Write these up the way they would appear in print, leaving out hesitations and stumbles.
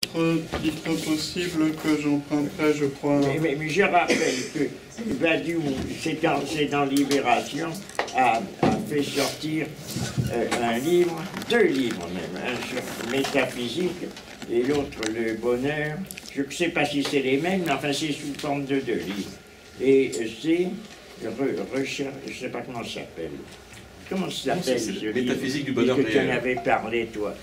Titre possible que j'emprunterai, je crois. Mais je rappelle que Badiou, c'est dans Libération, a fait sortir un livre, deux livres même, un sur métaphysique et l'autre le bonheur. Je ne sais pas si c'est les mêmes, mais enfin c'est sous forme de deux livres. Et c'est recherche, je ne sais pas comment ça s'appelle. Comment ça s'appelle ce livre? Métaphysique du bonheur que tu en réel. avais parlé, toi.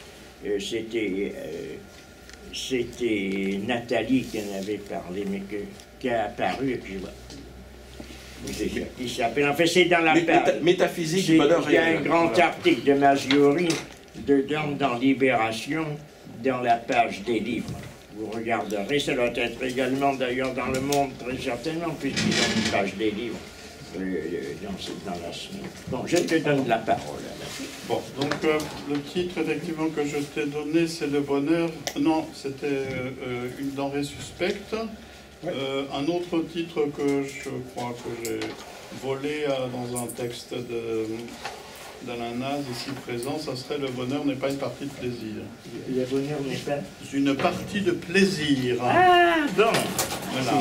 C'était Nathalie qui en avait parlé, mais qui a apparu, et puis voilà. Il s'appelle, en fait, c'est dans la page. Métaphysique du bonheur réel. Il y a un grand article de Maggiore dedans dans Libération, dans la page des livres. Vous regarderez, ça doit être également d'ailleurs dans Le Monde, très certainement, puisqu'il y a une page des livres dans la semaine. Bon, je te donne la parole. Bon, donc le titre effectivement que je t'ai donné, c'est Le bonheur. Non, c'était une denrée suspecte. Ouais. Un autre titre que je crois que j'ai volé dans un texte d'Alain Naz, ici présent, ça serait Le bonheur n'est pas une partie de plaisir. Le bonheur n'est pas une partie de plaisir. Ah, bon. Voilà.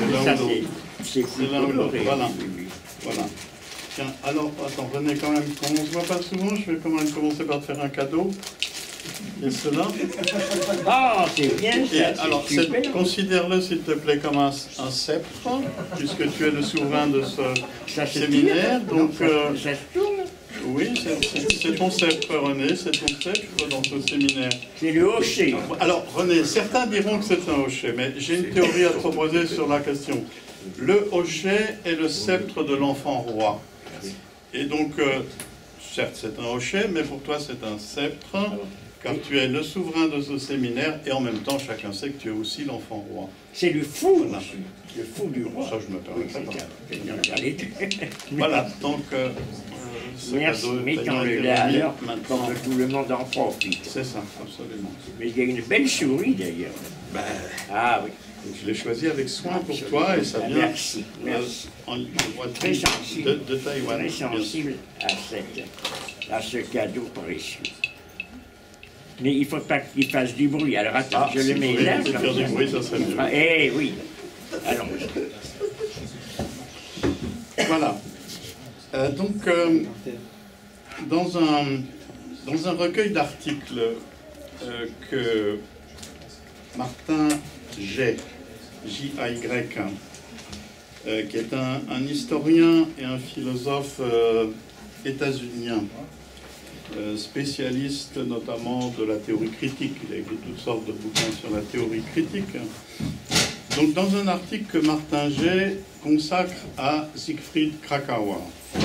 C'est l'un ou l'autre. Voilà. Voilà. Tiens, alors, attends, René, quand même, on ne se voit pas souvent, je vais quand même commencer par te faire un cadeau. Et cela. Ah, c'est bien ça. Et alors, considère-le, s'il te plaît, comme un sceptre, puisque tu es le souverain de ce séminaire. Donc, ça se tourne. Oui, c'est ton sceptre, René, c'est ton sceptre dans ce séminaire. C'est le hocher. Alors, René, certains diront que c'est un hocher, mais j'ai une théorie à te proposer sur la question. Le hochet est le sceptre de l'enfant roi. Et donc, certes, c'est un hochet, mais pour toi, c'est un sceptre, car tu es le souverain de ce séminaire, et en même temps, chacun sait que tu es aussi l'enfant roi. C'est le fou, voilà. Le fou du roi. Ça, je me permets pas. Voilà, donc... merci, mettons-le là alors, pour que tout le monde en profite. C'est ça, absolument. Mais il y a une belle souris d'ailleurs. Ben, ah oui. Je l'ai choisi avec soin pour toi et ça vient merci. Très sensible, de Taïwan. Très sensible à ce cadeau précieux. Mais il ne faut pas qu'il fasse du bruit. Alors attends, je le mets là. Si faire du bruit, ça serait mieux. Ah, eh oui. Allons. Voilà. Donc, dans un recueil d'articles que Martin Jay, J-A-Y, qui est un historien et un philosophe états-unien, spécialiste notamment de la théorie critique. Il a écrit toutes sortes de bouquins sur la théorie critique. Donc, dans un article que Martin Jay consacre à Siegfried Kracauer,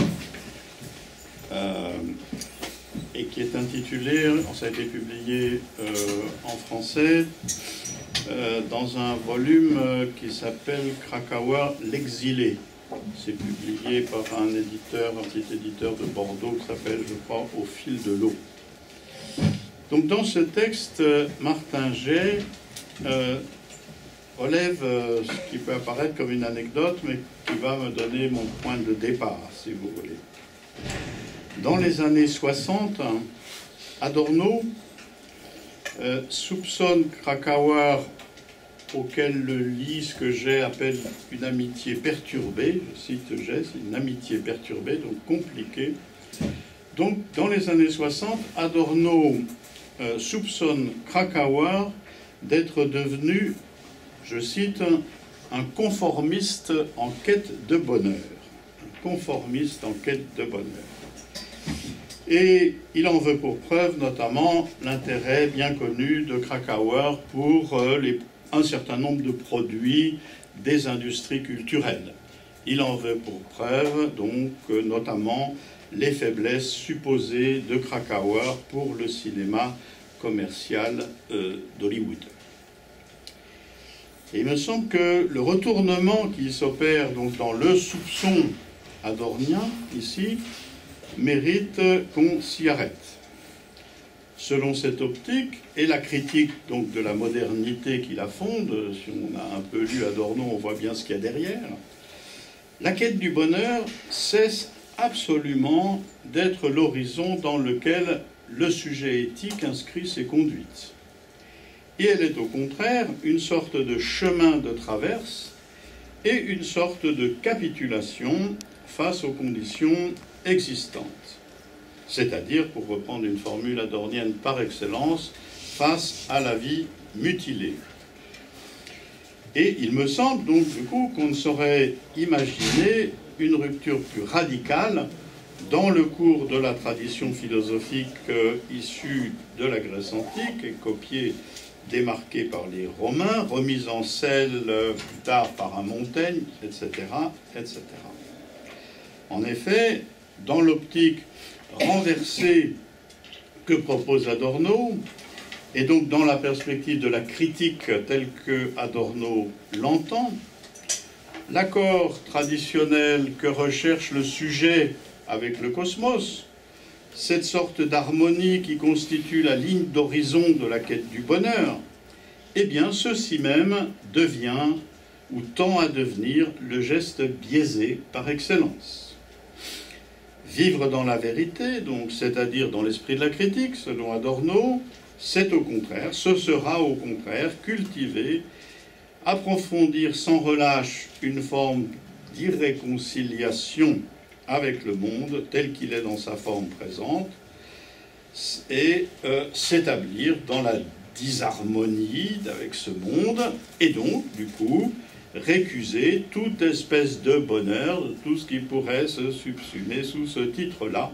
et qui est intitulé, ça a été publié en français, dans un volume qui s'appelle Kracauer l'exilé. C'est publié par un petit éditeur de Bordeaux qui s'appelle, je crois, Au fil de l'eau. Donc dans ce texte, Martin Jay relève ce qui peut apparaître comme une anecdote, mais qui va me donner mon point de départ, si vous voulez. Dans les années 60, Adorno soupçonne Kracauer, auquel le lit que j'ai appelle une amitié perturbée, je cite Jay, c'est une amitié perturbée, donc compliquée. Donc, dans les années 60, Adorno soupçonne Kracauer d'être devenu, je cite, un conformiste en quête de bonheur. Un conformiste en quête de bonheur. Et il en veut pour preuve notamment l'intérêt bien connu de Kracauer pour un certain nombre de produits des industries culturelles. Il en veut pour preuve donc notamment les faiblesses supposées de Kracauer pour le cinéma commercial d'Hollywood. Et il me semble que le retournement qui s'opère donc dans le soupçon adornien ici mérite qu'on s'y arrête. Selon cette optique, et la critique donc de la modernité qui la fonde, si on a un peu lu Adorno, on voit bien ce qu'il y a derrière, la quête du bonheur cesse absolument d'être l'horizon dans lequel le sujet éthique inscrit ses conduites. et elle est au contraire une sorte de chemin de traverse et une sorte de capitulation face aux conditions existantes. C'est-à-dire, pour reprendre une formule adornienne par excellence, face à la vie mutilée. Et il me semble donc du coup qu'on ne saurait imaginer une rupture plus radicale dans le cours de la tradition philosophique issue de la Grèce antique et copiée, démarquée par les Romains, remise en selle plus tard par un Montaigne, etc., etc. En effet, dans l'optique renversée que propose Adorno, et donc dans la perspective de la critique telle que Adorno l'entend, l'accord traditionnel que recherche le sujet avec le cosmos, cette sorte d'harmonie qui constitue la ligne d'horizon de la quête du bonheur, eh bien ceci même devient ou tend à devenir le geste biaisé par excellence. Vivre dans la vérité, donc, c'est-à-dire dans l'esprit de la critique, selon Adorno, c'est au contraire, ce sera au contraire cultiver, approfondir sans relâche une forme d'irréconciliation avec le monde tel qu'il est dans sa forme présente et s'établir dans la disharmonie avec ce monde et donc, du coup, récuser toute espèce de bonheur, tout ce qui pourrait se subsumer sous ce titre-là,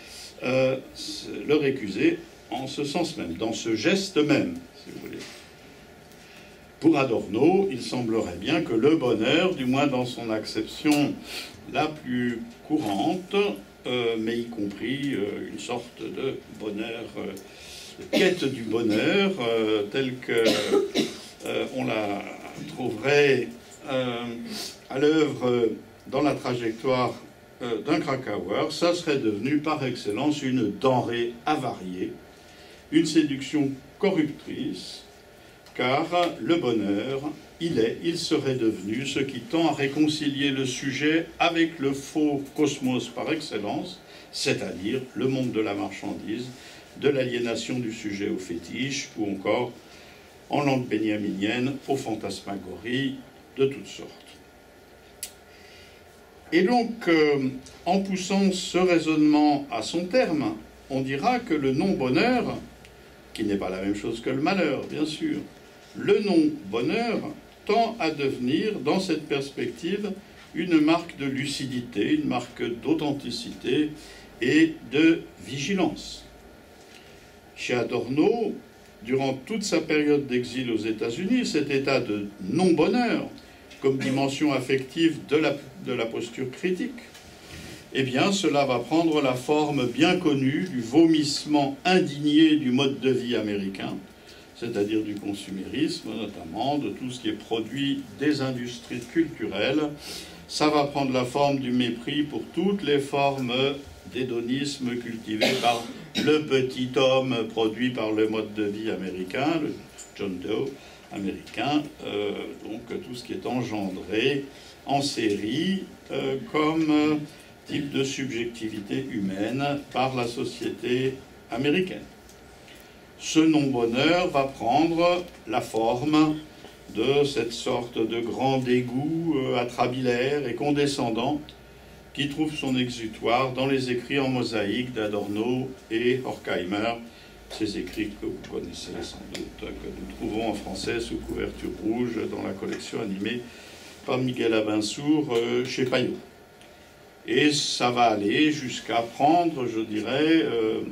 le récuser en ce sens même, dans ce geste même, si vous voulez. Pour Adorno, il semblerait bien que le bonheur, du moins dans son acception la plus courante, mais y compris une sorte de bonheur, de quête du bonheur, telle que on la trouverait à l'œuvre dans la trajectoire d'un Krakauer, ça serait devenu par excellence une denrée avariée, une séduction corruptrice, car le bonheur, il serait devenu ce qui tend à réconcilier le sujet avec le faux cosmos par excellence, c'est-à-dire le monde de la marchandise, de l'aliénation du sujet au fétiche, ou encore, en langue béniaminienne, aux fantasmagories de toutes sortes. Et donc, en poussant ce raisonnement à son terme, on dira que le non-bonheur, qui n'est pas la même chose que le malheur, bien sûr, le non-bonheur tend à devenir, dans cette perspective, une marque de lucidité, une marque d'authenticité et de vigilance. Chez Adorno, durant toute sa période d'exil aux États-Unis, cet état de non-bonheur, comme dimension affective de la posture critique, eh bien, cela va prendre la forme bien connue du vomissement indigné du mode de vie américain, c'est-à-dire du consumérisme, notamment, de tout ce qui est produit des industries culturelles. Ça va prendre la forme du mépris pour toutes les formes d'hédonisme cultivé par le petit homme produit par le mode de vie américain, le John Doe américain, donc tout ce qui est engendré en série comme type de subjectivité humaine par la société américaine. Ce non-bonheur va prendre la forme de cette sorte de grand dégoût atrabilaire et condescendant qui trouve son exutoire dans les écrits en mosaïque d'Adorno et Horkheimer, ces écrits que vous connaissez sans doute, que nous trouvons en français sous couverture rouge dans la collection animée par Miguel Abinsour chez Payot. Et ça va aller jusqu'à prendre, je dirais,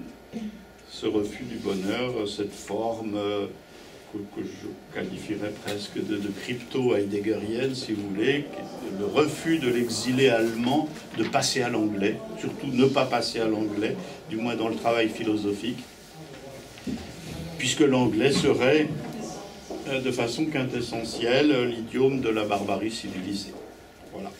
ce refus du bonheur, cette forme que je qualifierais presque de crypto-heideggerienne, si vous voulez, le refus de l'exilé allemand de passer à l'anglais, surtout ne pas passer à l'anglais, du moins dans le travail philosophique, puisque l'anglais serait de façon quintessentielle l'idiome de la barbarie civilisée. Voilà.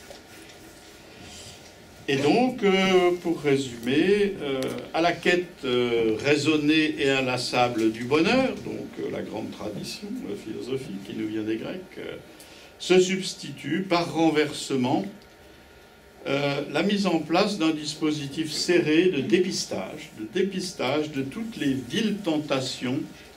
Et donc, pour résumer, à la quête raisonnée et inlassable du bonheur, donc la grande tradition philosophique qui nous vient des Grecs, se substitue par renversement la mise en place d'un dispositif serré de dépistage de toutes les viles tentations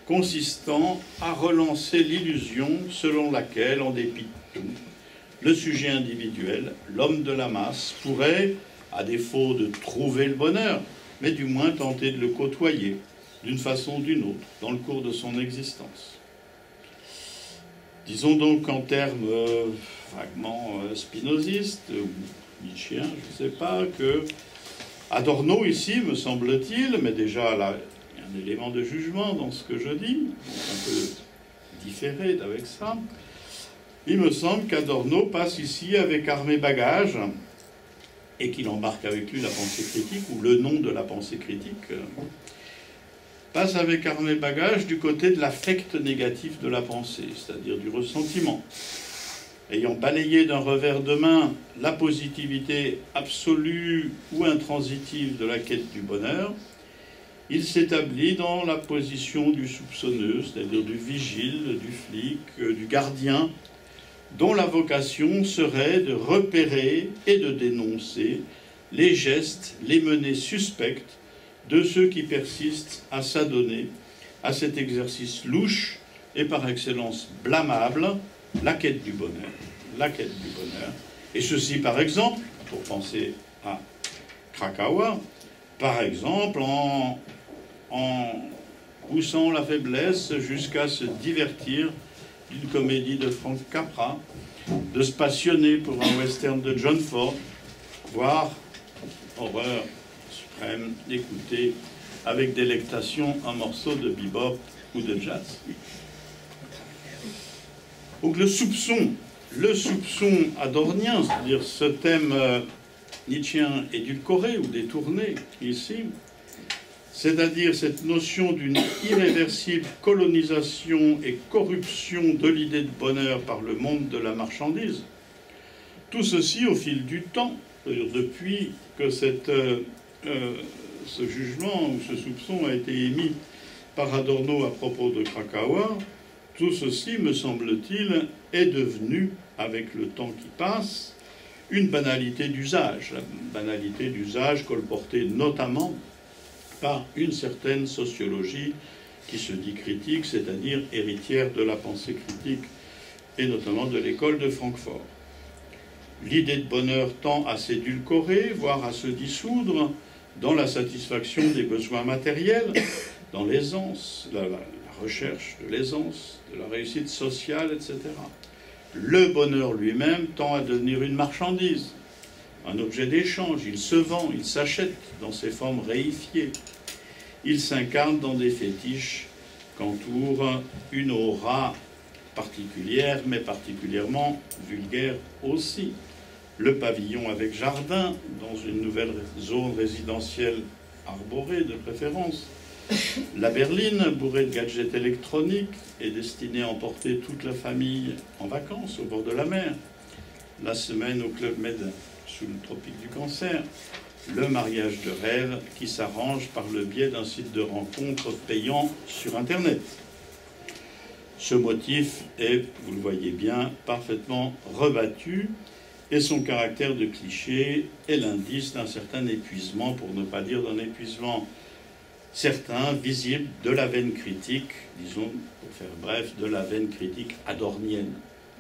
consistant à relancer l'illusion selon laquelle, en dépit de tout, le sujet individuel, l'homme de la masse, pourrait, à défaut de trouver le bonheur, mais du moins tenter de le côtoyer, d'une façon ou d'une autre, dans le cours de son existence. Disons donc en termes vaguement spinozistes, ou nietzschéens, je ne sais pas, que Adorno, ici, me semble-t-il, mais déjà là, il y a un élément de jugement dans ce que je dis, on peut différer d'avec ça. Il me semble qu'Adorno passe ici avec armé bagage et qu'il embarque avec lui la pensée critique, ou le nom de la pensée critique, passe avec armé bagage du côté de l'affect négatif de la pensée, c'est-à-dire du ressentiment. Ayant balayé d'un revers de main la positivité absolue ou intransitive de la quête du bonheur, il s'établit dans la position du soupçonneux, c'est-à-dire du vigile, du flic, du gardien, dont la vocation serait de repérer et de dénoncer les gestes, les menées suspectes de ceux qui persistent à s'adonner à cet exercice louche et par excellence blâmable, la quête du bonheur. La quête du bonheur. Et ceci, par exemple, pour penser à Krakawa, par exemple, en poussant la faiblesse jusqu'à se divertir d'une comédie de Frank Capra, de se passionner pour un western de John Ford, voire, horreur suprême, d'écouter avec délectation un morceau de bebop ou de jazz. Donc le soupçon adornien, c'est-à-dire ce thème nietzschéen édulcoré ou détourné ici, c'est-à-dire cette notion d'une irréversible colonisation et corruption de l'idée de bonheur par le monde de la marchandise, tout ceci au fil du temps, c'est-à-dire depuis que ce jugement ou ce soupçon a été émis par Adorno à propos de Krakawa, tout ceci, me semble-t-il, est devenu, avec le temps qui passe, une banalité d'usage. La banalité d'usage colportée notamment par une certaine sociologie qui se dit critique, c'est-à-dire héritière de la pensée critique, et notamment de l'école de Francfort. L'idée de bonheur tend à s'édulcorer, voire à se dissoudre dans la satisfaction des besoins matériels, dans l'aisance, la recherche de l'aisance, de la réussite sociale, etc. Le bonheur lui-même tend à devenir une marchandise, un objet d'échange. Il se vend, il s'achète dans ses formes réifiées. Il s'incarne dans des fétiches qu'entoure une aura particulière, mais particulièrement vulgaire aussi. Le pavillon avec jardin, dans une nouvelle zone résidentielle arborée de préférence. La berline, bourrée de gadgets électroniques, est destinée à emporter toute la famille en vacances au bord de la mer. La semaine au Club Med sous le tropique du Cancer. Le mariage de rêve qui s'arrange par le biais d'un site de rencontre payant sur Internet. Ce motif est, vous le voyez bien, parfaitement rebattu et son caractère de cliché est l'indice d'un certain épuisement, pour ne pas dire d'un épuisement certain, visible, de la veine critique, disons, pour faire bref, de la veine critique adornienne.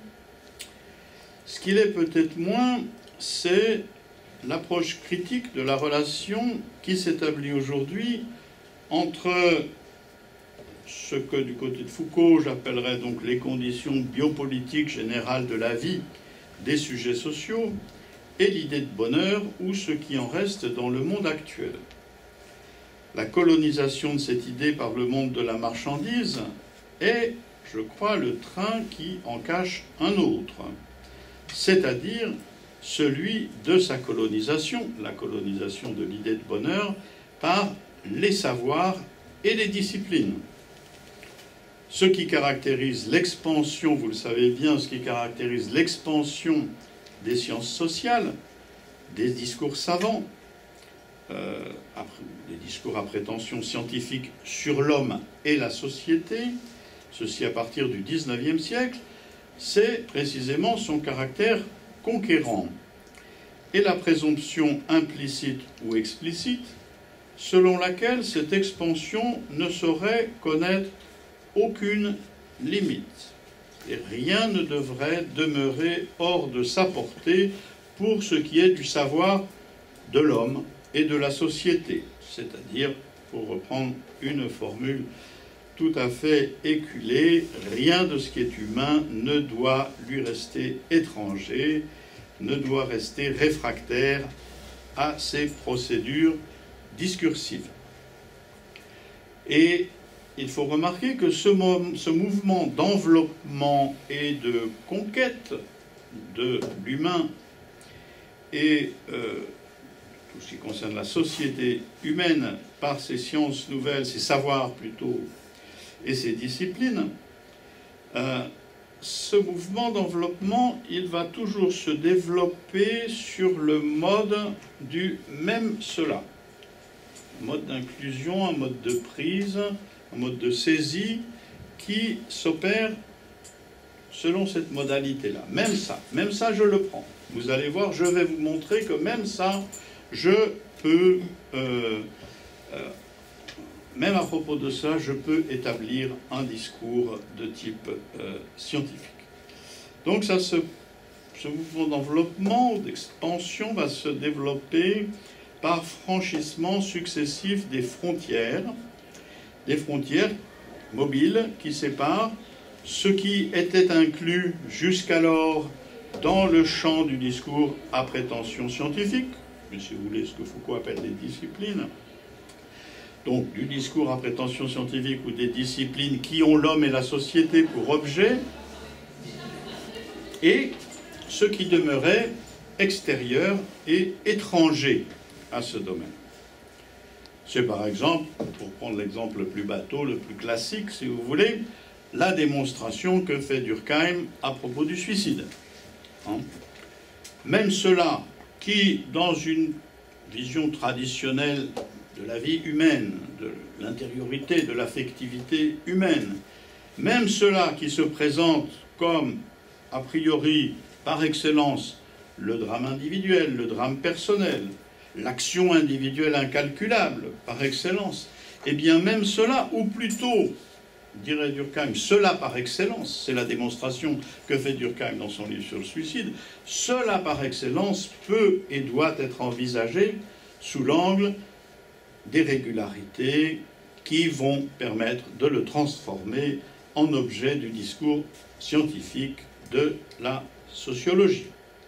Ce qu'il est peut-être moins, c'est l'approche critique de la relation qui s'établit aujourd'hui entre ce que du côté de Foucault j'appellerais donc les conditions biopolitiques générales de la vie des sujets sociaux et l'idée de bonheur ou ce qui en reste dans le monde actuel. La colonisation de cette idée par le monde de la marchandise est, je crois, le train qui en cache un autre, c'est-à-dire celui de sa colonisation, la colonisation de l'idée de bonheur, par les savoirs et les disciplines. Ce qui caractérise l'expansion, vous le savez bien, ce qui caractérise l'expansion des sciences sociales, des discours savants, des discours à prétention scientifique sur l'homme et la société, ceci à partir du XIXe siècle, c'est précisément son caractère conquérant et la présomption implicite ou explicite selon laquelle cette expansion ne saurait connaître aucune limite. Et rien ne devrait demeurer hors de sa portée pour ce qui est du savoir de l'homme et de la société. C'est-à-dire, pour reprendre une formule tout à fait éculée, rien de ce qui est humain ne doit lui rester étranger, ne doit rester réfractaire à ces procédures discursives. Et il faut remarquer que ce mouvement d'enveloppement et de conquête de l'humain et tout ce qui concerne la société humaine par ces sciences nouvelles, ces savoirs plutôt, et ces disciplines, ce mouvement d'enveloppement, il va toujours se développer sur le mode du même cela. Un mode d'inclusion, un mode de prise, un mode de saisie qui s'opère selon cette modalité-là. Même ça, je le prends. Vous allez voir, je vais vous montrer que même ça, je peux, même à propos de ça, je peux établir un discours de type scientifique. Donc ça, ce mouvement d'enveloppement, d'expansion, va se développer par franchissement successif des frontières mobiles qui séparent ce qui était inclus jusqu'alors dans le champ du discours à prétention scientifique, mais si vous voulez ce que Foucault appelle les disciplines, donc du discours à prétention scientifique ou des disciplines qui ont l'homme et la société pour objet, et ce qui demeurait extérieur et étranger à ce domaine. C'est par exemple, pour prendre l'exemple le plus bateau, le plus classique, si vous voulez, la démonstration que fait Durkheim à propos du suicide. Même ceux-là qui, dans une vision traditionnelle de la vie humaine, de l'intériorité, de l'affectivité humaine, même ceux-là qui se présentent comme, a priori, par excellence, le drame individuel, le drame personnel, l'action individuelle incalculable, par excellence, eh bien même cela, ou plutôt, dirait Durkheim, cela par excellence, c'est la démonstration que fait Durkheim dans son livre sur le suicide, cela par excellence peut et doit être envisagé sous l'angle des régularités qui vont permettre de le transformer en objet du discours scientifique de la sociologie.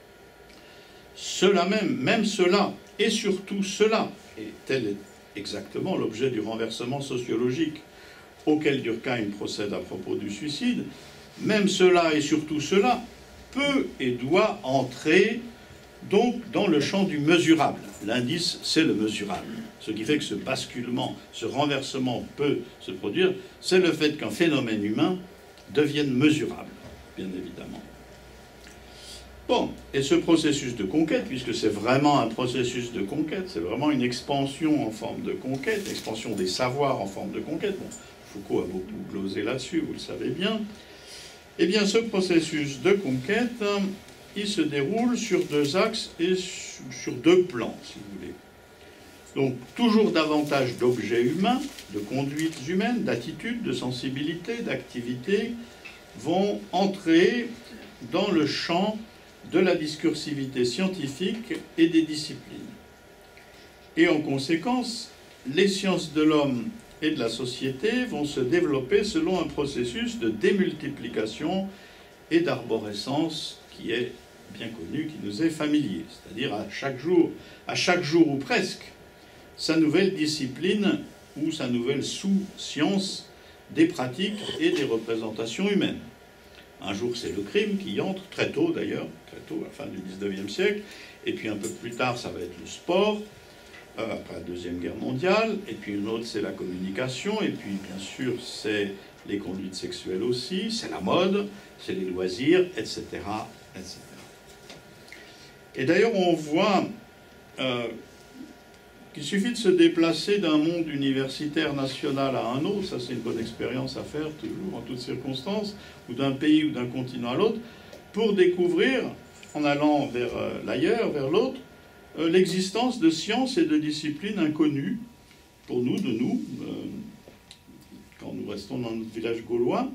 Cela même cela, et surtout cela, et tel est exactement l'objet du renversement sociologique auquel Durkheim procède à propos du suicide, même cela et surtout cela peut et doit entrer donc dans le champ du mesurable. L'indice, c'est le mesurable. Ce qui fait que ce basculement, ce renversement peut se produire, c'est le fait qu'un phénomène humain devienne mesurable, bien évidemment. Bon, et ce processus de conquête, puisque c'est vraiment un processus de conquête, c'est vraiment une expansion en forme de conquête, expansion des savoirs en forme de conquête. Bon, Foucault a beaucoup glosé là-dessus, vous le savez bien. Eh bien, ce processus de conquête, il se déroule sur deux axes et sur deux plans, si vous voulez. Donc, toujours davantage d'objets humains, de conduites humaines, d'attitudes, de sensibilité, d'activités, vont entrer dans le champ de la discursivité scientifique et des disciplines. Et en conséquence, les sciences de l'homme et de la société vont se développer selon un processus de démultiplication et d'arborescence qui est bien connu, qui nous est familier. C'est-à-dire à chaque jour ou presque, sa nouvelle discipline ou sa nouvelle sous-science des pratiques et des représentations humaines. Un jour, c'est le crime qui entre, très tôt d'ailleurs, très tôt, à la fin du XIXe siècle, et puis un peu plus tard, ça va être le sport, après la Deuxième Guerre mondiale, et puis une autre, c'est la communication, et puis bien sûr, c'est les conduites sexuelles aussi, c'est la mode, c'est les loisirs, etc., etc. Et d'ailleurs, on voit qu'il suffit de se déplacer d'un monde universitaire national à un autre, ça c'est une bonne expérience à faire toujours, en toutes circonstances, ou d'un pays ou d'un continent à l'autre, pour découvrir, en allant vers l'ailleurs, vers l'autre, l'existence de sciences et de disciplines inconnues, pour nous, quand nous restons dans notre village gaulois.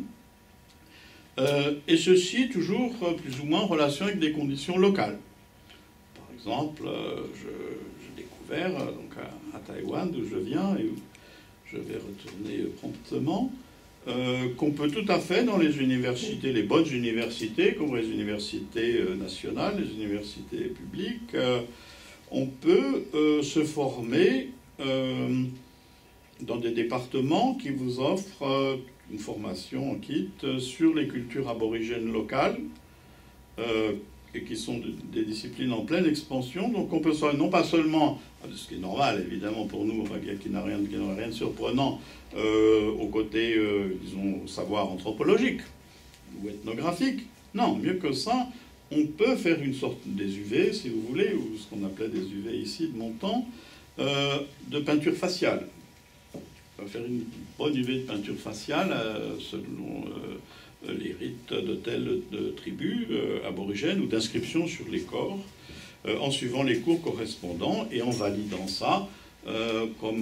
Et ceci toujours plus ou moins en relation avec des conditions locales. Par exemple, j'ai découvert donc à Taïwan, d'où je viens, et où je vais retourner promptement, qu'on peut tout à fait dans les universités, les bonnes universités, comme les universités nationales, les universités publiques, on peut se former dans des départements qui vous offrent une formation en kit sur les cultures aborigènes locales, et qui sont des disciplines en pleine expansion. Donc on peut non pas seulement, ce qui est normal évidemment pour nous, qui n'a rien de surprenant au côté, disons, savoir anthropologique ou ethnographique. Non, mieux que ça, on peut faire une sorte des UV, si vous voulez, ou ce qu'on appelait des UV ici de mon temps, de peinture faciale. On va faire une bonne UV de peinture faciale selon les rites de telles tribus aborigènes ou d'inscription sur les corps, en suivant les cours correspondants et en validant ça comme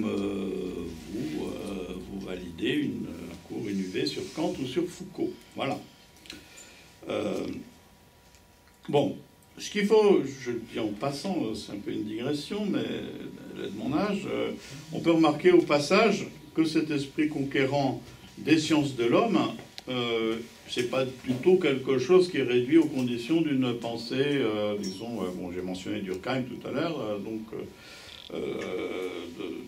vous validez un cours, une UV sur Kant ou sur Foucault. Voilà. Bon, ce qu'il faut, je le dis en passant, c'est un peu une digression, mais elle est de mon âge, on peut remarquer au passage que cet esprit conquérant des sciences de l'homme, c'est pas du tout quelque chose qui est réduit aux conditions d'une pensée, disons, bon, j'ai mentionné Durkheim tout à l'heure, donc de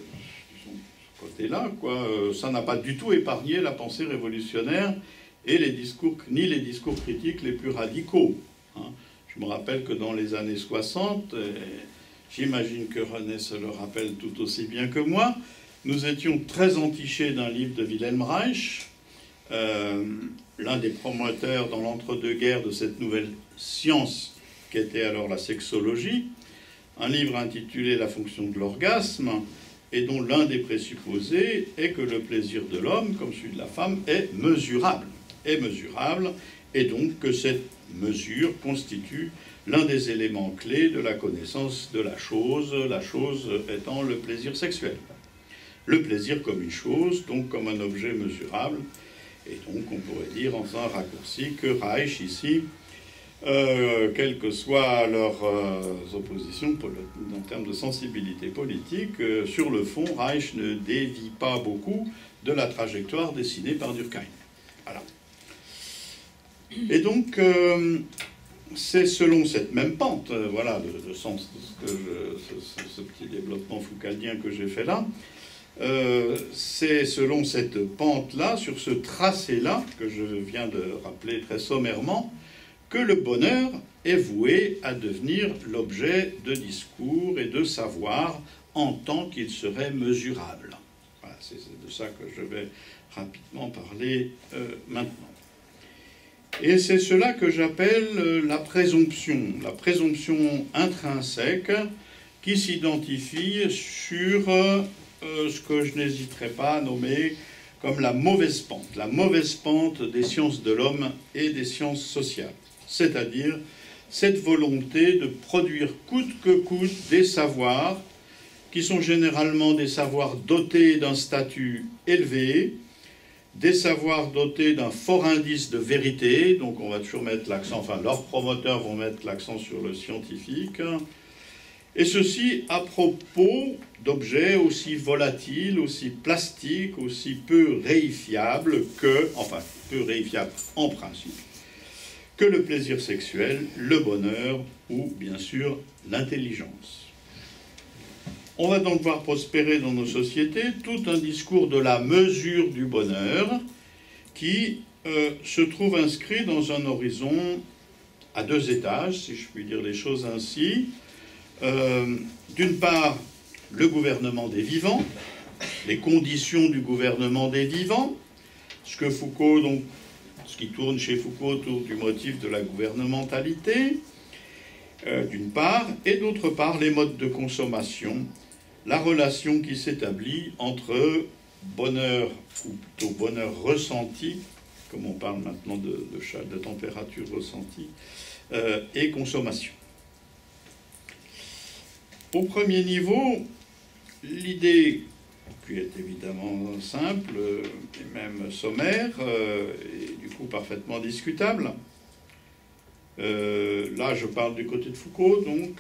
ce côté-là, quoi, ça n'a pas du tout épargné la pensée révolutionnaire et les discours, ni les discours critiques les plus radicaux. Hein. Je me rappelle que dans les années 60, j'imagine que René se le rappelle tout aussi bien que moi, nous étions très entichés d'un livre de Wilhelm Reich, l'un des promoteurs dans l'entre-deux-guerres de cette nouvelle science qu'était alors la sexologie, un livre intitulé « La fonction de l'orgasme », et dont l'un des présupposés est que le plaisir de l'homme, comme celui de la femme, est mesurable, et donc que cette mesure constitue l'un des éléments clés de la connaissance de la chose étant le plaisir sexuel. Le plaisir comme une chose, donc comme un objet mesurable, et donc on pourrait dire en faisant un raccourci que Reich ici, quelles que soient leurs oppositions en termes de sensibilité politique, sur le fond, Reich ne dévie pas beaucoup de la trajectoire dessinée par Durkheim. Voilà. Et donc, c'est selon cette même pente, voilà le sens de ce petit développement foucaldien que j'ai fait là, c'est selon cette pente-là, sur ce tracé-là, que je viens de rappeler très sommairement, que le bonheur est voué à devenir l'objet de discours et de savoir en tant qu'il serait mesurable. Voilà, c'est de ça que je vais rapidement parler maintenant. Et c'est cela que j'appelle la présomption intrinsèque qui s'identifie sur ce que je n'hésiterai pas à nommer comme la mauvaise pente des sciences de l'homme et des sciences sociales. C'est-à-dire cette volonté de produire coûte que coûte des savoirs qui sont généralement des savoirs dotés d'un statut élevé, des savoirs dotés d'un fort indice de vérité, donc on va toujours mettre l'accent, enfin leurs promoteurs vont mettre l'accent sur le scientifique, et ceci à propos d'objets aussi volatiles, aussi plastiques, aussi peu réifiables que, enfin peu réifiables en principe, que le plaisir sexuel, le bonheur ou bien sûr l'intelligence. On va donc voir prospérer dans nos sociétés tout un discours de la mesure du bonheur qui se trouve inscrit dans un horizon à deux étages, si je puis dire les choses ainsi. D'une part, le gouvernement des vivants, les conditions du gouvernement des vivants, ce que Foucault, donc, ce qui tourne chez Foucault autour du motif de la gouvernementalité, d'une part, et d'autre part, les modes de consommation, la relation qui s'établit entre bonheur, ou plutôt bonheur ressenti, comme on parle maintenant de température ressentie, et consommation. Au premier niveau, l'idée qui est évidemment simple et même sommaire, et du coup parfaitement discutable. Là, je parle du côté de Foucault, donc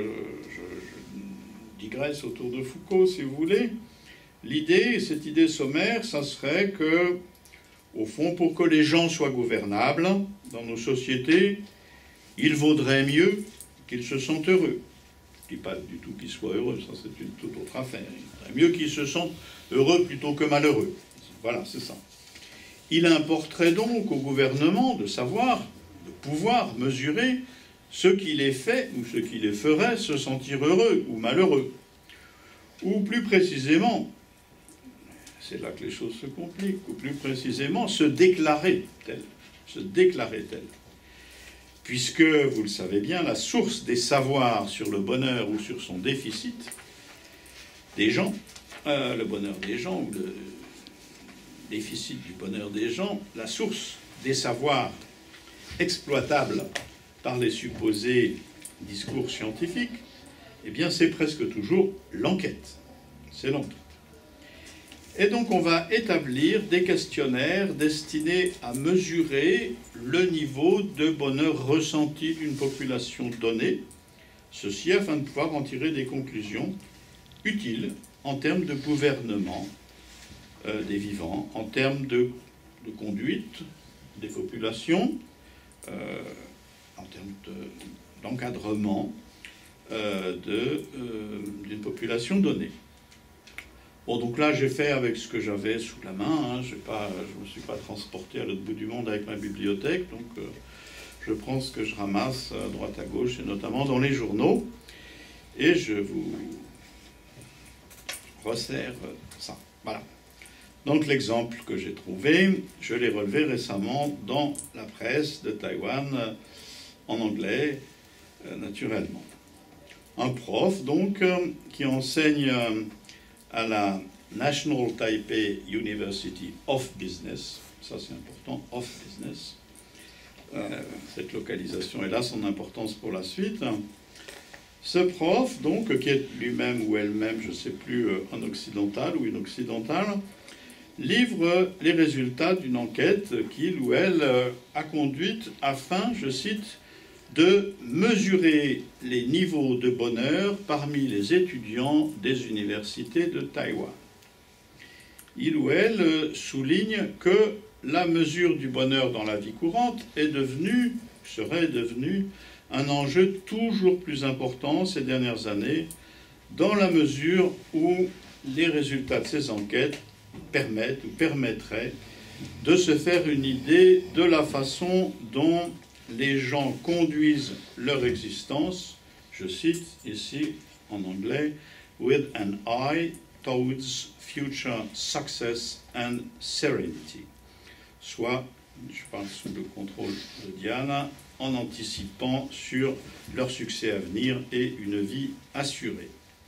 je digresse autour de Foucault, si vous voulez. L'idée, cette idée sommaire, ça serait que, au fond, pour que les gens soient gouvernables dans nos sociétés, il vaudrait mieux qu'ils se sentent heureux. Je ne dis pas du tout qu'ils soient heureux, ça c'est une toute autre affaire. Il vaudrait mieux qu'ils se sentent heureux plutôt que malheureux. Voilà, c'est ça. Il importerait donc au gouvernement de savoir, de pouvoir mesurer ce qui les fait ou ce qui les ferait se sentir heureux ou malheureux. Ou plus précisément, c'est là que les choses se compliquent, ou plus précisément, se déclarer tel. Se déclarer tel. Puisque, vous le savez bien, la source des savoirs sur le bonheur ou sur son déficit des gens, le bonheur des gens ou le déficit du bonheur des gens, la source des savoirs exploitables par les supposés discours scientifiques, eh bien c'est presque toujours l'enquête. C'est l'enquête. Et donc on va établir des questionnaires destinés à mesurer le niveau de bonheur ressenti d'une population donnée, ceci afin de pouvoir en tirer des conclusions utiles en termes de gouvernement des vivants, en termes de conduite des populations, en termes d'encadrement d'une population donnée. Bon, donc là, j'ai fait avec ce que j'avais sous la main. Hein. Je ne me suis pas transporté à l'autre bout du monde avec ma bibliothèque. Donc, je prends ce que je ramasse à droite à gauche, et notamment dans les journaux. Et je vous resserre ça. Voilà. Donc, l'exemple que j'ai trouvé, je l'ai relevé récemment dans la presse de Taïwan, en anglais, naturellement. Un prof, donc, qui enseigne à la National Taipei University of Business, ça c'est important, of business, cette localisation, et là son importance pour la suite. Ce prof, donc, qui est lui-même ou elle-même, je ne sais plus, un occidental ou une occidentale, livre les résultats d'une enquête qu'il ou elle a conduite afin, je cite, de mesurer les niveaux de bonheur parmi les étudiants des universités de Taïwan. Il ou elle souligne que la mesure du bonheur dans la vie courante serait devenue un enjeu toujours plus important ces dernières années, dans la mesure où les résultats de ces enquêtes permettent ou permettraient de se faire une idée de la façon dont les gens conduisent leur existence, je cite ici en anglais, with an eye towards future success and serenity. Soit, je parle sous le contrôle de Diana, en anticipant sur leur succès à venir et une vie assurée.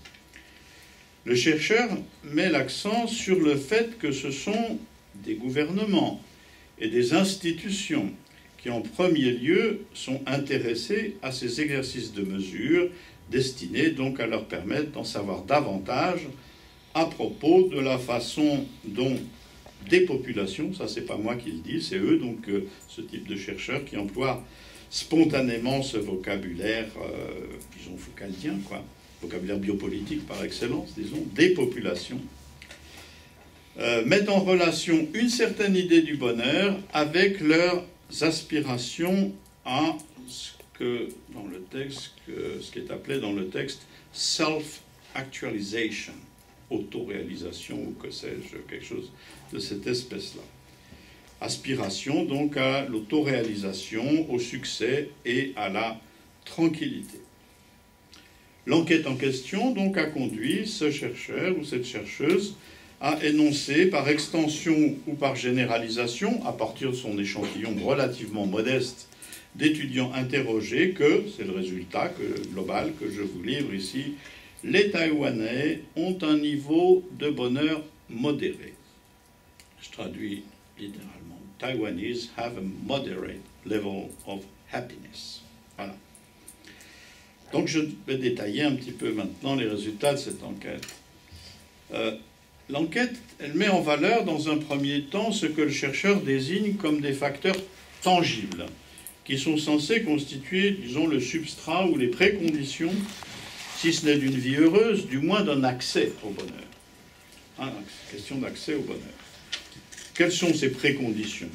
Le chercheur met l'accent sur le fait que ce sont des gouvernements et des institutions qui en premier lieu sont intéressés à ces exercices de mesure, destinés donc à leur permettre d'en savoir davantage à propos de la façon dont des populations, ça c'est pas moi qui le dis, c'est eux, donc ce type de chercheurs qui emploient spontanément ce vocabulaire, disons foucaldien, quoi, vocabulaire biopolitique par excellence, disons, des populations, mettent en relation une certaine idée du bonheur avec leurs aspirations à ce que dans le texte, ce qui est appelé dans le texte self-actualization, autoréalisation ou que sais-je, quelque chose de cette espèce-là. Aspiration donc à l'autoréalisation, au succès et à la tranquillité. L'enquête en question donc a conduit ce chercheur ou cette chercheuse à énoncer par extension ou par généralisation, à partir de son échantillon relativement modeste d'étudiants interrogés, que, c'est le résultat global que je vous livre ici, les Taïwanais ont un niveau de bonheur modéré. Je traduis littéralement. Taiwanese have a moderate level of happiness. Voilà. Donc je vais détailler un petit peu maintenant les résultats de cette enquête. l'enquête, elle met en valeur dans un premier temps ce que le chercheur désigne comme des facteurs tangibles, qui sont censés constituer, disons, le substrat ou les préconditions, si ce n'est d'une vie heureuse, du moins d'un accès au bonheur. Hein, question d'accès au bonheur. Quelles sont ces préconditions?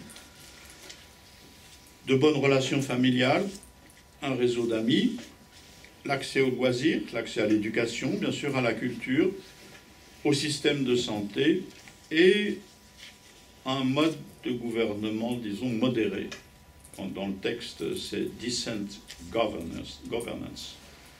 De bonnes relations familiales, un réseau d'amis, l'accès aux loisirs, l'accès à l'éducation, bien sûr à la culture, au système de santé et un mode de gouvernement, disons, modéré. Dans le texte, c'est decent governance.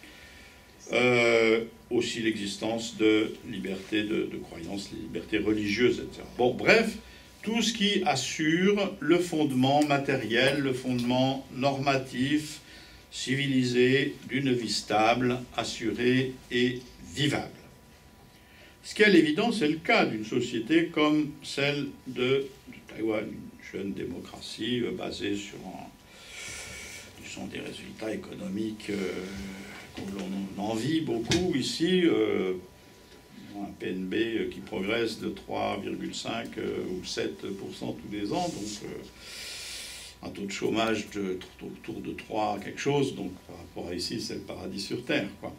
Aussi l'existence de liberté de croyance, les libertés religieuses, etc. Bon, bref, tout ce qui assure le fondement matériel, le fondement normatif, civilisé d'une vie stable, assurée et vivable. Ce qui, à l'évidence, est le cas d'une société comme celle de Taïwan, une jeune démocratie basée sur des résultats économiques que l'on envie beaucoup ici, un PNB qui progresse de 3,5 ou 7% tous les ans, donc un taux de chômage autour de 3 quelque chose, donc par rapport à ici, c'est le paradis sur Terre, quoi.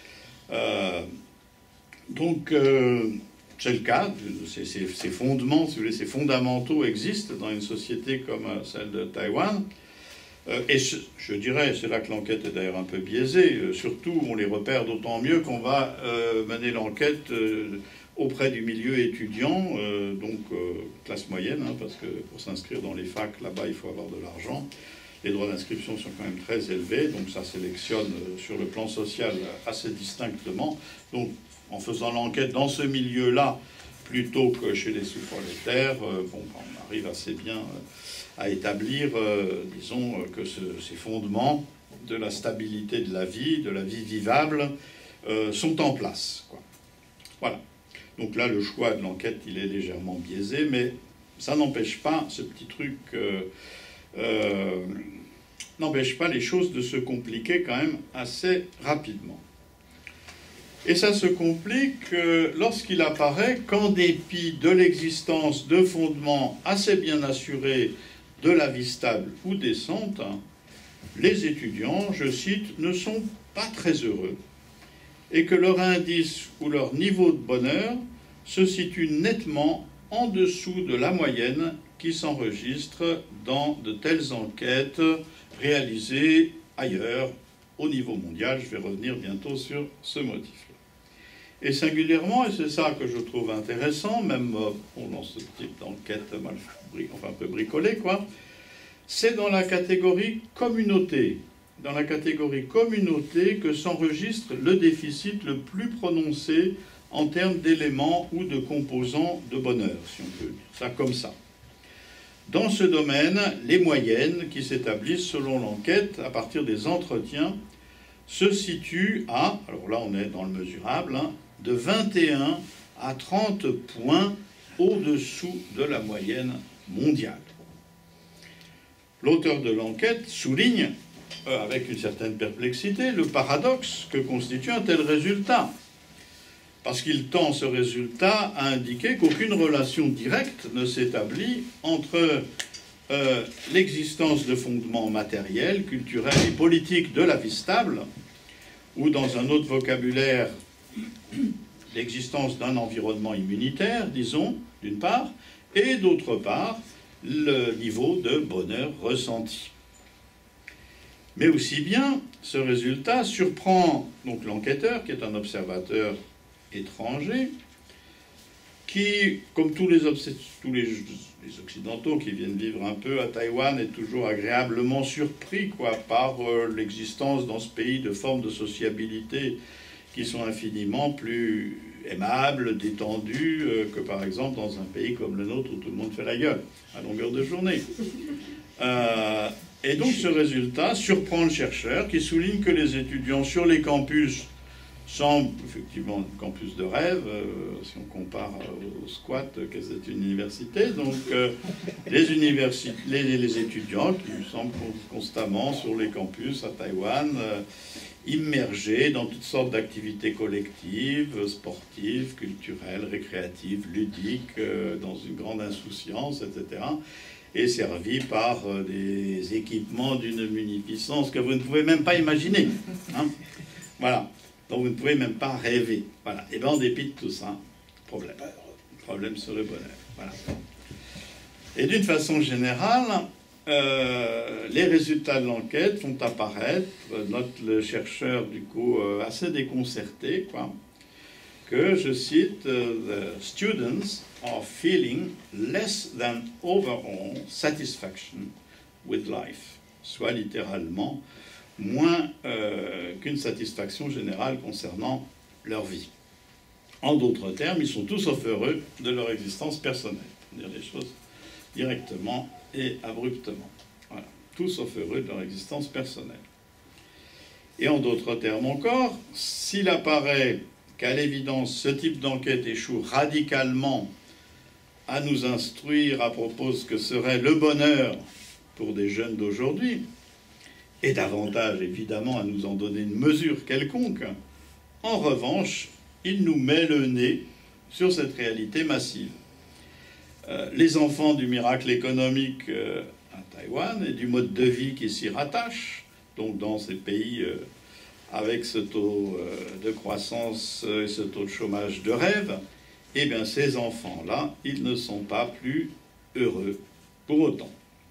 Donc, c'est le cas, ces fondements, si vous voulez, ces fondamentaux existent dans une société comme celle de Taïwan. Et je dirais, c'est là que l'enquête est d'ailleurs un peu biaisée, surtout on les repère d'autant mieux qu'on va mener l'enquête auprès du milieu étudiant, donc classe moyenne, hein, parce que pour s'inscrire dans les facs, là-bas, il faut avoir de l'argent. Les droits d'inscription sont quand même très élevés, donc ça sélectionne sur le plan social assez distinctement. Donc, en faisant l'enquête dans ce milieu-là, plutôt que chez les sous-prolétaires, on arrive assez bien à établir, disons, que ces fondements de la stabilité de la vie vivable, sont en place, quoi. Voilà. Donc là, le choix de l'enquête, il est légèrement biaisé, mais ça n'empêche pas, ce petit truc, n'empêche pas les choses de se compliquer quand même assez rapidement. Et ça se complique lorsqu'il apparaît qu'en dépit de l'existence de fondements assez bien assurés de la vie stable ou décente, les étudiants, je cite, ne sont pas très heureux et que leur indice ou leur niveau de bonheur se situe nettement en dessous de la moyenne qui s'enregistre dans de telles enquêtes réalisées ailleurs au niveau mondial. Je vais revenir bientôt sur ce motif-là. Et singulièrement, et c'est ça que je trouve intéressant, même dans ce type d'enquête un peu bricolée, quoi, c'est dans la catégorie communauté. Dans la catégorie communauté que s'enregistre le déficit le plus prononcé en termes d'éléments ou de composants de bonheur, si on peut dire ça comme ça. Dans ce domaine, les moyennes qui s'établissent selon l'enquête à partir des entretiens se situent à, alors là on est dans le mesurable, hein, de 21 à 30 points au-dessous de la moyenne mondiale. L'auteur de l'enquête souligne, avec une certaine perplexité, le paradoxe que constitue un tel résultat. Parce qu'il tend ce résultat à indiquer qu'aucune relation directe ne s'établit entre l'existence de fondements matériels, culturels et politiques de la vie stable, ou dans un autre vocabulaire, l'existence d'un environnement immunitaire, disons, d'une part, et d'autre part, le niveau de bonheur ressenti. Mais aussi bien, ce résultat surprend donc l'enquêteur, qui est un observateur étranger, qui, comme tous les Occidentaux qui viennent vivre un peu à Taïwan, est toujours agréablement surpris par l'existence dans ce pays de formes de sociabilité qui sont infiniment plus aimables, détendues que par exemple dans un pays comme le nôtre où tout le monde fait la gueule à longueur de journée. Et donc ce résultat surprend le chercheur qui souligne que les étudiants sur les campus semblent effectivement un campus de rêve, si on compare au squat que c'est une université. Donc les étudiants qui semblent constamment sur les campus à Taïwan, immergés dans toutes sortes d'activités collectives, sportives, culturelles, récréatives, ludiques, dans une grande insouciance, etc., et servis par des équipements d'une munificence que vous ne pouvez même pas imaginer. Hein. Voilà. Donc vous ne pouvez même pas rêver. Voilà. Et bien en dépit de tout ça, problème sur le bonheur. Voilà. Et d'une façon générale, les résultats de l'enquête font apparaître, note le chercheur du coup assez déconcerté, quoi, que, je cite, the students are feeling less than overall satisfaction with life, soit littéralement moins qu'une satisfaction générale concernant leur vie. En d'autres termes, ils sont tous sauf heureux de leur existence personnelle, pour dire les choses directement et abruptement. Voilà. Tous sauf heureux de leur existence personnelle. Et en d'autres termes encore, s'il apparaît qu'à l'évidence, ce type d'enquête échoue radicalement à nous instruire à propos de ce que serait le bonheur pour des jeunes d'aujourd'hui, et davantage évidemment à nous en donner une mesure quelconque, en revanche, il nous met le nez sur cette réalité massive. Les enfants du miracle économique à Taïwan et du mode de vie qui s'y rattache, donc dans ces pays avec ce taux de croissance et ce taux de chômage de rêve, eh bien ces enfants-là, ils ne sont pas plus heureux pour autant.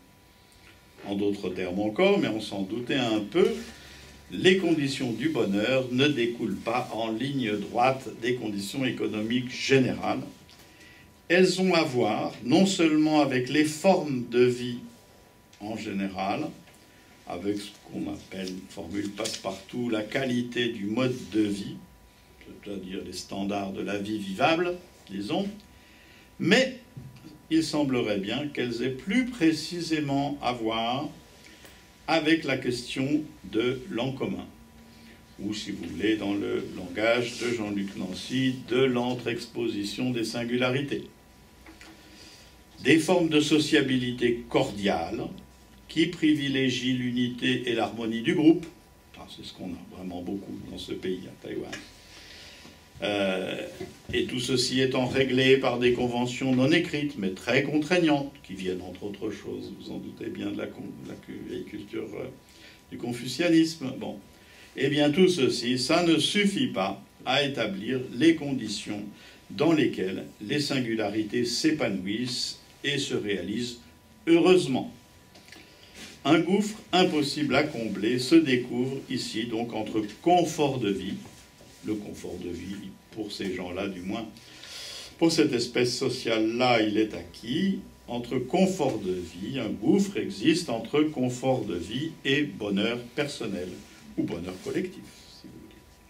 En d'autres termes encore, mais on s'en doutait un peu, les conditions du bonheur ne découlent pas en ligne droite des conditions économiques générales. Elles ont à voir non seulement avec les formes de vie en général, avec ce qu'on appelle, une formule passe-partout, la qualité du mode de vie, c'est-à-dire les standards de la vie vivable, disons, mais il semblerait bien qu'elles aient plus précisément à voir avec la question de l'en commun, ou si vous voulez, dans le langage de Jean-Luc Nancy, de l'entre-exposition des singularités. Des formes de sociabilité cordiale qui privilégient l'unité et l'harmonie du groupe. Enfin, c'est ce qu'on a vraiment beaucoup dans ce pays, à Taïwan. Et tout ceci étant réglé par des conventions non écrites, mais très contraignantes, qui viennent entre autres choses, vous en doutez bien, de la vieille culture du confucianisme. Bon. Eh bien, tout ceci, ça ne suffit pas à établir les conditions dans lesquelles les singularités s'épanouissent et se réalisent heureusement. Un gouffre impossible à combler se découvre ici, donc, entre confort de vie, le confort de vie, pour ces gens-là du moins, pour cette espèce sociale-là, il est acquis. Entre confort de vie, un gouffre existe entre confort de vie et bonheur personnel, ou bonheur collectif, si vous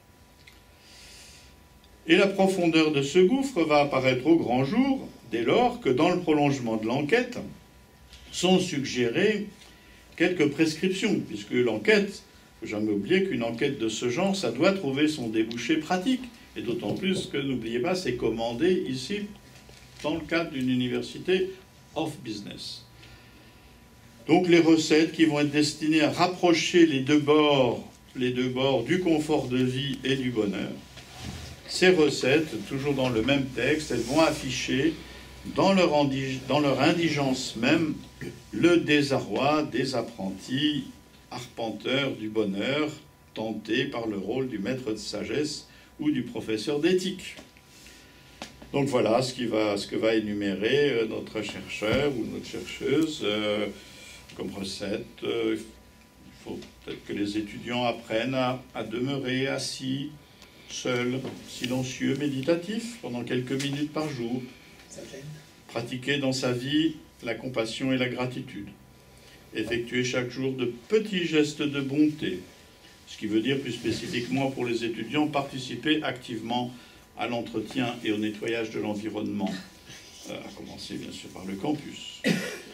voulez. Et la profondeur de ce gouffre va apparaître au grand jour, dès lors que, dans le prolongement de l'enquête, sont suggérées quelques prescriptions, puisque l'enquête, il ne faut jamais oublier qu'une enquête de ce genre, ça doit trouver son débouché pratique. Et d'autant plus que, n'oubliez pas, c'est commandé ici, dans le cadre d'une université of business. Donc les recettes qui vont être destinées à rapprocher les deux bords du confort de vie et du bonheur. Ces recettes, toujours dans le même texte, elles vont afficher dans leur indigence même le désarroi des apprentis arpenteurs du bonheur, tentés par le rôle du maître de sagesse ou du professeur d'éthique. Donc voilà ce que va énumérer notre chercheur ou notre chercheuse comme recette. Il faut peut-être que les étudiants apprennent à demeurer assis, seuls, silencieux, méditatifs, pendant quelques minutes par jour. Pratiquer dans sa vie la compassion et la gratitude. Effectuer chaque jour de petits gestes de bonté. Ce qui veut dire plus spécifiquement pour les étudiants, participer activement à l'entretien et au nettoyage de l'environnement, à commencer bien sûr par le campus,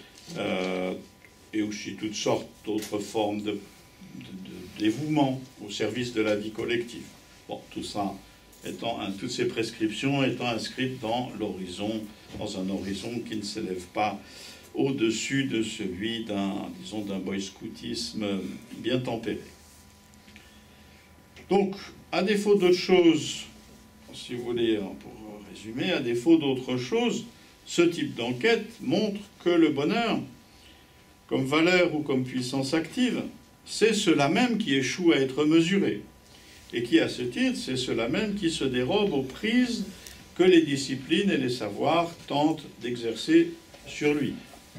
et aussi toutes sortes d'autres formes de dévouement au service de la vie collective. Bon, tout ça toutes ces prescriptions étant inscrites dans un horizon qui ne s'élève pas au-dessus de celui d'un boy scoutisme bien tempéré. Donc, à défaut d'autre chose, si vous voulez, pour résumer, à défaut d'autre chose, ce type d'enquête montre que le bonheur, comme valeur ou comme puissance active, c'est cela même qui échoue à être mesuré. Et qui, à ce titre, c'est cela même qui se dérobe aux prises que les disciplines et les savoirs tentent d'exercer sur lui.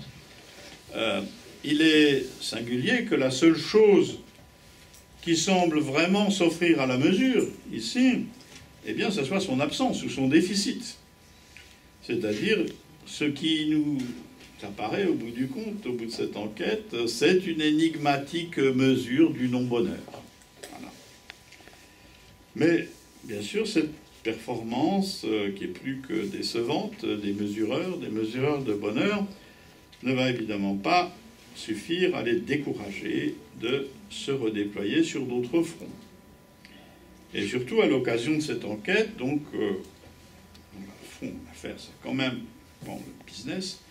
Il est singulier que la seule chose qui semble vraiment s'offrir à la mesure, ici, eh bien, ce soit son absence ou son déficit. C'est-à-dire, ce qui nous apparaît au bout du compte, au bout de cette enquête, c'est une énigmatique mesure du non-bonheur. Voilà. Mais, bien sûr, cette performance, qui est plus que décevante, des mesureurs de bonheur, ne va évidemment pas suffire à les décourager de se redéployer sur d'autres fronts. Et surtout, à l'occasion de cette enquête, donc, l'affaire, c'est quand même le business.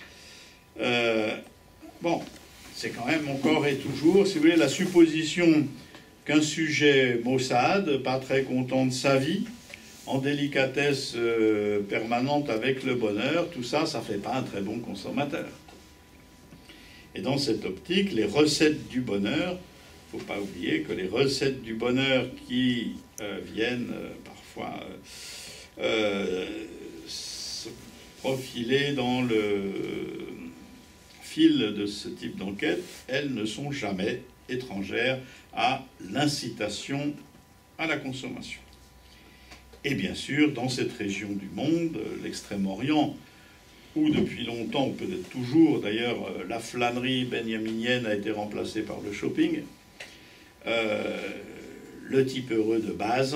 C'est quand même encore et toujours, si vous voulez, la supposition qu'un sujet maussade, pas très content de sa vie, en délicatesse permanente avec le bonheur, tout ça, ça fait pas un très bon consommateur. Et dans cette optique, les recettes du bonheur, il ne faut pas oublier que les recettes du bonheur qui viennent parfois se profiler dans le fil de ce type d'enquête, elles ne sont jamais étrangères à l'incitation à la consommation. Et bien sûr, dans cette région du monde, l'Extrême-Orient, où depuis longtemps, ou peut-être toujours d'ailleurs, la flânerie benjaminienne a été remplacée par le shopping, le type heureux de base,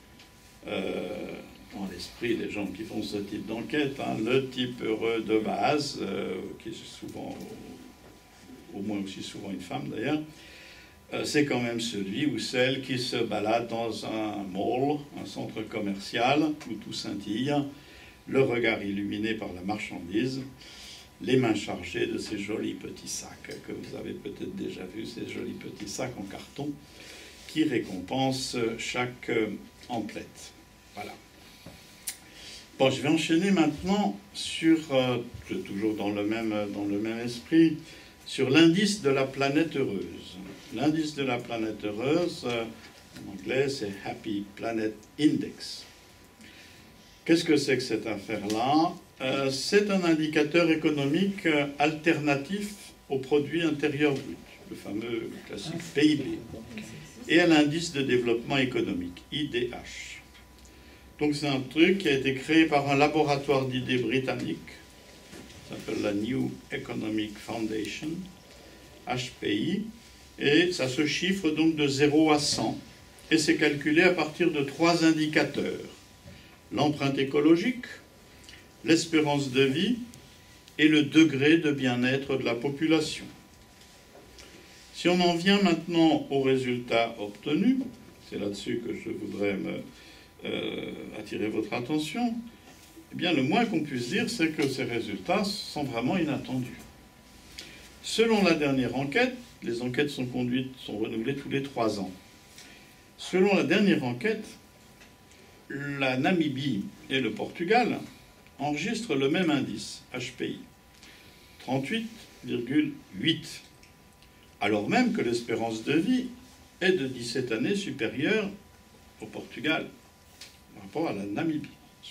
dans l'esprit des gens qui font ce type d'enquête, le type heureux de base, qui est souvent, au moins aussi souvent une femme d'ailleurs, c'est quand même celui ou celle qui se balade dans un mall, un centre commercial, où tout scintille, le regard illuminé par la marchandise, les mains chargées de ces jolis petits sacs que vous avez peut-être déjà vus, ces jolis petits sacs en carton qui récompensent chaque emplette. Voilà. Bon, je vais enchaîner maintenant sur, toujours dans le même esprit, sur l'indice de la planète heureuse. L'indice de la planète heureuse, en anglais, c'est Happy Planet Index. Qu'est-ce que c'est que cette affaire-là? C'est un indicateur économique alternatif au produit intérieur brut, le fameux classique PIB, et à l'indice de développement économique, IDH. Donc c'est un truc qui a été créé par un laboratoire d'idées britannique, ça s'appelle la New Economic Foundation, HPI, et ça se chiffre donc de 0 à 100, et c'est calculé à partir de 3 indicateurs. L'empreinte écologique, l'espérance de vie et le degré de bien-être de la population. Si on en vient maintenant aux résultats obtenus, c'est là-dessus que je voudrais attirer votre attention, eh bien le moins qu'on puisse dire, c'est que ces résultats sont vraiment inattendus. Selon la dernière enquête, les enquêtes sont renouvelées tous les 3 ans. Selon la dernière enquête, la Namibie et le Portugal enregistrent le même indice, HPI, 38,8, alors même que l'espérance de vie est de 17 années supérieure au Portugal par rapport à la Namibie,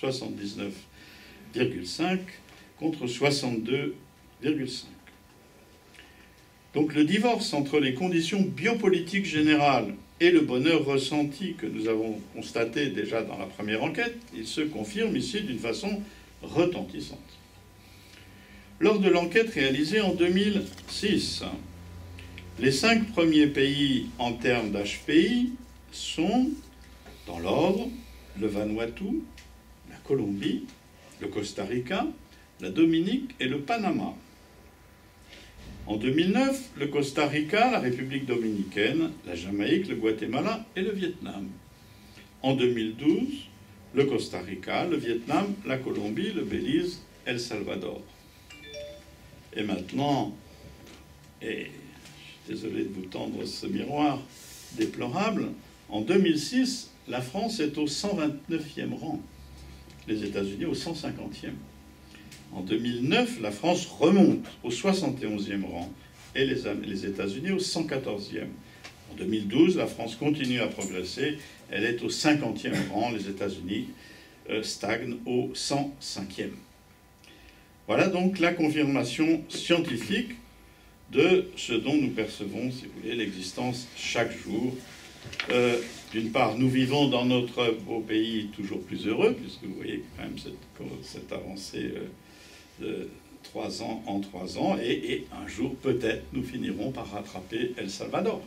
79,5 contre 62,5. Donc le divorce entre les conditions biopolitiques générales et le bonheur ressenti que nous avons constaté déjà dans la première enquête, il se confirme ici d'une façon retentissante. Lors de l'enquête réalisée en 2006, les 5 premiers pays en termes d'HPI sont, dans l'ordre, le Vanuatu, la Colombie, le Costa Rica, la Dominique et le Panama. En 2009, le Costa Rica, la République dominicaine, la Jamaïque, le Guatemala et le Vietnam. En 2012, le Costa Rica, le Vietnam, la Colombie, le Belize, El Salvador. Et maintenant, et je suis désolé de vous tendre ce miroir déplorable, En 2006, la France est au 129e rang, les États-Unis au 150e. En 2009, la France remonte au 71e rang et les États-Unis au 114e. En 2012, la France continue à progresser, elle est au 50e rang, les États-Unis stagnent au 105e. Voilà donc la confirmation scientifique de ce dont nous percevons, si vous voulez, l'existence chaque jour. D'une part, nous vivons dans notre beau pays toujours plus heureux, puisque vous voyez quand même cette avancée de 3 ans en 3 ans, et un jour, peut-être, nous finirons par rattraper El Salvador.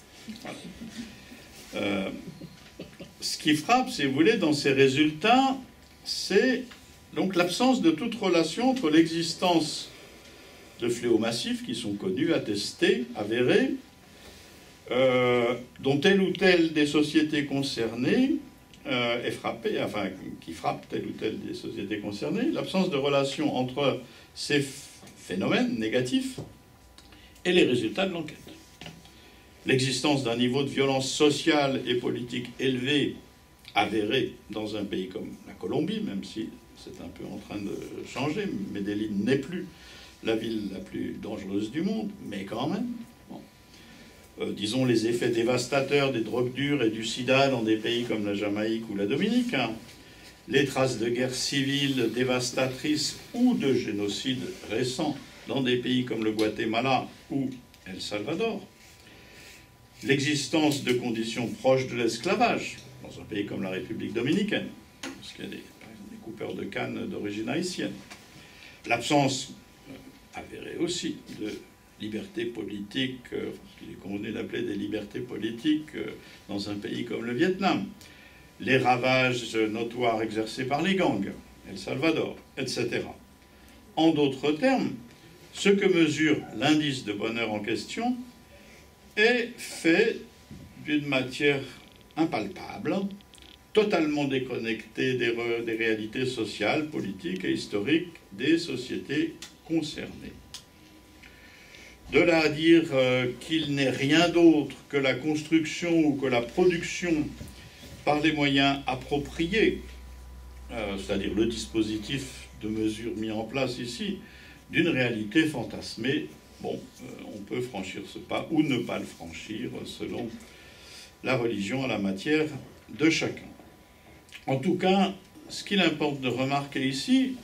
Voilà. Ce qui frappe, si vous voulez, dans ces résultats, c'est donc l'absence de toute relation entre l'existence de fléaux massifs qui sont connus, attestés, avérés, dont telle ou telle des sociétés concernées est frappée, enfin, qui frappe telle ou telle des sociétés concernées, l'absence de relation entre ces phénomènes négatifs et les résultats de l'enquête. L'existence d'un niveau de violence sociale et politique élevé, avéré dans un pays comme la Colombie, même si c'est un peu en train de changer, Medellín n'est plus la ville la plus dangereuse du monde, mais quand même. Bon. Disons les effets dévastateurs des drogues dures et du sida dans des pays comme la Jamaïque ou la Dominique, hein. Les traces de guerres civiles dévastatrices ou de génocides récents dans des pays comme le Guatemala ou El Salvador, l'existence de conditions proches de l'esclavage dans un pays comme la République dominicaine, parce qu'il y a par exemple, des coupeurs de canne d'origine haïtienne, l'absence avérée aussi de liberté politique, ce qu'il est convenu d'appeler des libertés politiques dans un pays comme le Vietnam, les ravages notoires exercés par les gangs, El Salvador, etc. En d'autres termes, ce que mesure l'indice de bonheur en question est fait d'une matière impalpable, totalement déconnectée des réalités sociales, politiques et historiques des sociétés concernées. De là à dire qu'il n'est rien d'autre que la construction ou que la production par les moyens appropriés, c'est-à-dire le dispositif de mesure mis en place ici, d'une réalité fantasmée, bon, on peut franchir ce pas ou ne pas le franchir selon la religion en la matière de chacun. En tout cas, ce qu'il importe de remarquer ici,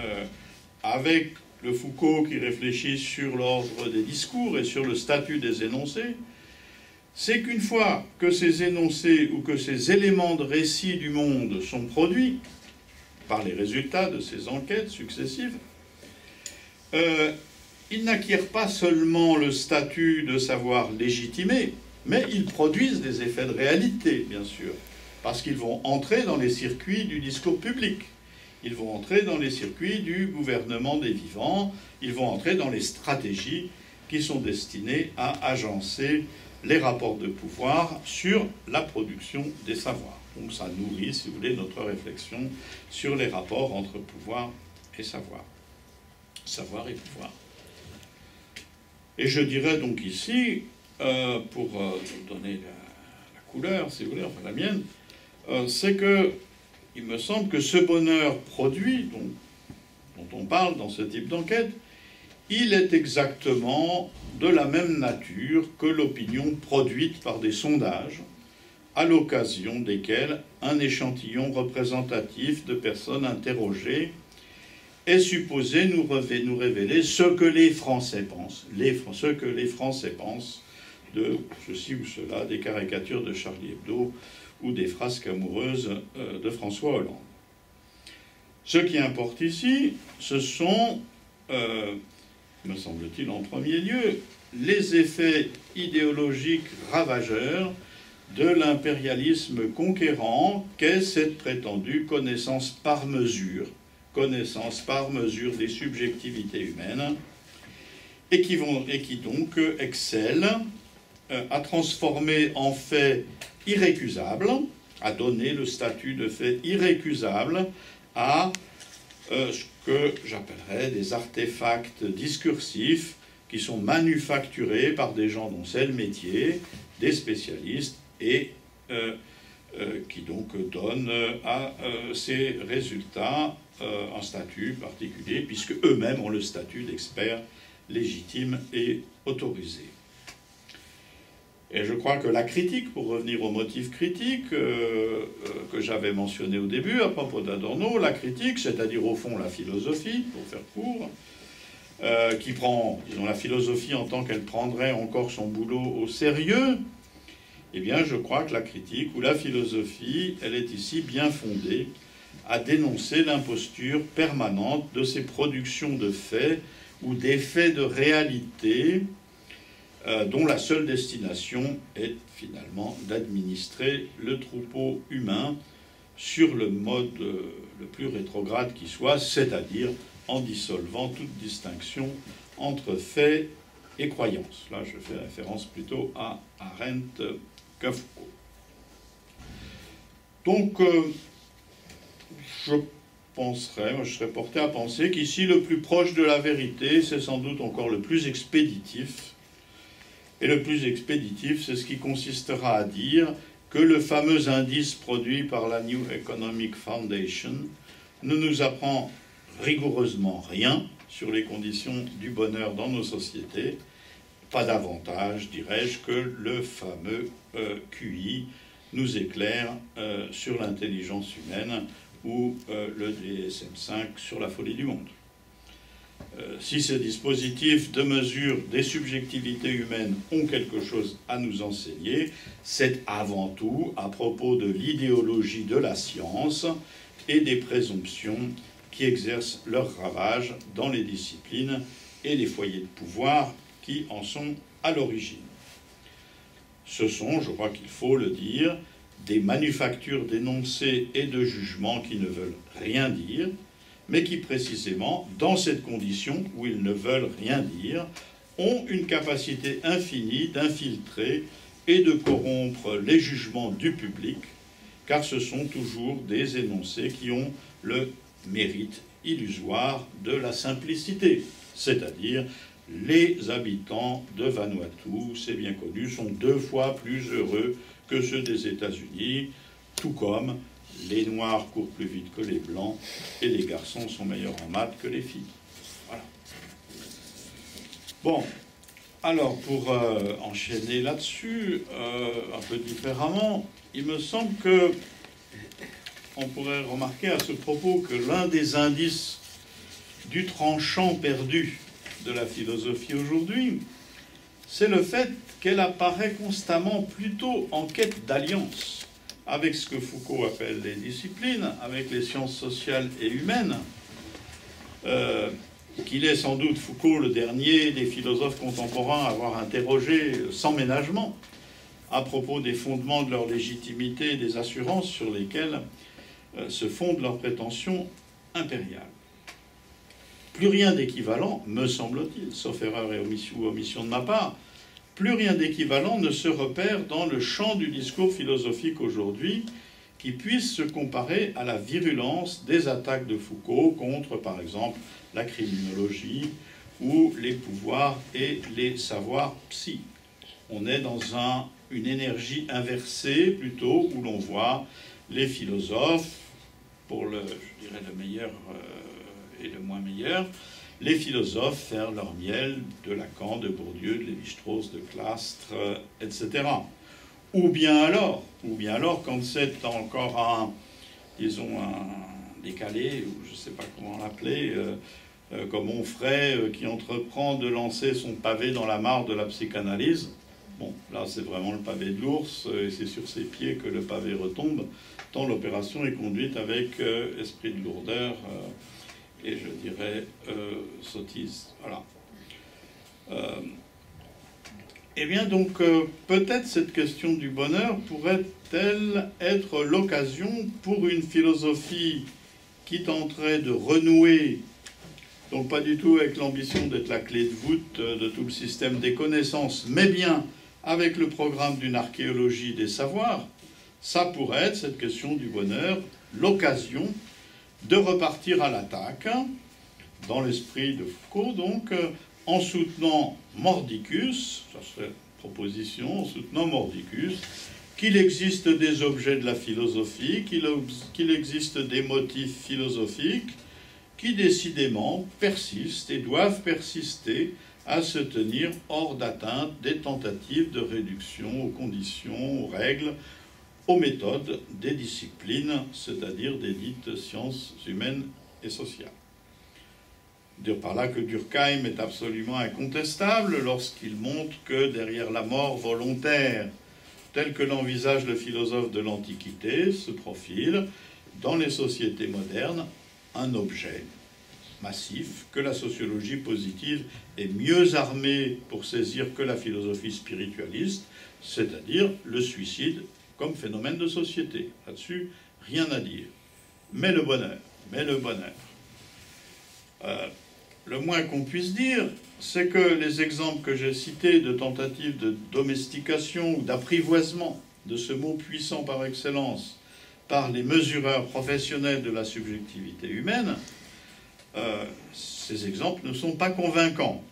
avec le Foucault qui réfléchit sur l'ordre des discours et sur le statut des énoncés, c'est qu'une fois que ces énoncés ou que ces éléments de récit du monde sont produits par les résultats de ces enquêtes successives, ils n'acquièrent pas seulement le statut de savoir légitimé, mais ils produisent des effets de réalité, bien sûr, parce qu'ils vont entrer dans les circuits du discours public, ils vont entrer dans les circuits du gouvernement des vivants, ils vont entrer dans les stratégies qui sont destinées à agencer les rapports de pouvoir sur la production des savoirs. Donc ça nourrit, si vous voulez, notre réflexion sur les rapports entre pouvoir et savoir. Savoir et pouvoir. Et je dirais donc ici, pour donner la couleur, si vous voulez, enfin la mienne, c'est que il me semble que ce bonheur produit, dont on parle dans ce type d'enquête, il est exactement de la même nature que l'opinion produite par des sondages, à l'occasion desquels un échantillon représentatif de personnes interrogées est supposé nous révéler ce que les Français pensent, ce que les Français pensent de ceci ou cela, des caricatures de Charlie Hebdo ou des frasques amoureuses de François Hollande. Ce qui importe ici, ce sont, me semble-t-il en premier lieu, les effets idéologiques ravageurs de l'impérialisme conquérant qu'est cette prétendue connaissance par mesure des subjectivités humaines, et qui donc excellent à transformer en fait irrécusable, à donner le statut de fait irrécusable à ce que j'appellerais des artefacts discursifs qui sont manufacturés par des gens dont c'est le métier, des spécialistes et qui donc donne à ces résultats un statut particulier, puisque eux-mêmes ont le statut d'experts légitimes et autorisés. Et je crois que la critique, pour revenir au motif critique que j'avais mentionné au début à propos d'Adorno, la critique, c'est-à-dire au fond la philosophie, pour faire court, qui prend, disons, la philosophie en tant qu'elle prendrait encore son boulot au sérieux, eh bien je crois que la critique ou la philosophie, elle est ici bien fondée à dénoncer l'imposture permanente de ces productions de faits ou d'effets de réalité dont la seule destination est finalement d'administrer le troupeau humain sur le mode le plus rétrograde qui soit, c'est-à-dire en dissolvant toute distinction entre faits et croyances. Là, je fais référence plutôt à Arendt qu'à Foucault. Donc, je serais porté à penser qu'ici, le plus proche de la vérité, c'est sans doute encore le plus expéditif. Et le plus expéditif, c'est ce qui consistera à dire que le fameux indice produit par la New Economic Foundation ne nous apprend rigoureusement rien sur les conditions du bonheur dans nos sociétés, pas davantage, dirais-je, que le fameux QI nous éclaire sur l'intelligence humaine ou le DSM-5 sur la folie du monde. Si ces dispositifs de mesure des subjectivités humaines ont quelque chose à nous enseigner, c'est avant tout à propos de l'idéologie de la science et des présomptions qui exercent leur ravage dans les disciplines et les foyers de pouvoir qui en sont à l'origine. Ce sont, je crois qu'il faut le dire, des manufactures d'énoncés et de jugements qui ne veulent rien dire, mais qui précisément, dans cette condition où ils ne veulent rien dire, ont une capacité infinie d'infiltrer et de corrompre les jugements du public, car ce sont toujours des énoncés qui ont le mérite illusoire de la simplicité, c'est-à-dire les habitants de Vanuatu, c'est bien connu, sont 2 fois plus heureux que ceux des États-Unis, tout comme les Noirs courent plus vite que les Blancs et les garçons sont meilleurs en maths que les filles. Voilà. Bon, alors pour enchaîner là-dessus, un peu différemment, il me semble que on pourrait remarquer à ce propos que l'un des indices du tranchant perdu de la philosophie aujourd'hui, c'est le fait qu'elle apparaît constamment plutôt en quête d'alliance avec ce que Foucault appelle les disciplines, avec les sciences sociales et humaines, qu'il est sans doute Foucault le dernier des philosophes contemporains à avoir interrogé sans ménagement à propos des fondements de leur légitimité et des assurances sur lesquelles se fondent leurs prétentions impériales. Plus rien d'équivalent, me semble-t-il, sauf erreur ou omission de ma part, plus rien d'équivalent ne se repère dans le champ du discours philosophique aujourd'hui qui puisse se comparer à la virulence des attaques de Foucault contre, par exemple, la criminologie ou les pouvoirs et les savoirs psy. On est dans une énergie inversée, plutôt, où l'on voit les philosophes, pour le meilleur et le moins meilleur, les philosophes faire leur miel de Lacan, de Bourdieu, de Lévi-Strauss, de Clastres, etc. Ou bien alors, quand c'est encore un décalé, ou je ne sais pas comment l'appeler, comme Onfray, qui entreprend de lancer son pavé dans la mare de la psychanalyse. Bon, là c'est vraiment le pavé de l'ours, et c'est sur ses pieds que le pavé retombe, tant l'opération est conduite avec esprit de lourdeur, et je dirais sottise. Voilà. Eh bien donc, peut-être cette question du bonheur pourrait-elle être l'occasion pour une philosophie qui tenterait de renouer, donc pas du tout avec l'ambition d'être la clé de voûte de tout le système des connaissances, mais bien avec le programme d'une archéologie des savoirs, ça pourrait être, cette question du bonheur, l'occasion de repartir à l'attaque, dans l'esprit de Foucault, donc, en soutenant Mordicus, ça serait proposition, en soutenant Mordicus, qu'il existe des objets de la philosophie, qu'il existe des motifs philosophiques qui décidément persistent et doivent persister à se tenir hors d'atteinte des tentatives de réduction aux conditions, aux règles, aux méthodes des disciplines, c'est-à-dire des dites sciences humaines et sociales. Dire par là que Durkheim est absolument incontestable lorsqu'il montre que derrière la mort volontaire, telle que l'envisage le philosophe de l'Antiquité, se profile, dans les sociétés modernes, un objet massif que la sociologie positive est mieux armée pour saisir que la philosophie spiritualiste, c'est-à-dire le suicide comme phénomène de société. Là-dessus, rien à dire. Mais le bonheur. Le moins qu'on puisse dire, c'est que les exemples que j'ai cités de tentatives de domestication ou d'apprivoisement de ce mot puissant par excellence par les mesureurs professionnels de la subjectivité humaine, ces exemples ne sont pas convaincants.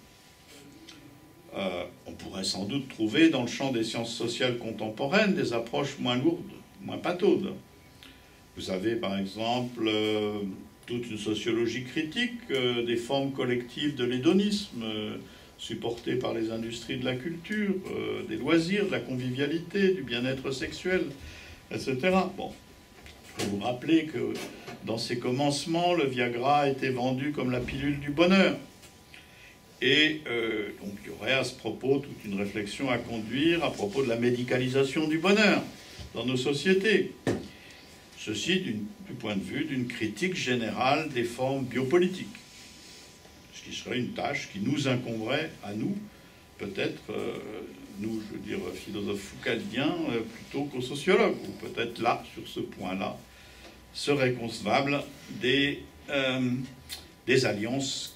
On pourrait sans doute trouver dans le champ des sciences sociales contemporaines des approches moins lourdes, moins pataudes. Vous avez par exemple toute une sociologie critique des formes collectives de l'hédonisme supportées par les industries de la culture, des loisirs, de la convivialité, du bien-être sexuel, etc. Bon, je peux vous rappeler que dans ses commencements, le Viagra a été vendu comme la pilule du bonheur. Et donc il y aurait à ce propos toute une réflexion à conduire à propos de la médicalisation du bonheur dans nos sociétés. Ceci du point de vue d'une critique générale des formes biopolitiques. Ce qui serait une tâche qui nous incomberait à nous, peut-être, nous, je veux dire, philosophes foucaldiens, plutôt qu'aux sociologues, ou peut-être là, sur ce point-là, serait concevable des alliances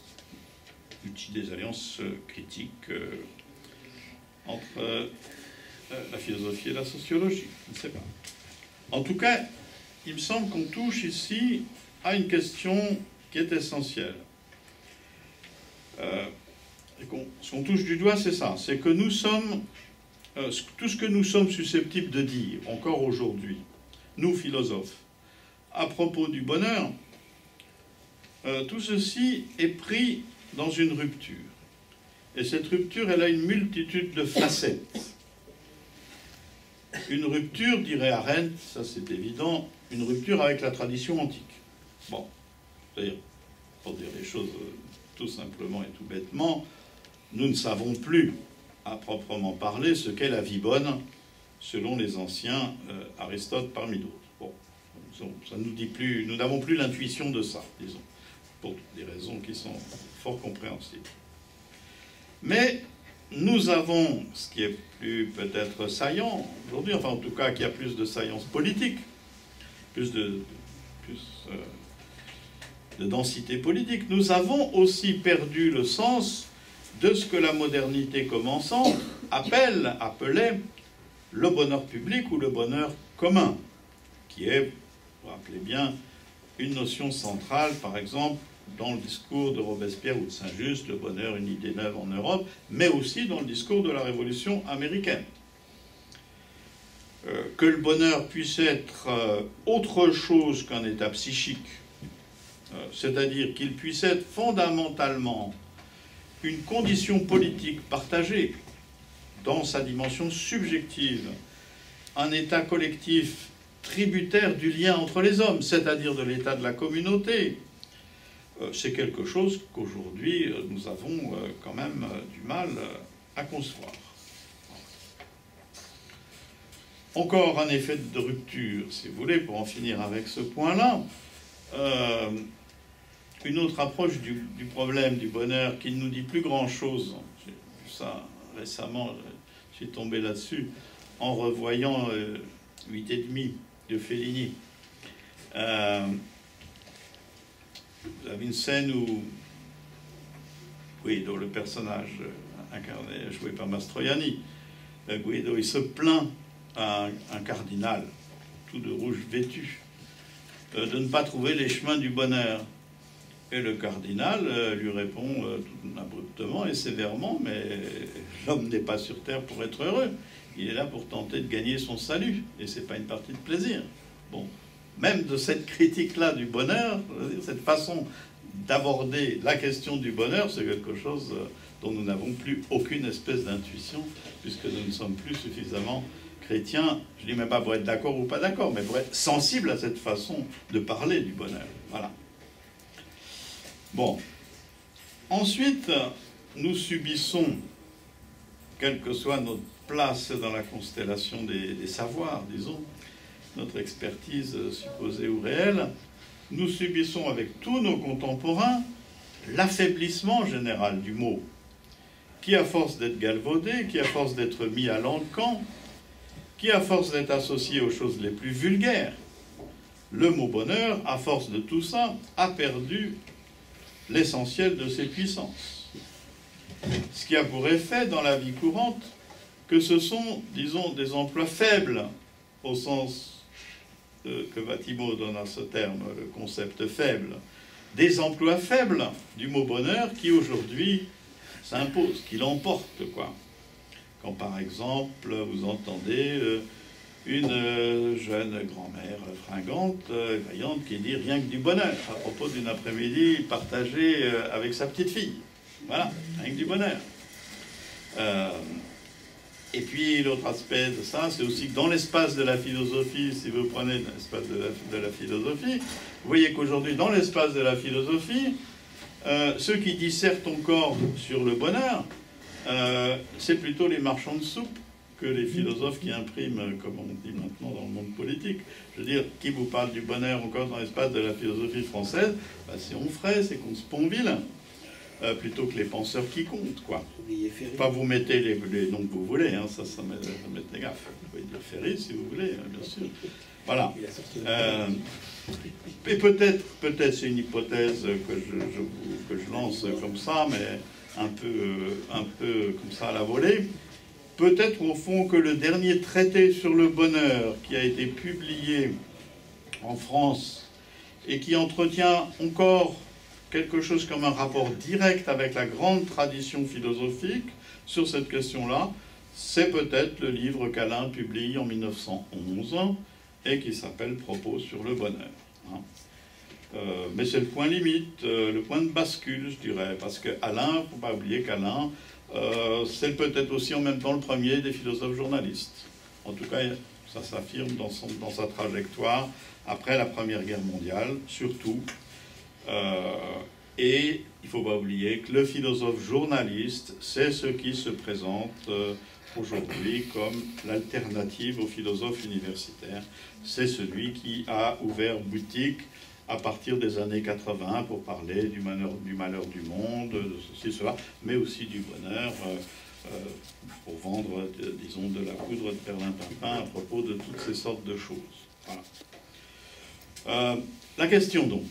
critiques entre la philosophie et la sociologie. Je ne sais pas. En tout cas, il me semble qu'on touche ici à une question qui est essentielle. Ce qu'on touche du doigt, c'est ça. C'est que nous sommes... tout ce que nous sommes susceptibles de dire, encore aujourd'hui, nous philosophes, à propos du bonheur, tout ceci est pris dans une rupture. Et cette rupture, elle a une multitude de facettes. Une rupture, dirait Arendt, ça c'est évident, une rupture avec la tradition antique. Bon, c'est-à-dire, pour dire les choses tout simplement et tout bêtement, nous ne savons plus, à proprement parler, ce qu'est la vie bonne, selon les anciens, Aristote parmi d'autres. Bon, ça nous dit plus, nous n'avons plus l'intuition de ça, disons, pour des raisons qui sont fort compréhensibles. Mais nous avons, ce qui est plus peut-être saillant aujourd'hui, enfin en tout cas qui a plus de saillance politique, plus de densité politique, nous avons aussi perdu le sens de ce que la modernité commençante appelait le bonheur public ou le bonheur commun, qui est, vous vous rappelez bien, une notion centrale, par exemple, dans le discours de Robespierre ou de Saint-Just, le bonheur, une idée neuve en Europe, mais aussi dans le discours de la Révolution américaine. Que le bonheur puisse être autre chose qu'un état psychique, c'est-à-dire qu'il puisse être fondamentalement une condition politique partagée dans sa dimension subjective, un état collectif tributaire du lien entre les hommes, c'est-à-dire de l'état de la communauté, c'est quelque chose qu'aujourd'hui nous avons quand même du mal à concevoir. Encore un effet de rupture, si vous voulez, pour en finir avec ce point-là. Une autre approche du problème du bonheur qui ne nous dit plus grand-chose. J'ai vu ça récemment, je suis tombé là-dessus, en revoyant 8,5 de Fellini. Vous avez une scène où Guido, le personnage incarné, joué par Mastroianni, Guido, il se plaint à un cardinal, tout de rouge vêtu, de ne pas trouver les chemins du bonheur. Et le cardinal lui répond tout abruptement et sévèrement, mais l'homme n'est pas sur terre pour être heureux, il est là pour tenter de gagner son salut, et c'est pas une partie de plaisir. Bon, même de cette critique-là du bonheur, cette façon d'aborder la question du bonheur, c'est quelque chose dont nous n'avons plus aucune espèce d'intuition, puisque nous ne sommes plus suffisamment chrétiens, je ne dis même pas pour être d'accord ou pas d'accord, mais pour être sensible à cette façon de parler du bonheur. Voilà. Bon. Ensuite, nous subissons, quelle que soit notre place dans la constellation des savoirs, disons, notre expertise supposée ou réelle, nous subissons avec tous nos contemporains l'affaiblissement général du mot, qui à force d'être galvaudé, qui à force d'être mis à l'encan, qui à force d'être associé aux choses les plus vulgaires, le mot bonheur, à force de tout ça, a perdu l'essentiel de ses puissances. Ce qui a pour effet dans la vie courante que ce sont, disons, des emplois faibles, au sens que Vatimo donne à ce terme, le concept faible, des emplois faibles du mot bonheur qui aujourd'hui s'imposent, qui l'emportent, quoi. Quand par exemple vous entendez une jeune grand-mère fringante, vaillante, qui dit rien que du bonheur à propos d'une après-midi partagée avec sa petite fille. Voilà, rien que du bonheur. Et puis l'autre aspect de ça, c'est aussi que dans l'espace de la philosophie, si vous prenez l'espace de la philosophie, vous voyez qu'aujourd'hui, dans l'espace de la philosophie, ceux qui dissertent encore sur le bonheur, c'est plutôt les marchands de soupe que les philosophes qui impriment, comme on dit maintenant dans le monde politique. Je veux dire, qui vous parle du bonheur encore dans l'espace de la philosophie française, ben, c'est Onfray, c'est Comte-Sponville, plutôt que les penseurs qui comptent, quoi. Pas vous mettez les noms que vous voulez, hein, ça mettez gaffe. Vous pouvez dire Ferry si vous voulez, hein, bien sûr. Voilà. Et peut-être c'est une hypothèse que je lance comme ça, mais un peu comme ça à la volée. Peut-être au fond que le dernier traité sur le bonheur qui a été publié en France et qui entretient encore quelque chose comme un rapport direct avec la grande tradition philosophique sur cette question-là, c'est peut-être le livre qu'Alain publie en 1911 et qui s'appelle « Propos sur le bonheur ». Mais c'est le point limite, le point de bascule, je dirais, parce qu'Alain, il ne faut pas oublier qu'Alain, c'est peut-être aussi en même temps le premier des philosophes journalistes. En tout cas, ça s'affirme dans sa trajectoire après la Première Guerre mondiale, surtout. Et il ne faut pas oublier que le philosophe journaliste, c'est ce qui se présente aujourd'hui comme l'alternative au philosophe universitaire. C'est celui qui a ouvert boutique à partir des années 80 pour parler du malheur du monde, de ceci, cela, mais aussi du bonheur, pour vendre, disons, de la poudre de perlimpinpin à propos de toutes ces sortes de choses. Voilà. La question donc,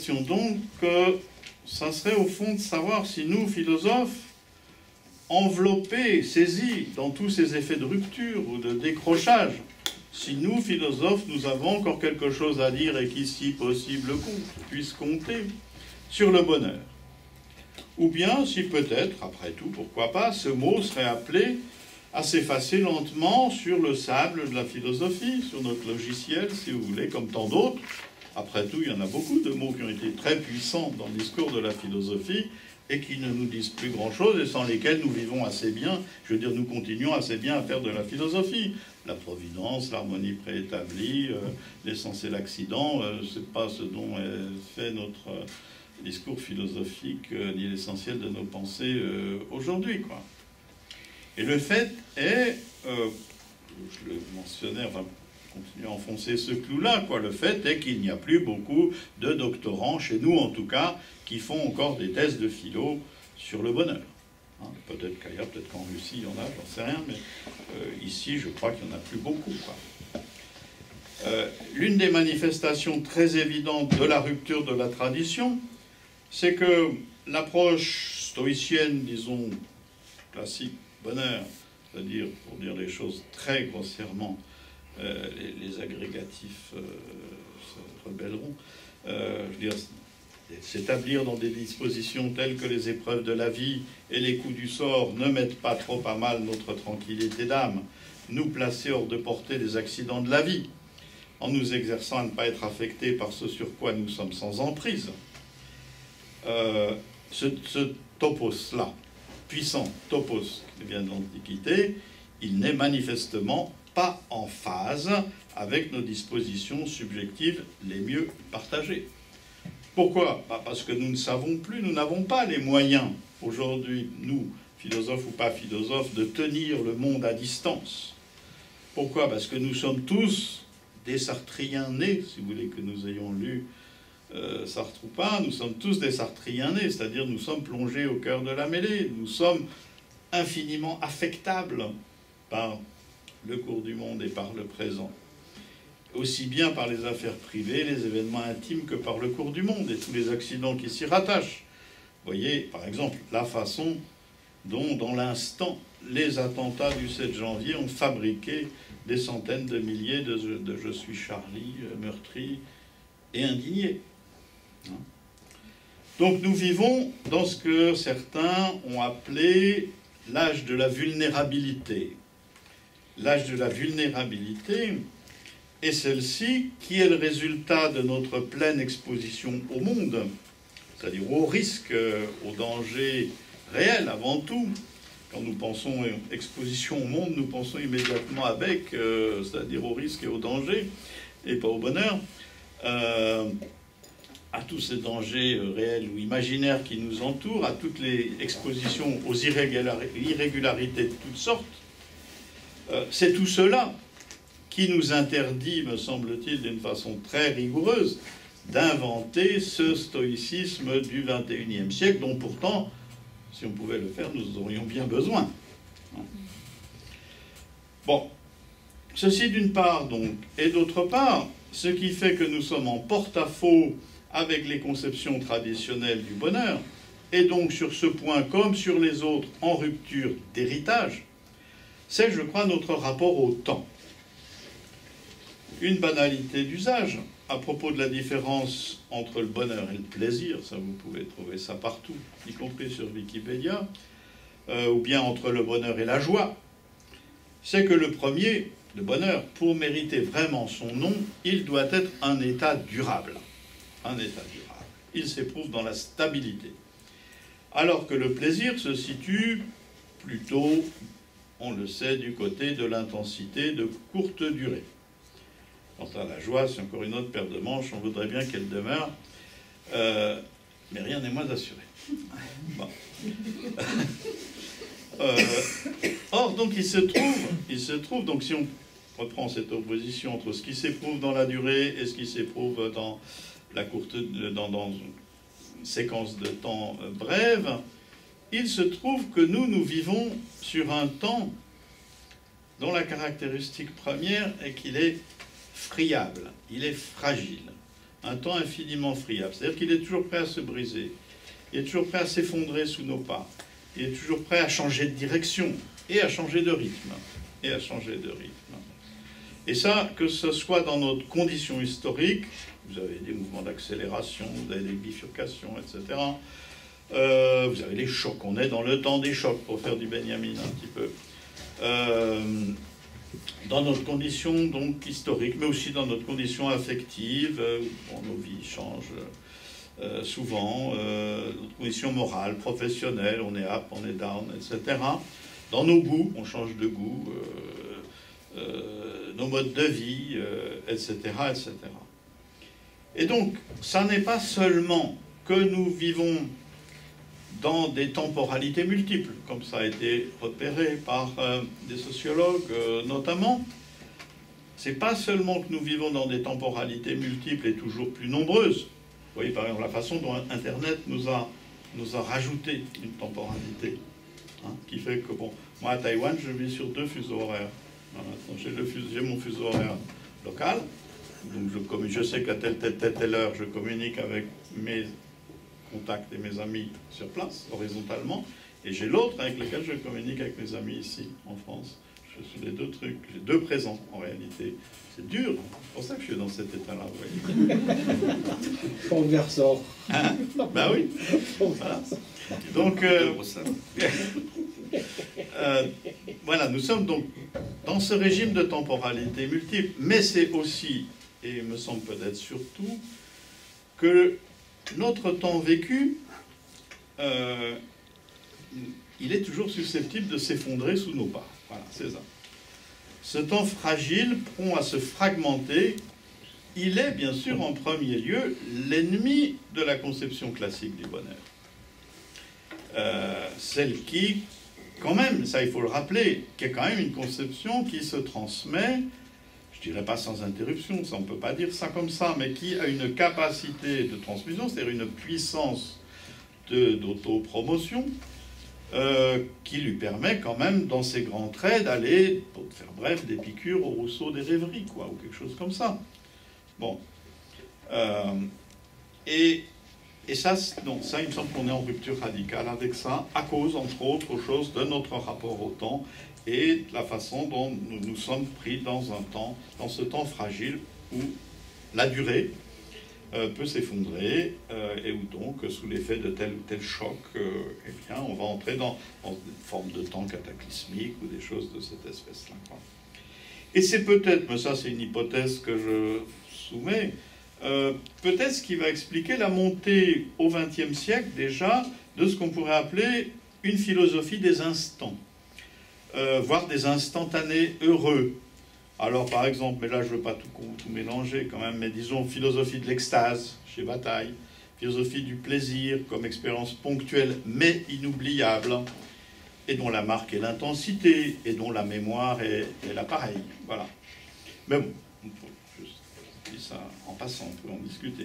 ça serait au fond de savoir si nous, philosophes, enveloppés, saisis dans tous ces effets de rupture ou de décrochage, si nous, philosophes, nous avons encore quelque chose à dire et qui, si possible, puisse compter sur le bonheur. Ou bien, si peut-être, après tout, pourquoi pas, ce mot serait appelé à s'effacer lentement sur le sable de la philosophie, sur notre logiciel, si vous voulez, comme tant d'autres. Après tout, il y en a beaucoup de mots qui ont été très puissants dans le discours de la philosophie et qui ne nous disent plus grand-chose et sans lesquels nous vivons assez bien. Je veux dire, nous continuons assez bien à faire de la philosophie. La providence, l'harmonie préétablie, l'essence et l'accident, c'est pas ce dont est fait notre discours philosophique ni l'essentiel de nos pensées aujourd'hui, quoi. Et le fait est, je le mentionnais, enfin, continuer à enfoncer ce clou-là, quoi. Le fait est qu'il n'y a plus beaucoup de doctorants, chez nous en tout cas, qui font encore des thèses de philo sur le bonheur. Hein, peut-être qu'ailleurs, peut-être qu'en Russie, il y en a, j'en sais rien, mais ici, je crois qu'il n'y en a plus beaucoup, quoi. L'une des manifestations très évidentes de la rupture de la tradition, c'est que l'approche stoïcienne, disons, classique, bonheur, c'est-à-dire, pour dire les choses très grossièrement, les agrégatifs se rebelleront. Je veux dire, s'établir dans des dispositions telles que les épreuves de la vie et les coups du sort ne mettent pas trop à mal notre tranquillité d'âme, nous placer hors de portée des accidents de la vie, en nous exerçant à ne pas être affectés par ce sur quoi nous sommes sans emprise. Ce topos-là, puissant topos qui vient de l'Antiquité, il n'est manifestement pas en phase avec nos dispositions subjectives les mieux partagées. Pourquoi? Parce que nous ne savons plus, nous n'avons pas les moyens aujourd'hui, nous, philosophes ou pas philosophes, de tenir le monde à distance. Pourquoi? Parce que nous sommes tous des Sartriens nés, si vous voulez que nous ayons lu Sartre ou pas, nous sommes tous des Sartriens nés, c'est-à-dire nous sommes plongés au cœur de la mêlée, nous sommes infiniment affectables par le cours du monde et par le présent, aussi bien par les affaires privées, les événements intimes, que par le cours du monde et tous les accidents qui s'y rattachent. Vous voyez, par exemple, la façon dont, dans l'instant, les attentats du 7 janvier ont fabriqué des centaines de milliers de Je suis Charlie meurtris et indignés. Donc nous vivons dans ce que certains ont appelé l'âge de la vulnérabilité. L'âge de la vulnérabilité est celle-ci qui est le résultat de notre pleine exposition au monde, c'est-à-dire au risque, au danger réel avant tout. Quand nous pensons exposition au monde, nous pensons immédiatement avec, c'est-à-dire au risque et au danger, et pas au bonheur, à tous ces dangers réels ou imaginaires qui nous entourent, à toutes les expositions aux irrégularités de toutes sortes. C'est tout cela qui nous interdit, me semble-t-il, d'une façon très rigoureuse, d'inventer ce stoïcisme du XXIe siècle, dont pourtant, si on pouvait le faire, nous aurions bien besoin. Bon, ceci d'une part, donc, et d'autre part, ce qui fait que nous sommes en porte-à-faux avec les conceptions traditionnelles du bonheur, et donc sur ce point, comme sur les autres, en rupture d'héritage, c'est, je crois, notre rapport au temps. Une banalité d'usage à propos de la différence entre le bonheur et le plaisir, ça vous pouvez trouver ça partout, y compris sur Wikipédia, ou bien entre le bonheur et la joie, c'est que le premier, le bonheur, pour mériter vraiment son nom, il doit être un état durable. Un état durable. Il s'éprouve dans la stabilité. Alors que le plaisir se situe plutôt, on le sait, du côté de l'intensité de courte durée. Quant à la joie, c'est encore une autre paire de manches, on voudrait bien qu'elle demeure, mais rien n'est moins assuré. Bon. Or, donc, il se trouve, donc si on reprend cette opposition entre ce qui s'éprouve dans la durée et ce qui s'éprouve dans la courte, dans une séquence de temps brève, il se trouve que nous vivons sur un temps dont la caractéristique première est qu'il est friable, il est fragile, un temps infiniment friable, c'est-à-dire qu'il est toujours prêt à se briser, il est toujours prêt à s'effondrer sous nos pas, il est toujours prêt à changer de direction et à changer de rythme, Et ça, que ce soit dans notre condition historique, vous avez des mouvements d'accélération, vous avez des bifurcations, etc. Vous avez les chocs, on est dans le temps des chocs, pour faire du Benjamin un petit peu. Dans notre condition donc historique, mais aussi dans notre condition affective, bon, nos vies changent souvent, notre condition morale, professionnelle, on est up, on est down, etc. Dans nos goûts, on change de goût, nos modes de vie, etc., etc. Et donc, ça n'est pas seulement que nous vivons dans des temporalités multiples, comme ça a été repéré par des sociologues notamment. C'est pas seulement que nous vivons dans des temporalités multiples et toujours plus nombreuses. Vous voyez par exemple la façon dont Internet nous a rajouté une temporalité, hein, qui fait que, bon, moi à Taïwan, je vis sur 2 fuseaux horaires. J'ai mon fuseau horaire local, donc je sais qu'à telle heure, je communique avec mes contacts et mes amis sur place, horizontalement, et j'ai l'autre avec lequel je communique avec mes amis ici, en France. Je suis les 2 trucs, j'ai 2 présents, en réalité. C'est dur, c'est pour ça que je suis dans cet état-là, vous voyez. Conversant. Hein? Ben oui. Voilà. Donc, voilà, nous sommes donc dans ce régime de temporalité multiple, mais c'est aussi, et il me semble peut-être surtout, que notre temps vécu, il est toujours susceptible de s'effondrer sous nos pas. Voilà, c'est ça. Ce temps fragile, prompt à se fragmenter, il est bien sûr en premier lieu l'ennemi de la conception classique du bonheur. Celle qui, quand même, ça il faut le rappeler, qui est quand même une conception qui se transmet, je dirais pas sans interruption, ça on peut pas dire ça comme ça, mais qui a une capacité de transmission, c'est-à-dire une puissance d'autopromotion, qui lui permet quand même, dans ses grands traits, d'aller, pour faire bref, d'Épicure au Rousseau des rêveries, quoi, ou quelque chose comme ça. Bon. Et ça, non, ça, il me semble qu'on est en rupture radicale avec ça, à cause, entre autres choses, de notre rapport au temps et de la façon dont nous nous sommes pris dans ce temps fragile où la durée peut s'effondrer et où donc, sous l'effet de tel ou tel choc, eh bien, on va entrer dans une forme de temps cataclysmique ou des choses de cette espèce-là, quoi. Et c'est peut-être, mais ça c'est une hypothèse que je soumets, peut-être ce qui va expliquer la montée au XXe siècle déjà de ce qu'on pourrait appeler une philosophie des instants, voire des instantanés heureux. Alors par exemple, mais là je ne veux pas tout mélanger quand même, mais disons philosophie de l'extase chez Bataille, philosophie du plaisir comme expérience ponctuelle mais inoubliable, et dont la marque est l'intensité, et dont la mémoire est l'appareil. Voilà. Mais bon, je dis ça en passant, on peut en discuter.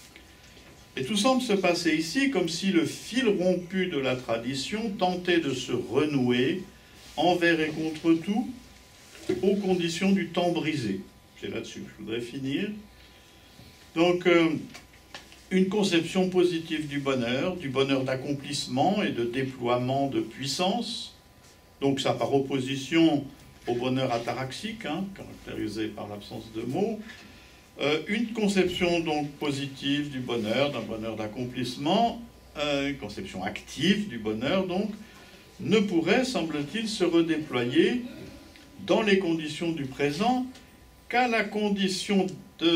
Et tout semble se passer ici comme si le fil rompu de la tradition tentait de se renouer envers et contre tout, aux conditions du temps brisé. C'est là-dessus que je voudrais finir. Donc, une conception positive du bonheur d'accomplissement et de déploiement de puissance. Donc ça par opposition au bonheur ataraxique, hein, caractérisé par l'absence de mots. Une conception donc positive du bonheur, d'un bonheur d'accomplissement, une conception active du bonheur donc, ne pourrait, semble-t-il, se redéployer dans les conditions du présent qu'à la condition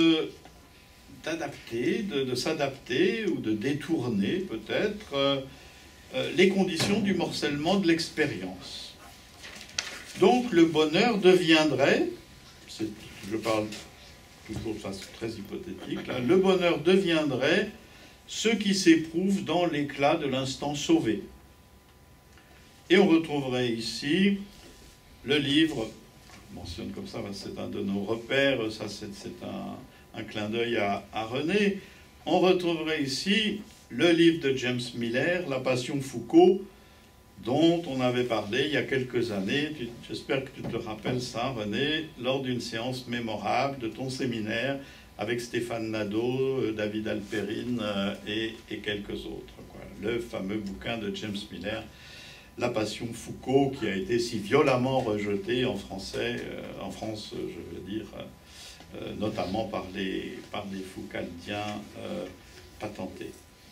d'adapter, de s'adapter ou de détourner peut-être les conditions du morcellement de l'expérience. Donc le bonheur deviendrait, je parle toujours de façon très hypothétique, là, le bonheur deviendrait ce qui s'éprouve dans l'éclat de l'instant sauvé. Et on retrouverait ici le livre, je mentionne comme ça, c'est un de nos repères, ça c'est un clin d'œil à René. On retrouverait ici le livre de James Miller, La Passion Foucault, dont on avait parlé il y a quelques années. J'espère que tu te rappelles ça, René, lors d'une séance mémorable de ton séminaire avec Stéphane Nadeau, David Alperine et quelques autres, quoi. Le fameux bouquin de James Miller, La Passion Foucault, qui a été si violemment rejeté en français, en France, je veux dire, notamment par les Foucaldiens patentés.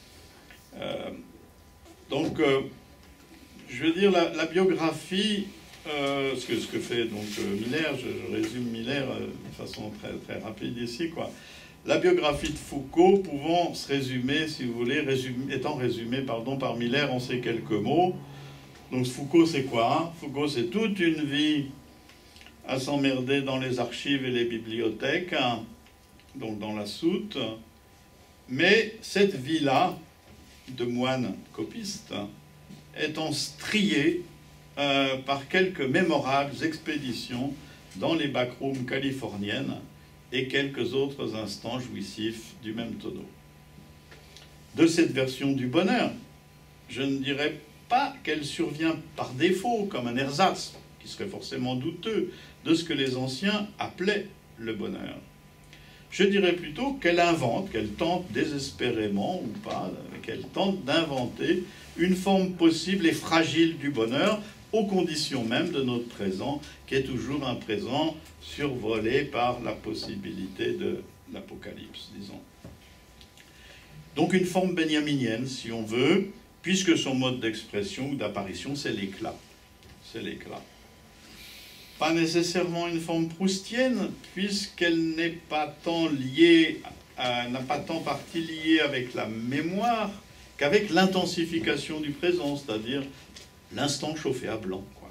Donc, je veux dire, la biographie, ce que fait donc Miller, je résume Miller de façon très, très rapide ici, quoi. La biographie de Foucault pouvant se résumer, si vous voulez, étant résumée par Miller en ces quelques mots. Donc Foucault, c'est quoi, hein? Foucault, c'est toute une vie à s'emmerder dans les archives et les bibliothèques, hein, donc dans la soute. Mais cette vie-là, de moine copiste, étant striée par quelques mémorables expéditions dans les backrooms californiennes et quelques autres instants jouissifs du même tonneau. De cette version du bonheur, je ne dirais pas qu'elle survient par défaut, comme un ersatz, qui serait forcément douteux, de ce que les anciens appelaient le bonheur. Je dirais plutôt qu'elle invente, qu'elle tente désespérément ou pas, qu'elle tente d'inventer une forme possible et fragile du bonheur, aux conditions même de notre présent, qui est toujours un présent survolé par la possibilité de l'apocalypse, disons. Donc une forme benjaminienne, si on veut, puisque son mode d'expression ou d'apparition, c'est l'éclat. C'est l'éclat. pas nécessairement une forme proustienne, puisqu'elle n'est pas tant liée, n'a pas tant partie liée avec la mémoire qu'avec l'intensification du présent, c'est-à-dire l'instant chauffé à blanc, quoi.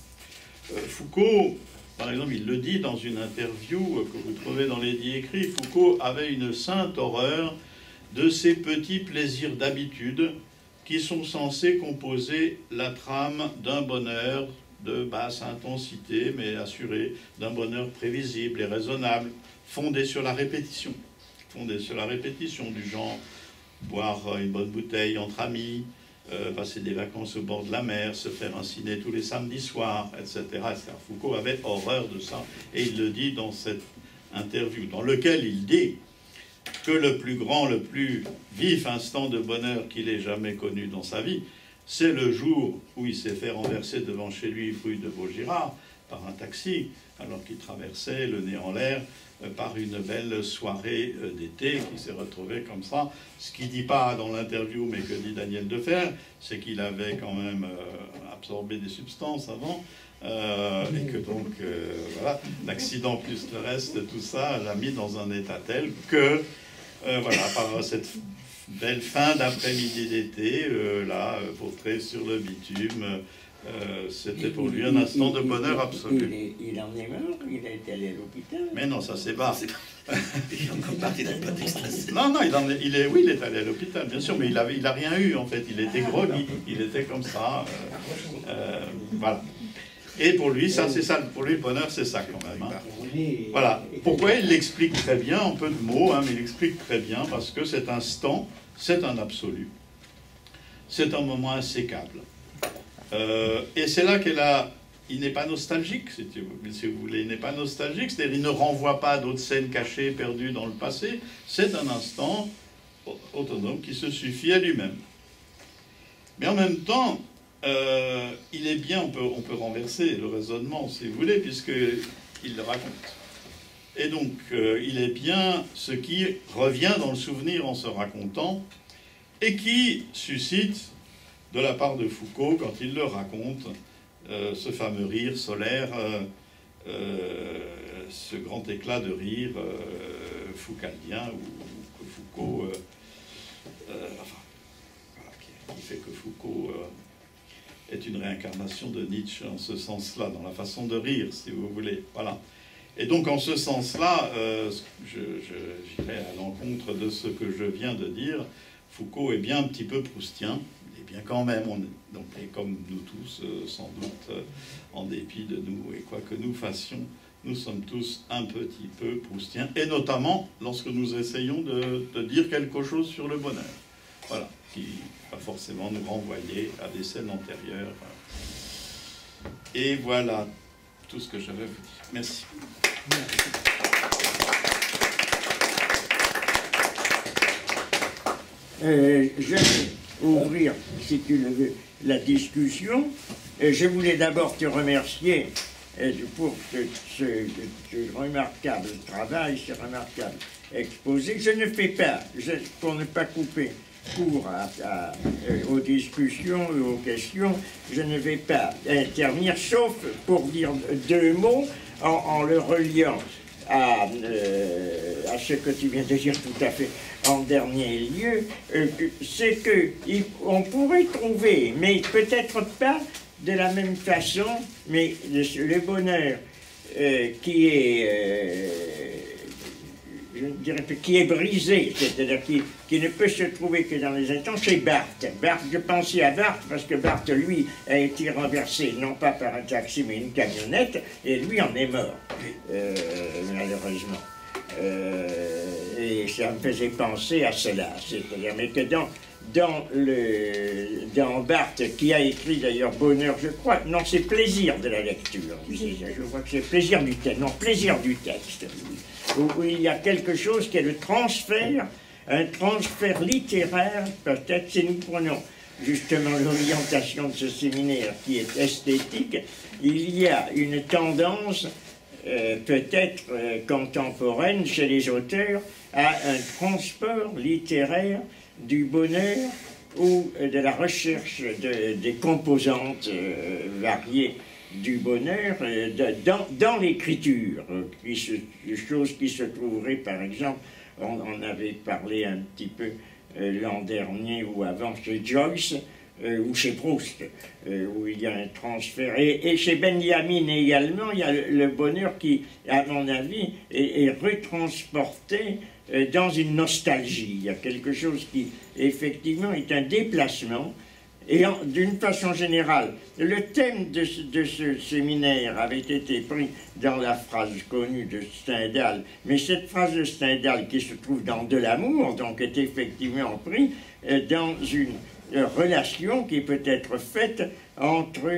Foucault, par exemple, il le dit dans une interview que vous trouvez dans l'édit écrit, Foucault avait une sainte horreur de ces petits plaisirs d'habitude qui sont censés composer la trame d'un bonheur de basse intensité, mais assuré d'un bonheur prévisible et raisonnable, fondé sur la répétition. Fondé sur la répétition du genre boire une bonne bouteille entre amis, passer des vacances au bord de la mer, se faire un ciné tous les samedis soirs, etc. Foucault avait horreur de ça, et il le dit dans cette interview, dans lequel il dit que le plus grand, le plus vif instant de bonheur qu'il ait jamais connu dans sa vie, c'est le jour où il s'est fait renverser devant chez lui, rue de Vaugirard, par un taxi, alors qu'il traversait le nez en l'air par une belle soirée d'été, qui s'est retrouvé comme ça. Ce qu'il ne dit pas dans l'interview, mais que dit Daniel Defer, c'est qu'il avait quand même absorbé des substances avant, et que donc, voilà, l'accident plus le reste, tout ça l'a mis dans un état tel que, voilà, par cette belle fin d'après-midi d'été, là, vautré sur le bitume, c'était pour lui un instant de bonheur absolu. Il en est mort, il a été allé à l'hôpital. Mais non, ça c'est bas. Il est encore parti dans le express. Non, non, il est allé à l'hôpital, bien sûr, mais il a rien eu, en fait. Il était groggy, il était comme ça. Voilà. Et pour lui, ça, c'est ça. Pour lui, le bonheur, c'est ça, quand même. Hein. Voilà. Pourquoi il l'explique très bien, en peu de mots, hein, mais il l'explique très bien, parce que cet instant, c'est un absolu. C'est un moment insécable. Et c'est là il n'est pas nostalgique, si vous voulez, il n'est pas nostalgique, c'est-à-dire il ne renvoie pas à d'autres scènes cachées, perdues dans le passé, c'est un instant autonome qui se suffit à lui-même. Mais en même temps, il est bien, on peut renverser le raisonnement, si vous voulez, puisqu'il le raconte. Et donc, il est bien ce qui revient dans le souvenir en se racontant, et qui suscite, de la part de Foucault, quand il le raconte, ce fameux rire solaire, ce grand éclat de rire foucaldien, ou que Foucault... enfin, voilà, qui fait que Foucault est une réincarnation de Nietzsche en ce sens-là, dans la façon de rire, si vous voulez. Voilà. Et donc, en ce sens-là, j'irai à l'encontre de ce que je viens de dire. Foucault est bien un petit peu proustien. Bien quand même, donc, et comme nous tous, sans doute, en dépit de nous, et quoi que nous fassions, nous sommes tous un petit peu proustiens, et notamment lorsque nous essayons de dire quelque chose sur le bonheur. Voilà, qui va forcément nous renvoyer à des scènes antérieures. Et voilà tout ce que j'avais à vous dire. Merci. Je vais ouvrir, si tu le veux, la discussion. Je voulais d'abord te remercier pour ce remarquable travail, ce remarquable exposé. Je ne fais pas, pour ne pas couper court aux discussions et aux questions, je ne vais pas intervenir, sauf pour dire deux mots en le reliant à ce que tu viens de dire tout à fait en dernier lieu, c'est qu'on pourrait trouver, mais peut-être pas de la même façon, mais le bonheur qui est, je dirais, qui est brisé, c'est-à-dire qui ne peut se trouver que dans les instants, c'est Barthes. Je pensais à Barthes parce que Barthes, lui, a été renversé, non pas par un taxi, mais une camionnette, et lui en est mort, malheureusement. Et ça me faisait penser à cela, c'est-à-dire, mais que dans Barthes, qui a écrit d'ailleurs Bonheur, je crois, non, c'est Plaisir de la lecture, je crois que c'est Plaisir du texte, non, Plaisir du texte, où il y a quelque chose qui est le transfert, un transfert littéraire, peut-être, si nous prenons justement l'orientation de ce séminaire qui est esthétique, il y a une tendance peut-être contemporaine chez les auteurs à un transport littéraire du bonheur ou de la recherche des composantes variées du bonheur dans l'écriture, chose qui se trouverait, par exemple, on avait parlé un petit peu l'an dernier ou avant chez Joyce, ou chez Proust, où il y a un transfert. Et chez Benjamin également, il y a le bonheur qui, à mon avis, est retransporté dans une nostalgie. Il y a quelque chose qui, effectivement, est un déplacement. Et d'une façon générale, le thème de ce séminaire avait été pris dans la phrase connue de Stendhal, mais cette phrase de Stendhal qui se trouve dans De l'amour, donc est effectivement pris dans une relation qui peut être faite entre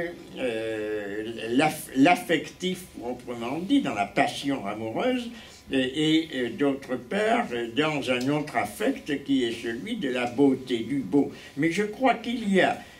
l'affectif proprement dit, dans la passion amoureuse, et d'autre part dans un autre affect qui est celui de la beauté, du beau. Mais je crois qu'il y a,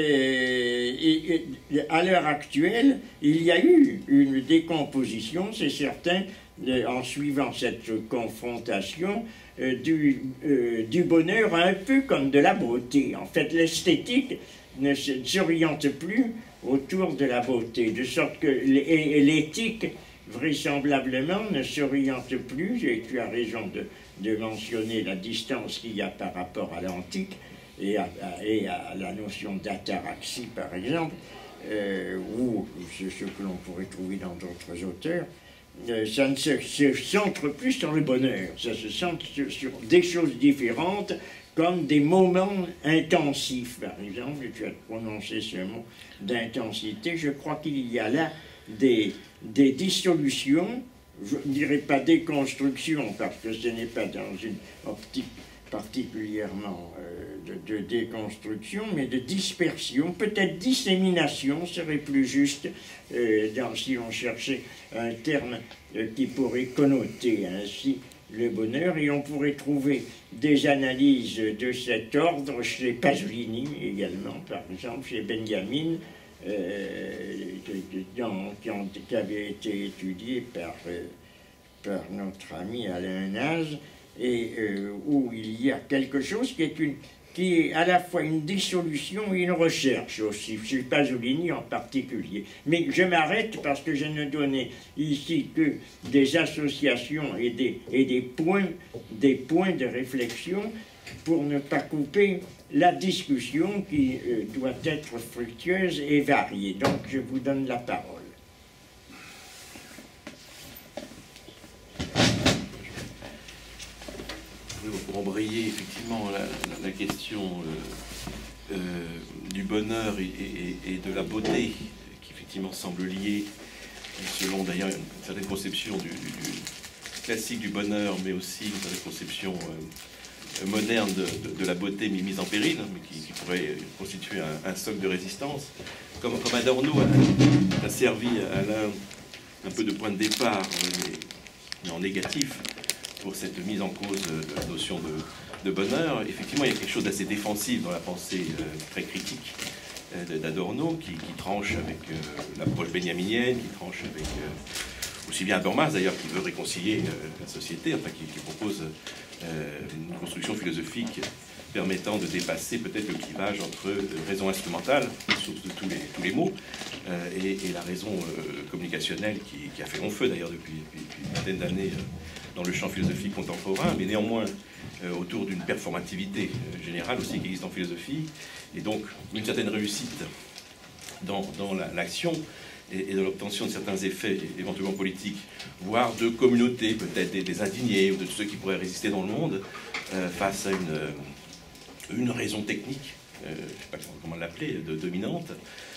à l'heure actuelle, il y a eu une décomposition, c'est certain, en suivant cette confrontation, du bonheur un peu comme de la beauté. En fait, l'esthétique ne s'oriente plus autour de la beauté, de sorte que l'éthique vraisemblablement ne s'oriente plus, et tu as raison de mentionner la distance qu'il y a par rapport à l'antique et à la notion d'ataraxie par exemple, ou ce que l'on pourrait trouver dans d'autres auteurs. Ça ne se centre plus sur le bonheur, ça se centre sur des choses différentes, comme des moments intensifs, par exemple, et tu as prononcé ce mot d'intensité. Je crois qu'il y a là des dissolutions, je ne dirais pas déconstruction, parce que ce n'est pas dans une optique particulièrement de déconstruction, mais de dispersion, peut-être dissémination serait plus juste, si on cherchait un terme qui pourrait connoter ainsi le bonheur, et on pourrait trouver des analyses de cet ordre chez Pasolini également, par exemple, chez Benjamin, qui avait été étudié par notre ami Alain Naz, et où il y a quelque chose qui est à la fois une dissolution et une recherche aussi, chez Pasolini en particulier. Mais je m'arrête parce que je ne donnais ici que des associations et des points de réflexion pour ne pas couper la discussion qui doit être fructueuse et variée. Donc je vous donne la parole. Pour embrayer effectivement la question du bonheur et de la beauté, qui effectivement semble liée, selon d'ailleurs une certaine conception du classique du bonheur, mais aussi une certaine conception moderne de la beauté mise en péril, mais qui pourrait constituer un socle de résistance. Comme Adorno a servi à Alain un peu de point de départ, mais en négatif, pour cette mise en cause de la notion de bonheur. Effectivement, il y a quelque chose d'assez défensif dans la pensée très critique d'Adorno, qui tranche avec l'approche benjaminienne, qui tranche avec aussi bien Habermas d'ailleurs, qui veut réconcilier la société, enfin qui propose une construction philosophique permettant de dépasser peut-être le clivage entre raison instrumentale, source de tous les maux, et la raison communicationnelle qui a fait long feu d'ailleurs depuis une vingtaine d'années dans le champ philosophique contemporain, mais néanmoins autour d'une performativité générale aussi qui existe en philosophie, et donc une certaine réussite dans l'action et dans l'obtention de certains effets éventuellement politiques, voire de communautés, peut-être des indignés ou de tous ceux qui pourraient résister dans le monde face à une raison technique, je ne sais pas comment l'appeler, dominante.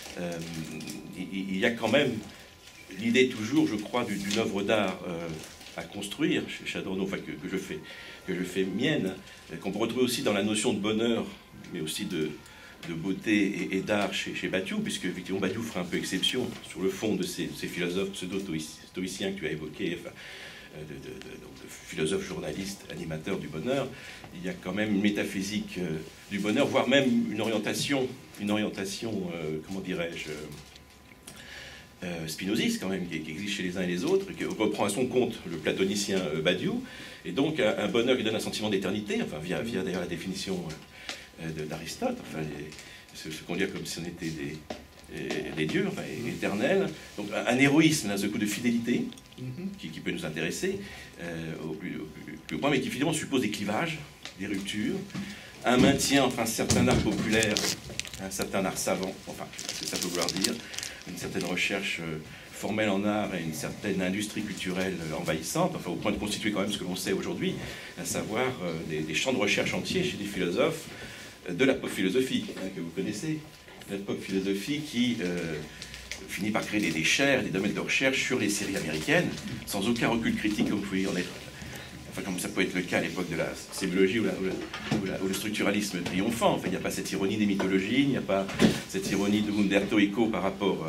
Il y a quand même l'idée toujours, je crois, d'une œuvre d'art à construire chez Adorno, enfin que je fais mienne, qu'on peut retrouver aussi dans la notion de bonheur, mais aussi de beauté et d'art chez Badiou, puisque effectivement Badiou fera un peu exception sur le fond de ces philosophes pseudo-stoïciens que tu as évoqués, enfin, de philosophes, journalistes, animateurs du bonheur. Il y a quand même une métaphysique du bonheur, voire même une orientation comment dirais-je, spinoziste quand même, qui existe chez les uns et les autres, qui reprend à son compte le platonicien Badiou, et donc un bonheur qui donne un sentiment d'éternité, enfin via d'ailleurs la définition d'Aristote, enfin ce qu'on dit comme si on était des dieux, enfin, éternels. Donc un héroïsme, d'un seul coup, de fidélité, qui peut nous intéresser au plus point, mais qui finalement suppose des clivages, des ruptures, un maintien entre un certain art populaire, un certain art savant, enfin, c'est ça peut vouloir dire, une certaine recherche formelle en art et une certaine industrie culturelle envahissante, enfin au point de constituer quand même ce que l'on sait aujourd'hui, à savoir des champs de recherche entiers chez des philosophes de la pop philosophie, que vous connaissez, la pop philosophie qui finit par créer des chaires, des domaines de recherche sur les séries américaines, sans aucun recul critique comme vous pouvez en être. Enfin, comme ça peut être le cas à l'époque de la sémiologie ou le structuralisme triomphant. Enfin, il n'y a pas cette ironie des mythologies, il n'y a pas cette ironie de Umberto Eco par rapport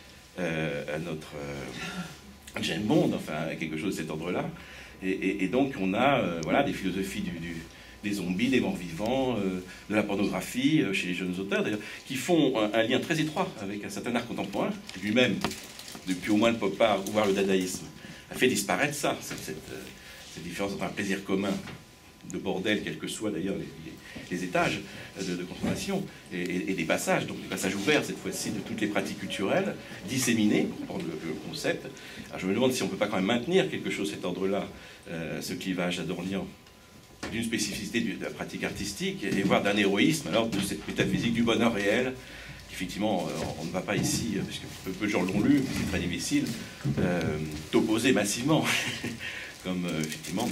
à notre James Bond, enfin, quelque chose de cet ordre-là. Et donc, on a voilà, des philosophies des zombies, des morts-vivants, de la pornographie, chez les jeunes auteurs, d'ailleurs, qui font un lien très étroit avec un certain art contemporain, lui-même, depuis au moins le pop art, voire le dadaïsme, a fait disparaître ça, cette différence entre un plaisir commun de bordel, quels que soient d'ailleurs les étages de consommation, et des passages, donc des passages ouverts cette fois-ci de toutes les pratiques culturelles, disséminées, pour prendre le concept. Alors je me demande si on ne peut pas quand même maintenir quelque chose de cet ordre-là, ce clivage adorniant d'une spécificité de la pratique artistique, et voire d'un héroïsme, alors de cette métaphysique du bonheur réel, qu'effectivement on ne va pas ici, puisque peu de gens l'ont lu, c'est très difficile, d'opposer massivement. Comme effectivement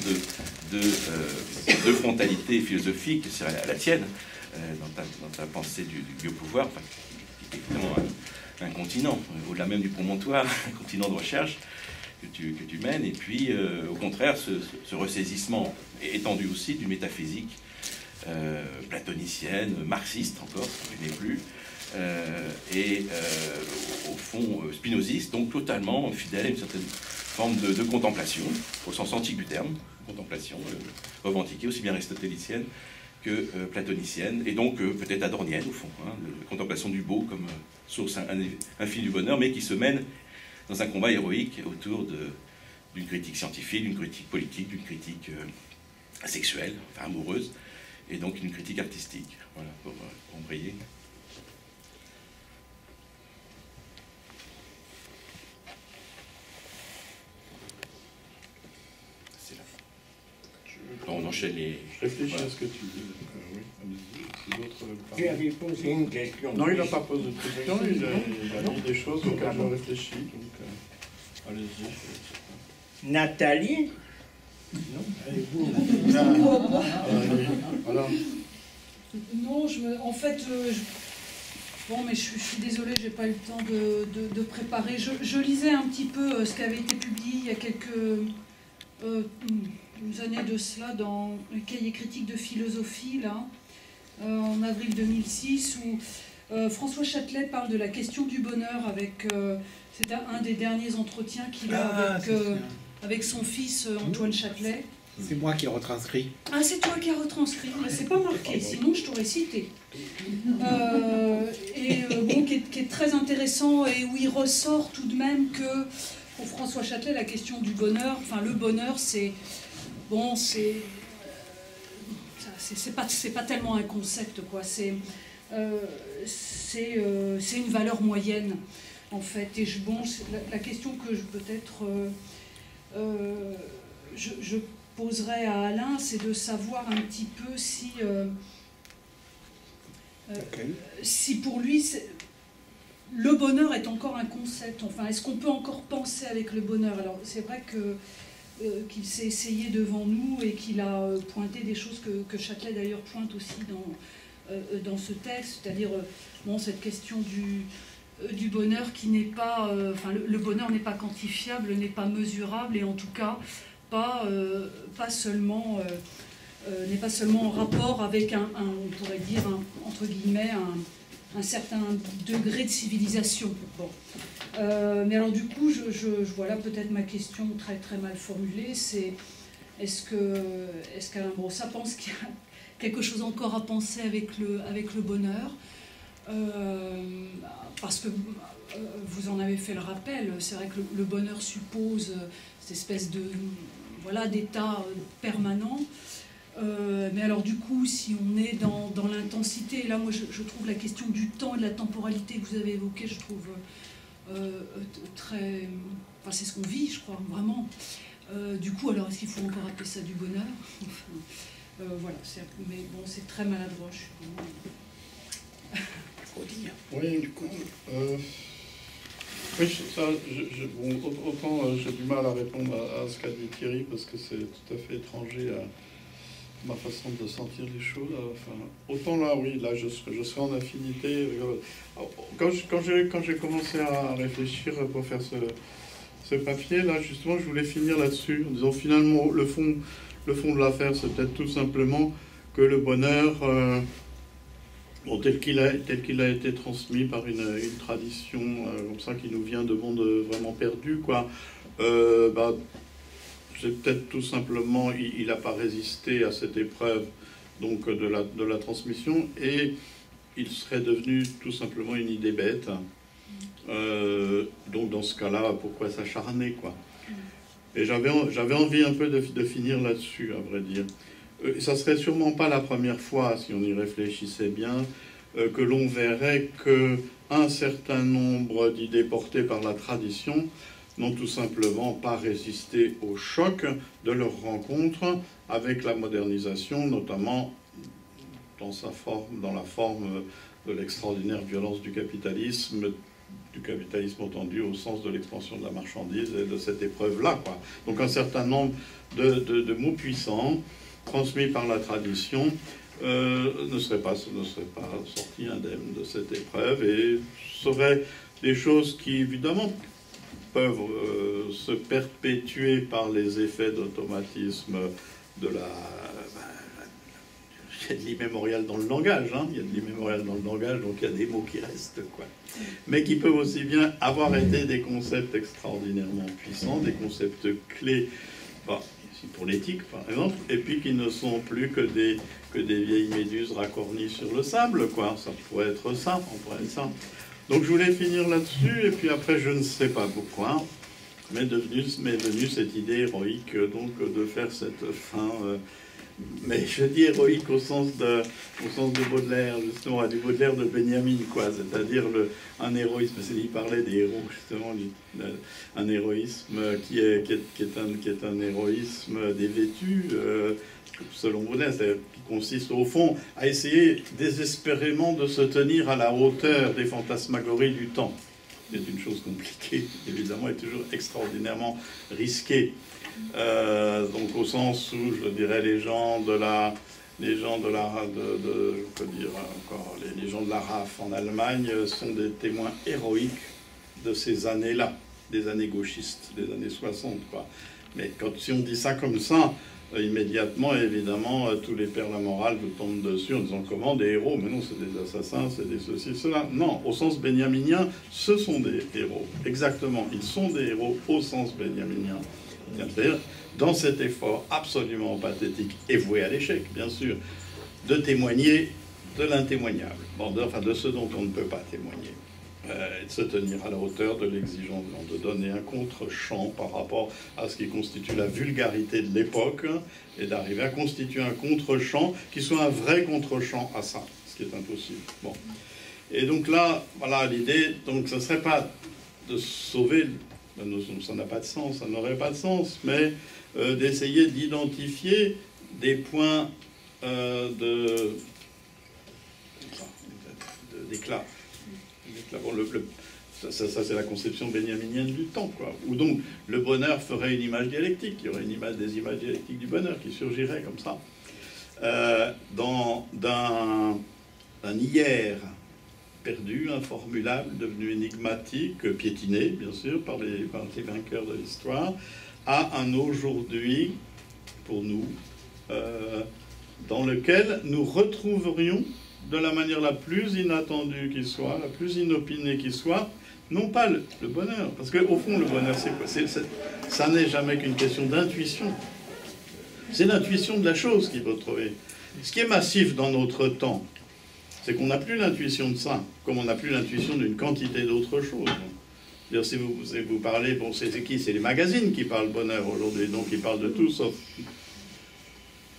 de frontalité philosophique, c'est la tienne, dans ta pensée du biopouvoir, enfin, qui est évidemment un continent, au-delà même du promontoire, un continent de recherche que tu mènes, et puis au contraire, ce ressaisissement étendu aussi d'une métaphysique platonicienne, marxiste encore, je n'ai plus, et au fond spinoziste, donc totalement fidèle à une certaine forme de contemplation, au sens antique du terme, contemplation revendiquée, aussi bien aristotélicienne que platonicienne, et donc peut-être adornienne au fond, hein, de contemplation du beau comme source infinie du bonheur, mais qui se mène dans un combat héroïque autour d'une critique scientifique, d'une critique politique, d'une critique sexuelle, enfin amoureuse, et donc une critique artistique, voilà, pour embrayer. On enchaîne les... Je réfléchis à ce que tu dis. Oui, Tu avais posé une question. non, il n'a pas posé de question, il a dit des choses auxquelles je réfléchis. Donc, allez-y. Nathalie? Non, allez, vous. Voilà. Non, en fait, bon, mais je suis désolée, j'ai pas eu le temps de préparer. Je lisais un petit peu ce qui avait été publié il y a quelques années de cela dans le cahier critique de philosophie, là, en avril 2006, où François Châtelet parle de la question du bonheur avec... c'est un des derniers entretiens qu'il a avec son fils Antoine Châtelet. C'est moi qui ai retranscrit. Ah, c'est toi qui as retranscrit, c'est pas marqué, sinon je t'aurais cité. Bon, qui est très intéressant et où il ressort tout de même que pour François Châtelet, la question du bonheur, enfin le bonheur, c'est bon, c'est pas tellement un concept, quoi. C'est une valeur moyenne, en fait. Et bon, la question que je poserais à Alain, c'est de savoir un petit peu si pour lui le bonheur est encore un concept. Enfin, est-ce qu'on peut encore penser avec le bonheur? Alors c'est vrai qu'il s'est essayé devant nous et qu'il a pointé des choses que Châtelet d'ailleurs pointe aussi dans ce texte, c'est-à-dire bon, cette question du bonheur qui n'est pas, enfin le bonheur n'est pas quantifiable, n'est pas mesurable, et en tout cas pas seulement en rapport avec on pourrait dire entre guillemets un certain degré de civilisation. Bon. Mais alors du coup, voilà peut-être ma question très très mal formulée, c'est est-ce qu'Alain Brossat pense qu'il y a quelque chose encore à penser avec le bonheur, parce que vous en avez fait le rappel, c'est vrai que le bonheur suppose cette espèce d'état permanent. Mais alors du coup, si on est dans l'intensité, là moi je trouve la question du temps et de la temporalité que vous avez évoquée, je trouve très... Enfin c'est ce qu'on vit, je crois, vraiment. Du coup, alors est-ce qu'il faut encore appeler ça du bonheur? Voilà, mais bon, c'est très maladroit, je suis vraiment... Oui, du coup... oui, ça, bon, autant j'ai du mal à répondre à ce qu'a dit Thierry, parce que c'est tout à fait étranger à ma façon de sentir les choses. Enfin, autant là, oui, là, je serais en affinité. Quand j'ai commencé à réfléchir pour faire ce papier, là, justement, je voulais finir là-dessus, en disant finalement, le fond de l'affaire, c'est peut-être tout simplement que le bonheur... bon, tel qu'il a été transmis par une tradition comme ça qui nous vient de monde vraiment perdu, quoi. C'est peut-être tout simplement, il n'a pas résisté à cette épreuve donc de la transmission, et il serait devenu tout simplement une idée bête. Donc dans ce cas-là, pourquoi s'acharner, quoi. Et j'avais envie un peu de finir là-dessus, à vrai dire. Ça serait sûrement pas la première fois, si on y réfléchissait bien, que l'on verrait qu'un certain nombre d'idées portées par la tradition n'ont tout simplement pas résisté au choc de leur rencontre avec la modernisation, notamment dans la forme de l'extraordinaire violence du capitalisme entendu au sens de l'expansion de la marchandise et de cette épreuve-là, quoi. Donc un certain nombre de mots puissants transmis par la tradition ne seraient pas sortis indemnes de cette épreuve, et seraient des choses qui, évidemment, peuvent se perpétuer par les effets d'automatisme de il y a de l'immémorial dans le langage, hein. Il y a de l'immémorial dans le langage, donc il y a des mots qui restent, quoi. Mais qui peuvent aussi bien avoir été des concepts extraordinairement puissants, des concepts clés, ici pour l'éthique par exemple, et puis qui ne sont plus que des vieilles méduses racornies sur le sable, quoi. Ça pourrait être ça, on pourrait être ça. Donc je voulais finir là-dessus, et puis après je ne sais pas pourquoi, m'est venue cette idée héroïque donc de faire cette fin... mais je dis héroïque au sens de Baudelaire, justement, du Baudelaire de Benjamin, quoi. C'est-à-dire un héroïsme, il parlait des héros, justement, un héroïsme qui est un héroïsme dévêtu, selon Baudelaire, c'est-à-dire qui consiste au fond à essayer désespérément de se tenir à la hauteur des fantasmagories du temps. C'est une chose compliquée, évidemment, et toujours extraordinairement risquée. Donc au sens où, je dirais, les gens de la RAF en Allemagne sont des témoins héroïques de ces années-là, des années gauchistes, des années 60, quoi. Mais si on dit ça comme ça, immédiatement, évidemment, tous les pères de la morale vous tombent dessus en disant comment des héros, mais non, c'est des assassins, c'est des ceci, cela. Non, au sens benjaminien, ce sont des héros. Exactement, ils sont des héros au sens benjaminien. C'est-à-dire, dans cet effort absolument pathétique et voué à l'échec, bien sûr, de témoigner de l'intémoignable, enfin de ce dont on ne peut pas témoigner, et de se tenir à la hauteur de l'exigence, de donner un contre-champ par rapport à ce qui constitue la vulgarité de l'époque, et d'arriver à constituer un contre-champ qui soit un vrai contre-champ à ça, ce qui est impossible. Bon. Et donc là, voilà l'idée, donc ce ne serait pas de sauver... Ça n'a pas de sens, ça n'aurait pas de sens, mais d'essayer d'identifier des points d'éclat. Bon, ça c'est la conception benjaminienne du temps, quoi. Où donc le bonheur ferait une image dialectique, il y aurait des images dialectiques du bonheur qui surgiraient comme ça. D'un hier perdu, informulable, devenu énigmatique, piétiné, bien sûr, par les vainqueurs de l'histoire, à un aujourd'hui, pour nous, dans lequel nous retrouverions, de la manière la plus inattendue qui soit, la plus inopinée qui soit, non pas le bonheur, parce qu'au fond, le bonheur, c'est quoi? Ça n'est jamais qu'une question d'intuition. C'est l'intuition de la chose qu'il faut trouver. Ce qui est massif dans notre temps, c'est qu'on n'a plus l'intuition de ça, comme on n'a plus l'intuition d'une quantité d'autres choses. C'est-à-dire, si vous parlez, bon, c'est qui? C'est les magazines qui parlent bonheur aujourd'hui, donc ils parlent de tout sauf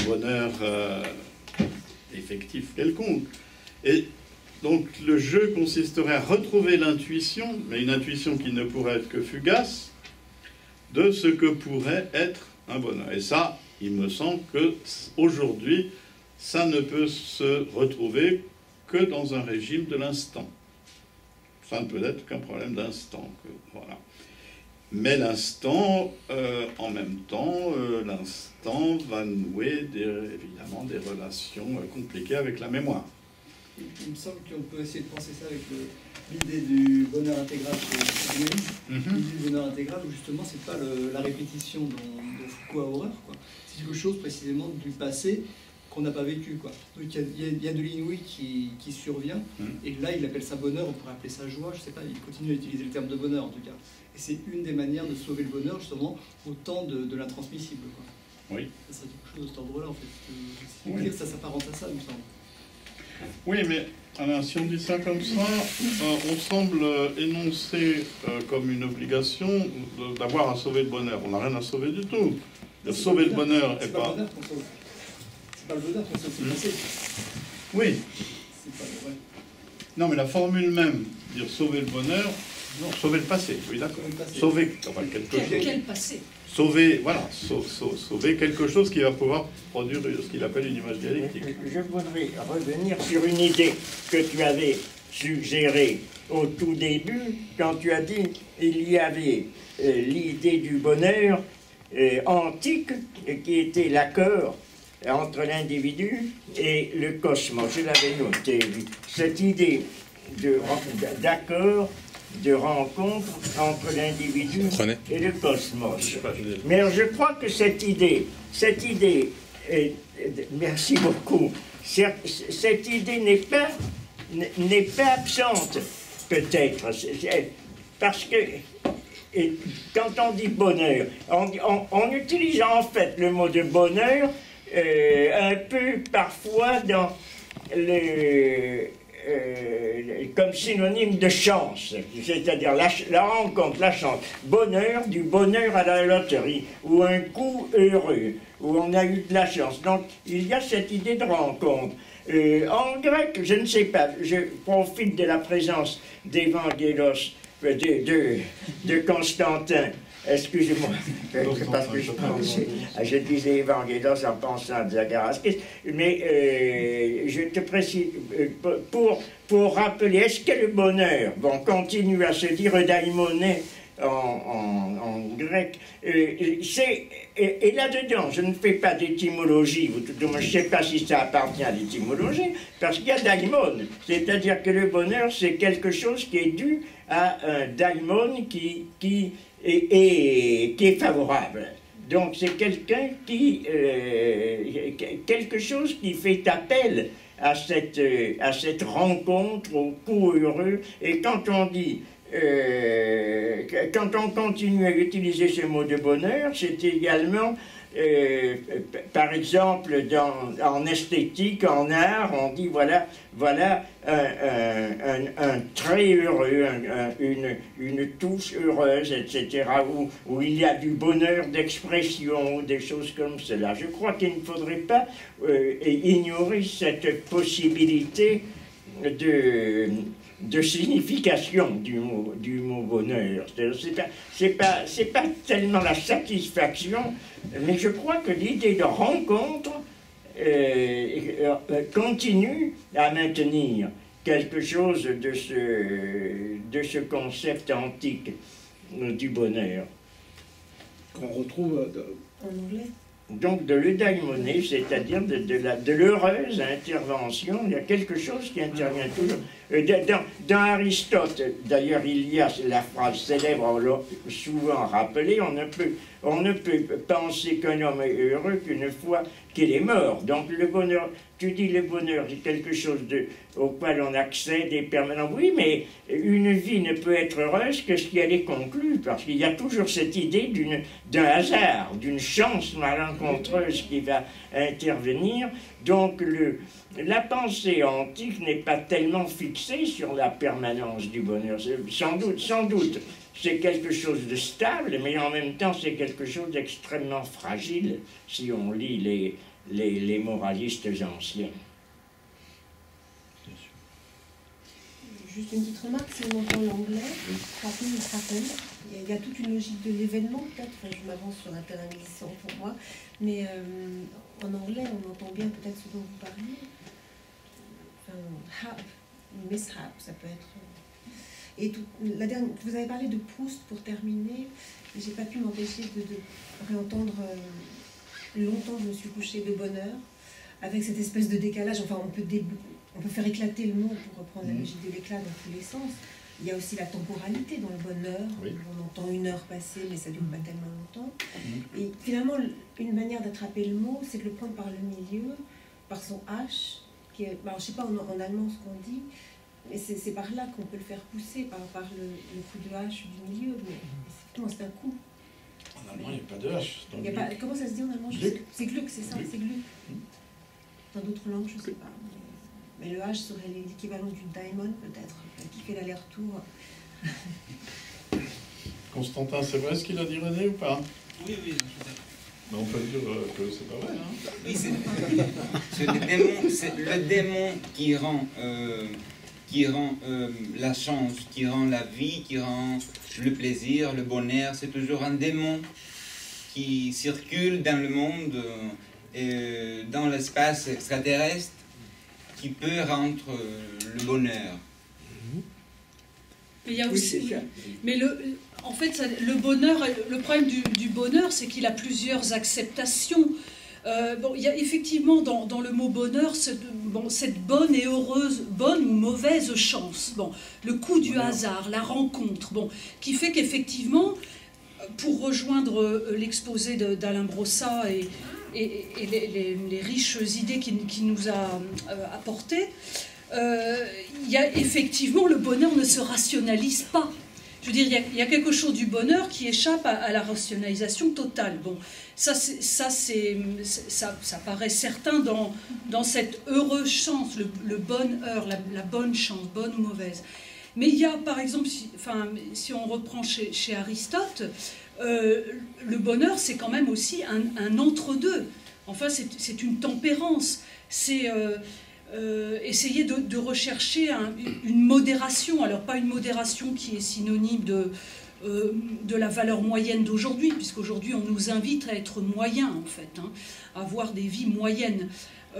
bonheur effectif quelconque. Et donc le jeu consisterait à retrouver l'intuition, mais une intuition qui ne pourrait être que fugace, de ce que pourrait être un bonheur. Et ça, il me semble qu'aujourd'hui, ça ne peut se retrouver que dans un régime de l'instant. Ça ne peut être qu'un problème d'instant. Voilà. Mais l'instant, en même temps, l'instant va nouer évidemment des relations compliquées avec la mémoire. Il me semble qu'on peut essayer de penser ça avec l'idée du bonheur intégral chez psychanalyse. L'idée du bonheur intégral, où justement, c'est pas la répétition dont Foucault a horreur, quoi. C'est quelque chose précisément du passé qu'on n'a pas vécu, quoi. Donc il y a de l'inouï qui survient, et là il appelle ça bonheur, on pourrait appeler ça joie, je sais pas, il continue à utiliser le terme de bonheur en tout cas. Et c'est une des manières de sauver le bonheur, justement, au temps de l'intransmissible, quoi. Oui. Ça serait quelque chose de cet ordre-là, en fait. Oui. Ça s'apparente à ça, il me semble. Oui, mais alors, si on dit ça comme ça, on semble énoncer comme une obligation d'avoir à sauver le bonheur. On n'a rien à sauver du tout. Sauver le bonheur est pas... C'est pas le bonheur qu'on sauve, c'est le passé. Oui. C'est pas vrai. Non, mais la formule même, dire sauver le bonheur, non, sauver le passé, oui, d'accord. Sauver enfin, quelque chose. Quel passé? Sauver, voilà, sauver quelque chose qui va pouvoir produire ce qu'il appelle une image dialectique. Je voudrais revenir sur une idée que tu avais suggérée au tout début, quand tu as dit il y avait l'idée du bonheur antique, qui était l'accord entre l'individu et le cosmos. Je l'avais noté, cette idée d'accord, de rencontre entre l'individu et le cosmos. Mais je crois que cette idée, merci beaucoup, cette idée n'est pas absente, peut-être, parce que quand on dit bonheur, on utilise en fait le mot de bonheur un peu parfois dans comme synonyme de chance, c'est-à-dire la rencontre, la chance, bonheur, du bonheur à la loterie, ou un coup heureux, où on a eu de la chance. Donc il y a cette idée de rencontre. En grec, je ne sais pas, je profite de la présence d'Evangelos, de Constantin. Excusez-moi, parce que je disais Evangelos en pensant à Zagaraskis, mais je te précise, pour rappeler, est-ce que le bonheur, bon, continue à se dire eudaimoné en grec, et là-dedans, je ne fais pas d'étymologie, ou tout du moins, je ne sais pas si ça appartient à l'étymologie, parce qu'il y a daimon, c'est-à-dire que le bonheur, c'est quelque chose qui est dû à un daimon qui est favorable. Donc c'est quelqu'un quelque chose qui fait appel à cette rencontre au coup heureux. Et quand on dit, quand on continue à utiliser ce mot de bonheur, c'est également, par exemple, en esthétique, en art, on dit voilà un trait heureux, une touche heureuse, etc., où il y a du bonheur d'expression, des choses comme cela. Je crois qu'il ne faudrait pas ignorer cette possibilité de signification du mot bonheur. C'est pas tellement la satisfaction, mais je crois que l'idée de rencontre continue à maintenir quelque chose de ce concept antique du bonheur. Qu'on retrouve en anglais. Donc de l'eudaimoné, c'est-à-dire de l'heureuse intervention, il y a quelque chose qui intervient toujours. Dans Aristote, d'ailleurs, il y a la phrase célèbre, on l'a souvent rappelée, on ne peut penser qu'un homme est heureux qu'une fois qu'il est mort. Donc le bonheur, tu dis le bonheur, c'est quelque chose auquel on accède et permanent. Oui, mais une vie ne peut être heureuse que si elle est conclue, parce qu'il y a toujours cette idée d'un hasard, d'une chance malencontreuse qui va intervenir. Donc la pensée antique n'est pas tellement fixée sur la permanence du bonheur. Sans doute, c'est quelque chose de stable, mais en même temps, c'est quelque chose d'extrêmement fragile, si on lit les moralistes anciens. Juste une petite remarque, si on entend l'anglais, il y a toute une logique de l'événement, peut-être, enfin, je m'avance sur un terrain glissant pour moi, mais en anglais, on entend bien peut-être ce dont vous parliez. Enfin, mishap, ça peut être... Et vous avez parlé de Proust pour terminer, et j'ai pas pu m'empêcher de réentendre longtemps je me suis couchée de bonheur, avec cette espèce de décalage, enfin on peut faire éclater le mot pour reprendre la logique de l'éclat dans tous les sens. Il y a aussi la temporalité dans le bonheur, oui. On entend 1 heure passer mais ça ne dure pas tellement longtemps. Et finalement, une manière d'attraper le mot, c'est de le prendre par le milieu, par son H, qui est, je ne sais pas en allemand ce qu'on dit, mais c'est par là qu'on peut le faire pousser, par le coup de hache du milieu. Mais c'est un coup. En allemand, il n'y a pas de hache. Il y a pas, comment ça se dit en allemand? C'est Gluck, c'est ça, c'est Gluck. Dans d'autres langues, je ne sais pas. Mais le H serait l'équivalent du diamond, peut-être, qui fait l'aller-retour. Constantin, c'est vrai ce qu'il a dit René ou pas? Oui, oui. Mais on peut dire que c'est pas vrai, hein? Oui, c'est le démon qui rend la chance, qui rend la vie, qui rend le plaisir, le bonheur. C'est toujours un démon qui circule dans le monde, dans l'espace extraterrestre, qui peut rendre le bonheur. Mais il y a aussi, mais en fait, le bonheur, le problème du bonheur, c'est qu'il a plusieurs acceptations. Il y a effectivement dans le mot bonheur cette bonne et heureuse, bonne ou mauvaise chance. Le coup du hasard, la rencontre, qui fait qu'effectivement, pour rejoindre l'exposé d'Alain Brossat et les riches idées qu'il nous a apportées, il y a effectivement, le bonheur ne se rationalise pas. Je veux dire, il y a quelque chose du bonheur qui échappe à la rationalisation totale. Ça paraît certain dans cette heureuse chance, le bonheur, la bonne chance, bonne ou mauvaise. Mais il y a, par exemple, si on reprend chez Aristote, le bonheur, c'est quand même aussi un entre-deux. Enfin, c'est une tempérance. C'est essayer de rechercher une modération. Alors, pas une modération qui est synonyme de la valeur moyenne d'aujourd'hui, puisqu'aujourd'hui, on nous invite à être moyen, en fait, hein, à avoir des vies moyennes.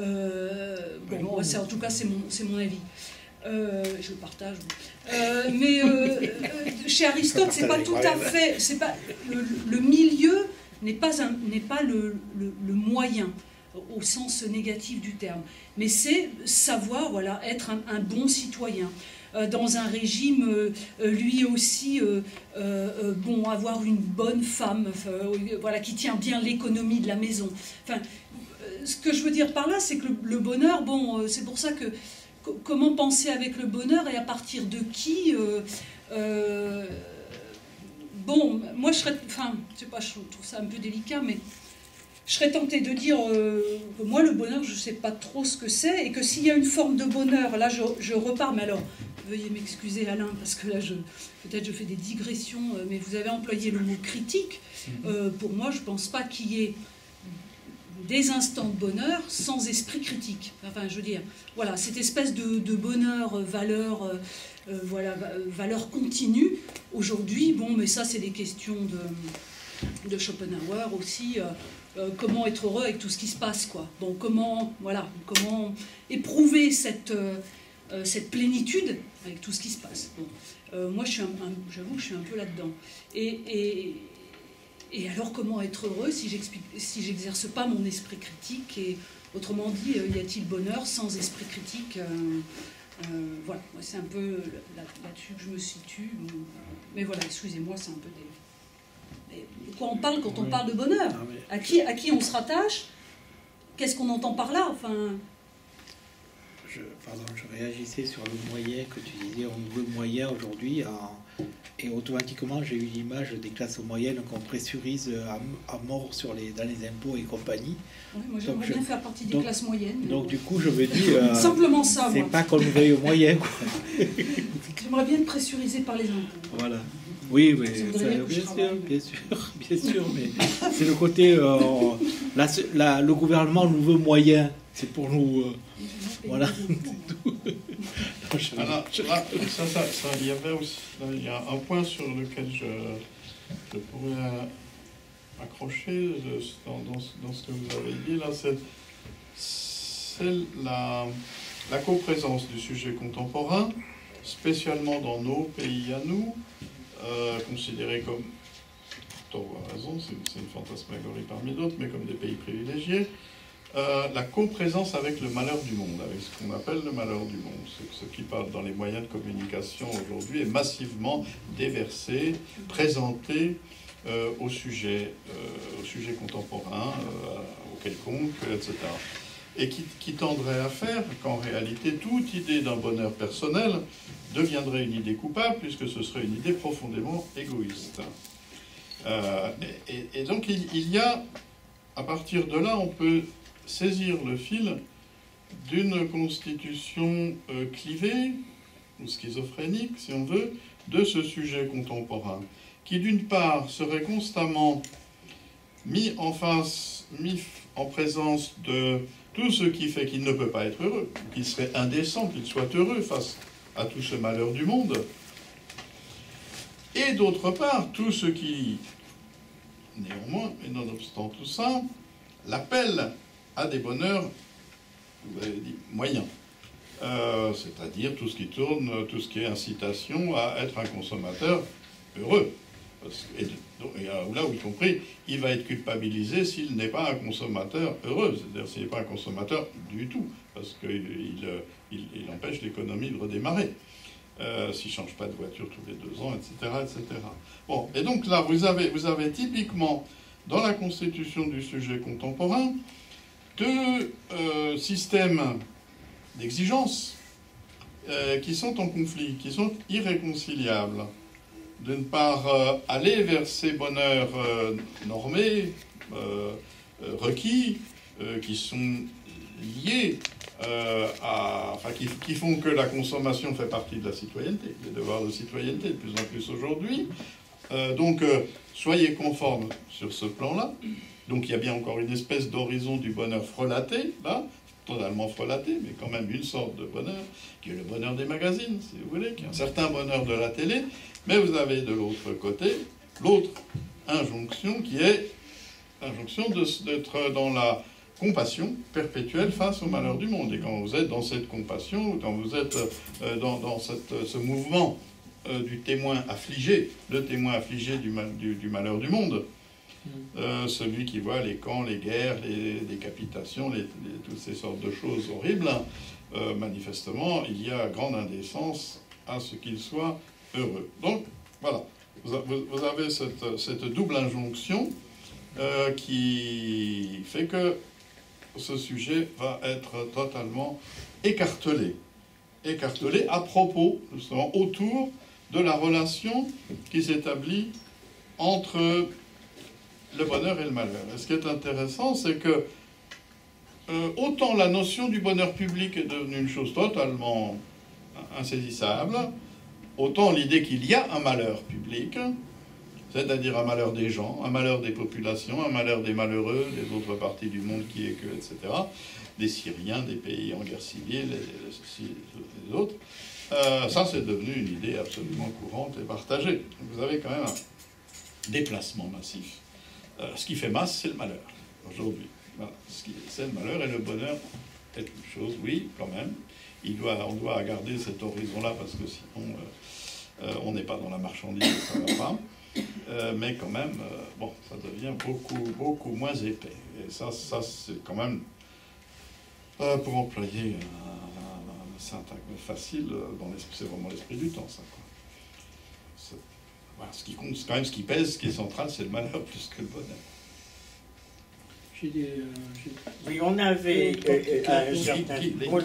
En tout cas, c'est mon avis. Je le partage. Mais chez Aristote, c'est pas tout à fait. C'est pas le milieu n'est pas le moyen au sens négatif du terme, mais c'est savoir, voilà, être un bon citoyen dans un régime, lui aussi, avoir une bonne femme, voilà, qui tient bien l'économie de la maison. Enfin, ce que je veux dire par là, c'est que le bonheur, c'est pour ça que comment penser avec le bonheur et à partir de qui moi je serais, je sais pas, je trouve ça un peu délicat, mais je serais tentée de dire que moi le bonheur je sais pas trop ce que c'est, et que s'il y a une forme de bonheur, là je repars, mais alors veuillez m'excuser Alain, parce que là peut-être je fais des digressions, mais vous avez employé le mot critique. Pour moi je pense pas qu'il y ait des instants de bonheur sans esprit critique. Enfin, je veux dire, voilà, cette espèce de bonheur, valeur, valeur continue. Aujourd'hui, mais ça, c'est des questions de Schopenhauer aussi. Comment être heureux avec tout ce qui se passe, quoi. Comment éprouver cette plénitude avec tout ce qui se passe. Moi, j'avoue que je suis un peu là-dedans. Et alors, comment être heureux si j'exerce pas mon esprit critique? Et autrement dit, y a-t-il bonheur sans esprit critique? Voilà, c'est un peu là-dessus que je me situe. Mais voilà, excusez-moi, c'est un peu des... De quoi on parle quand on parle de bonheur? À qui on se rattache? Qu'est-ce qu'on entend par là? Je réagissais sur le moyen que tu disais. On veut moyen aujourd'hui, et automatiquement j'ai eu l'image des classes moyennes qu'on pressurise à mort dans les impôts et compagnie. Oui, moi j'aimerais bien faire partie des classes moyennes. Donc du coup je me dis... simplement ça, c'est pas qu'on nous veuille au moyen, quoi. J'aimerais bien être pressurisé par les impôts. Voilà. Oui, mais bien sûr, mais c'est le côté le gouvernement nous veut moyen. C'est pour nous... voilà. Alors, il y a un point sur lequel je pourrais accrocher dans ce que vous avez dit, là, c'est la coprésence du sujet contemporain, spécialement dans nos pays à nous, considérés comme, Toro a raison, c'est une fantasmagorie parmi d'autres, mais comme des pays privilégiés, la coprésence avec le malheur du monde, avec ce qu'on appelle le malheur du monde. Ce qui parle dans les moyens de communication aujourd'hui est massivement déversé, présenté au sujet contemporain, au quelconque, etc. Et qui tendrait à faire qu'en réalité, toute idée d'un bonheur personnel deviendrait une idée coupable, puisque ce serait une idée profondément égoïste. Et donc, il y a, à partir de là, on peut saisir le fil d'une constitution clivée, ou schizophrénique, si on veut, de ce sujet contemporain, qui d'une part serait constamment mis en face, mis en présence de tout ce qui fait qu'il ne peut pas être heureux, qu'il serait indécent qu'il soit heureux face à tout ce malheur du monde, et d'autre part, tout ce qui, néanmoins, et nonobstant tout ça, l'appelle à des bonheurs, vous avez dit, moyens. C'est-à-dire tout ce qui tourne, tout ce qui est incitation à être un consommateur heureux. Et là où, y compris, il va être culpabilisé s'il n'est pas un consommateur heureux, c'est-à-dire s'il n'est pas un consommateur du tout, parce qu'il empêche l'économie de redémarrer, s'il ne change pas de voiture tous les 2 ans, etc., etc. Bon, et donc là, vous avez typiquement, dans la constitution du sujet contemporain, 2 systèmes d'exigence qui sont en conflit, qui sont irréconciliables. D'une part, aller vers ces bonheurs normés, requis, qui sont liés qui font que la consommation fait partie de la citoyenneté, des devoirs de citoyenneté de plus en plus aujourd'hui. Donc, soyez conformes sur ce plan-là. Donc, il y a bien encore une espèce d'horizon du bonheur frelaté, là, totalement frelaté, mais quand même une sorte de bonheur, qui est le bonheur des magazines, si vous voulez, qui est un certain bonheur de la télé, mais vous avez de l'autre côté l'autre injonction, qui est l'injonction d'être dans la compassion perpétuelle face au malheur du monde. Et quand vous êtes dans cette compassion, quand vous êtes dans ce mouvement du témoin affligé, le témoin affligé du malheur du monde, celui qui voit les camps, les guerres, les décapitations, toutes ces sortes de choses horribles, manifestement, il y a grande indécence à ce qu'il soit heureux. Donc, voilà, vous avez cette double injonction qui fait que ce sujet va être totalement écartelé à propos, justement, autour de la relation qui s'établit entre le bonheur et le malheur. Et ce qui est intéressant, c'est que autant la notion du bonheur public est devenue une chose totalement insaisissable, autant l'idée qu'il y a un malheur public, c'est-à-dire un malheur des gens, un malheur des populations, un malheur des malheureux, des autres parties du monde qui est que, etc., des Syriens, des pays en guerre civile, les autres, ça c'est devenu une idée absolument courante et partagée. Vous avez quand même un déplacement massif. Ce qui fait masse, c'est le malheur, aujourd'hui. Voilà. C'est le malheur et le bonheur, quelque chose, oui, quand même. On doit garder cet horizon-là, parce que sinon, on n'est pas dans la marchandise, ça va pas. Mais quand même, bon, ça devient beaucoup moins épais. Et ça c'est quand même, pour employer un syntagme facile, c'est vraiment l'esprit du temps, ça, quoi. Voilà, ce qui compte, quand même, ce qui pèse, ce qui est central, c'est le malheur plus que le bonheur. Oui, on avait un certain...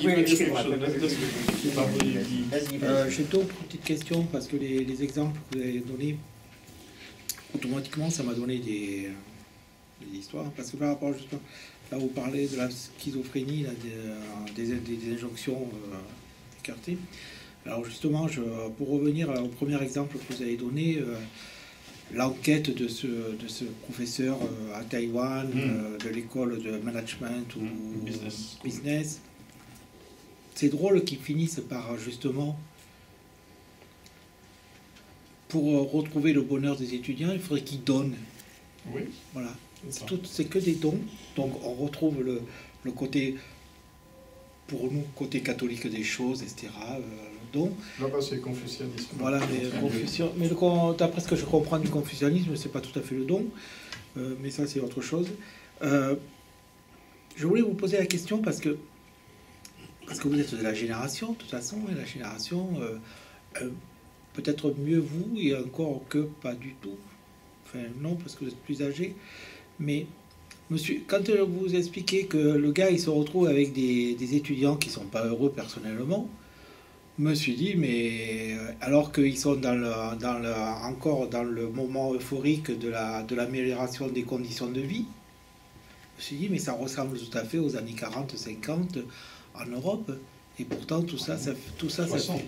J'ai d'autres petites questions, parce que les exemples que vous avez donnés, automatiquement, ça m'a donné des histoires. Parce que par rapport, justement, là, vous parlez de la schizophrénie, là, des injonctions écartées. Alors justement, pour revenir au premier exemple que vous avez donné, l'enquête de ce professeur à Taïwan, de l'école de management ou business. C'est drôle qu'ils finissent par justement, pour retrouver le bonheur des étudiants, il faudrait qu'ils donnent. Oui. Voilà. C'est que des dons. Donc on retrouve le côté, pour nous, côté catholique des choses, etc. Don. Là-bas, c'est le confucianisme. Voilà, mais d'après ce que je comprends du confucianisme, c'est pas tout à fait le don, mais ça c'est autre chose. Je voulais vous poser la question parce que vous êtes de la génération, de toute façon, et la génération, peut-être mieux vous, et encore que pas du tout. Enfin non, parce que vous êtes plus âgé. Mais monsieur, quand vous expliquez que le gars il se retrouve avec des étudiants qui sont pas heureux personnellement, je me suis dit, mais alors qu'ils sont encore dans le moment euphorique de l'amélioration des conditions de vie, je me suis dit, mais ça ressemble tout à fait aux années 40-50 en Europe. Et pourtant, tout ça, ça fait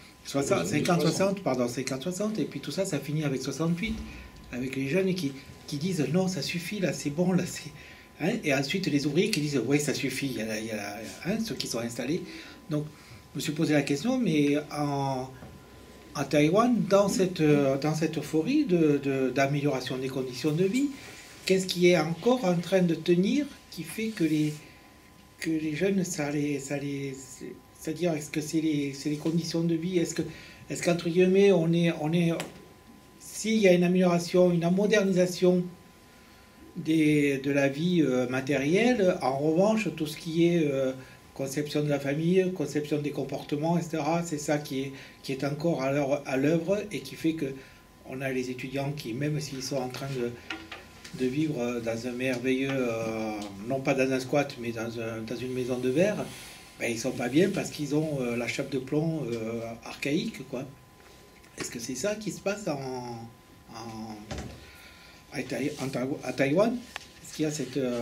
50-60, et puis tout ça, ça finit avec 68, avec les jeunes qui disent, non, ça suffit, là, c'est bon, là, c'est... Hein, et ensuite, les ouvriers qui disent, oui, ça suffit, il y a ceux qui sont installés. Donc, je me suis posé la question, mais à Taïwan, dans cette euphorie d'amélioration des conditions de vie, qu'est-ce qui est encore en train de tenir, qui fait que les jeunes, c'est-à-dire, est-ce que c'est les conditions de vie, est-ce qu'entre guillemets, s'il y a une amélioration, une modernisation de la vie matérielle, en revanche, tout ce qui est conception de la famille, conception des comportements, etc., c'est ça qui est encore à l'œuvre et qui fait que on a les étudiants qui, même s'ils sont en train de vivre dans un merveilleux, non pas dans un squat, mais dans une maison de verre, ben, ils sont pas bien parce qu'ils ont la chape de plomb archaïque, quoi. Est-ce que c'est ça qui se passe à Taïwan? Est-ce qu'il y a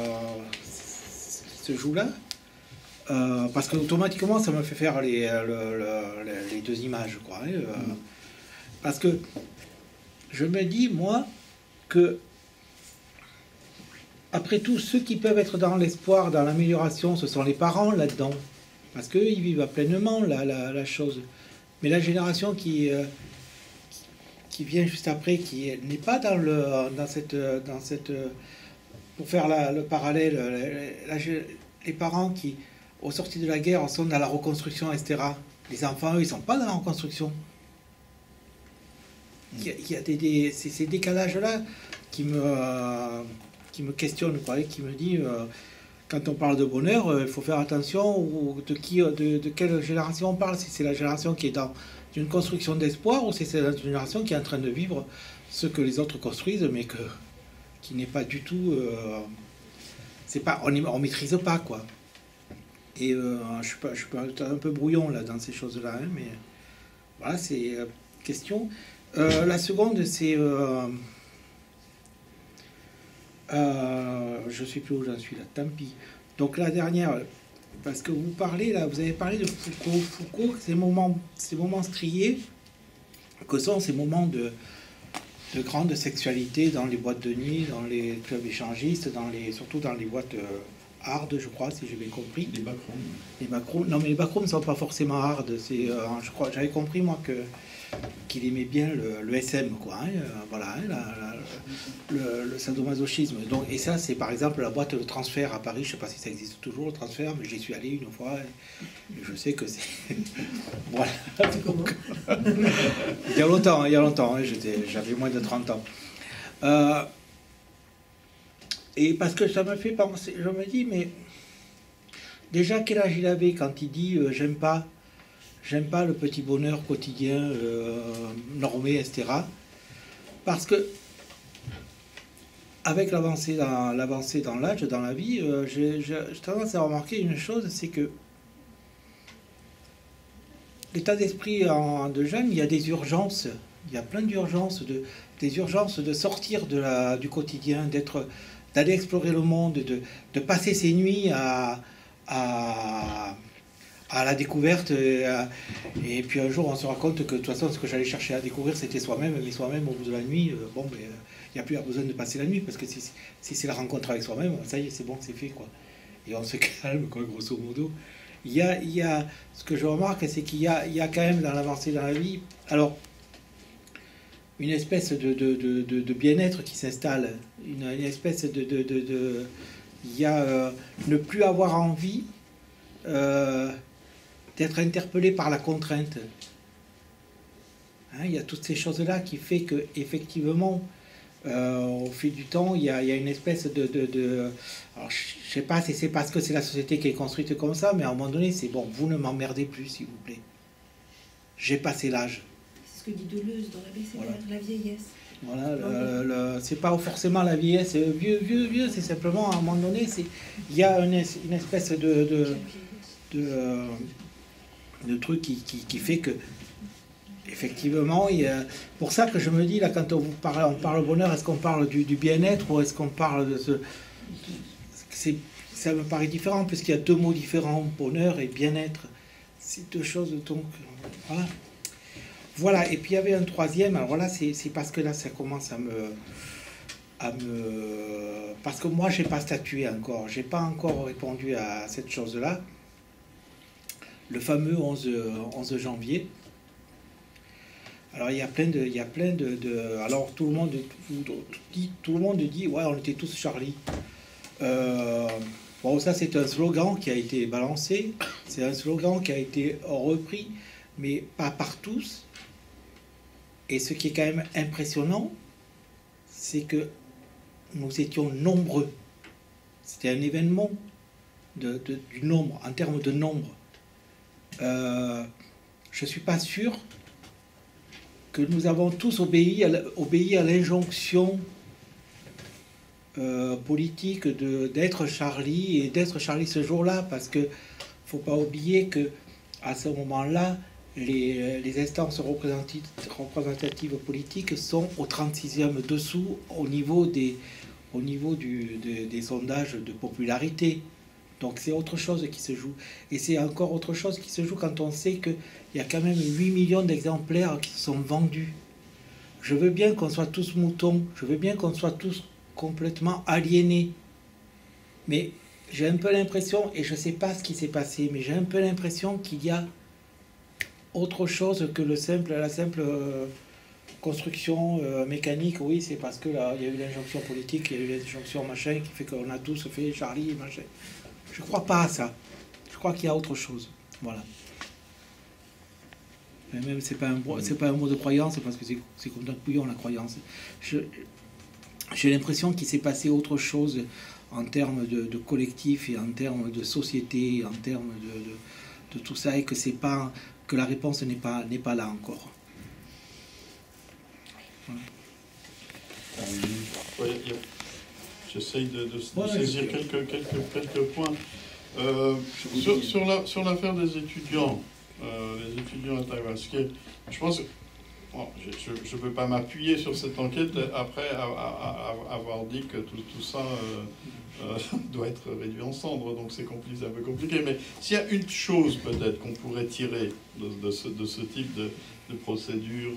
ce joug-là? Parce que automatiquement, ça me fait faire les deux images, quoi. Parce que je me dis, moi, que après tout, ceux qui peuvent être dans l'espoir, dans l'amélioration, ce sont les parents là-dedans. Parce qu'eux, ils vivent pleinement la chose. Mais la génération qui vient juste après, qui n'est pas dans cette pour faire le parallèle, les parents qui, au sorti de la guerre, sont dans la reconstruction, etc. Les enfants, eux, ils ne sont pas dans la reconstruction. Il y a ces décalages-là qui me questionne, quoi, qui me dit, quand on parle de bonheur, il faut faire attention de quelle génération on parle, si c'est la génération qui est dans une construction d'espoir ou si c'est la génération qui est en train de vivre ce que les autres construisent, mais qui n'est pas du tout... on maîtrise pas, quoi. Et je suis un peu brouillon là dans ces choses-là, hein, mais voilà, c'est question. La seconde, c'est... je sais plus où j'en suis là, tant pis. Donc la dernière, parce que vous avez parlé de Foucault. Foucault, ces moments striés, que sont ces moments de grande sexualité dans les boîtes de nuit, dans les clubs échangistes, surtout dans les boîtes hard, je crois, si j'ai bien compris. Les backrooms. Les backrooms. Non, mais les backrooms ne sont pas forcément hard. Je crois, j'avais compris moi qu'il aimait bien le SM, quoi. Hein, voilà, hein, le sadomasochisme. Donc, et ça, c'est par exemple la boîte de transfert à Paris. Je ne sais pas si ça existe toujours, le transfert, mais j'y suis allé une fois. Et je sais que c'est... voilà. Donc, il y a longtemps, hein, j'avais moins de 30 ans. Et parce que ça me fait penser, je me dis, mais déjà quel âge il avait quand il dit j'aime pas le petit bonheur quotidien normé, etc. Parce que avec l'avancée dans l'âge, dans la vie, j'ai tendance à remarquer une chose, c'est que l'état d'esprit de jeune, il y a des urgences, il y a plein d'urgences, des urgences de sortir du quotidien, d'aller explorer le monde, de passer ses nuits à à la découverte. Et puis un jour, on se rend compte que de toute façon, ce que j'allais chercher à découvrir, c'était soi-même. Mais soi-même, au bout de la nuit, bon, ben, il n'y a plus besoin de passer la nuit, parce que si c'est la rencontre avec soi-même, ça y est, c'est bon, c'est fait, quoi. Et on se calme, quoi, grosso modo. Il y a ce que je remarque, c'est qu'il y a quand même dans l'avancée dans la vie, alors, une espèce de bien-être qui s'installe, une espèce il y a ne plus avoir envie d'être interpellé par la contrainte. Hein, il y a toutes ces choses-là qui fait que effectivement, au fil du temps, il y a une espèce alors, je sais pas si c'est parce que c'est la société qui est construite comme ça, mais à un moment donné, c'est bon, vous ne m'emmerdez plus, s'il vous plaît. J'ai passé l'âge. C'est ce que dit Deleuze dans l'abécédaire, Voilà. la vieillesse. Voilà, c'est pas forcément la vieillesse, vieux, c'est simplement à un moment donné, il y a une espèce de truc qui fait que effectivement, pour ça que je me dis là, quand on parle bonheur, est-ce qu'on parle du bien-être ou est-ce qu'on parle de ce... Ça me paraît différent puisqu'il y a deux mots différents, bonheur et bien-être. C'est deux choses, donc voilà. Voilà, et puis il y avait un troisième, alors voilà, c'est parce que là ça commence à me... Parce que moi j'ai pas statué encore, j'ai pas encore répondu à cette chose-là. Le fameux 11 janvier. Alors il y a plein de alors tout le monde dit ouais, on était tous Charlie. Bon, ça c'est un slogan qui a été balancé, c'est un slogan qui a été repris, mais pas par tous. Et ce qui est quand même impressionnant, c'est que nous étions nombreux. C'était un événement du nombre, en termes de nombre. Je ne suis pas sûr que nous avons tous obéi à l'injonction politique d'être Charlie et d'être Charlie ce jour-là, parce que faut pas oublier que à ce moment-là, les instances représentatives politiques sont au 36e dessous au niveau des sondages de popularité. Donc c'est autre chose qui se joue. Et c'est encore autre chose qui se joue quand on sait qu'il y a quand même 8 millions d'exemplaires qui sont vendus. Je veux bien qu'on soit tous moutons, je veux bien qu'on soit tous complètement aliénés. Mais j'ai un peu l'impression, et je ne sais pas ce qui s'est passé, mais j'ai un peu l'impression qu'il y a autre chose que la simple construction mécanique. Oui, c'est parce que là, il y a eu l'injonction politique, il y a eu l'injonction machin qui fait qu'on a tous fait Charlie et machin. Je crois pas à ça. Je crois qu'il y a autre chose. Voilà. Et même c'est pas un mot de croyance parce que c'est comme notre bouillon la croyance. J'ai l'impression qu'il s'est passé autre chose en termes de collectif et en termes de société, en termes de tout ça, et que c'est pas que la réponse n'est pas là encore. Voilà. J'essaye de saisir quelques points. Sur l'affaire des étudiants, les étudiants à Taïwan, je pense que bon, je ne peux pas m'appuyer sur cette enquête après avoir dit que tout ça doit être réduit en cendres, donc c'est un peu compliqué. Mais s'il y a une chose peut-être qu'on pourrait tirer de ce type de procédure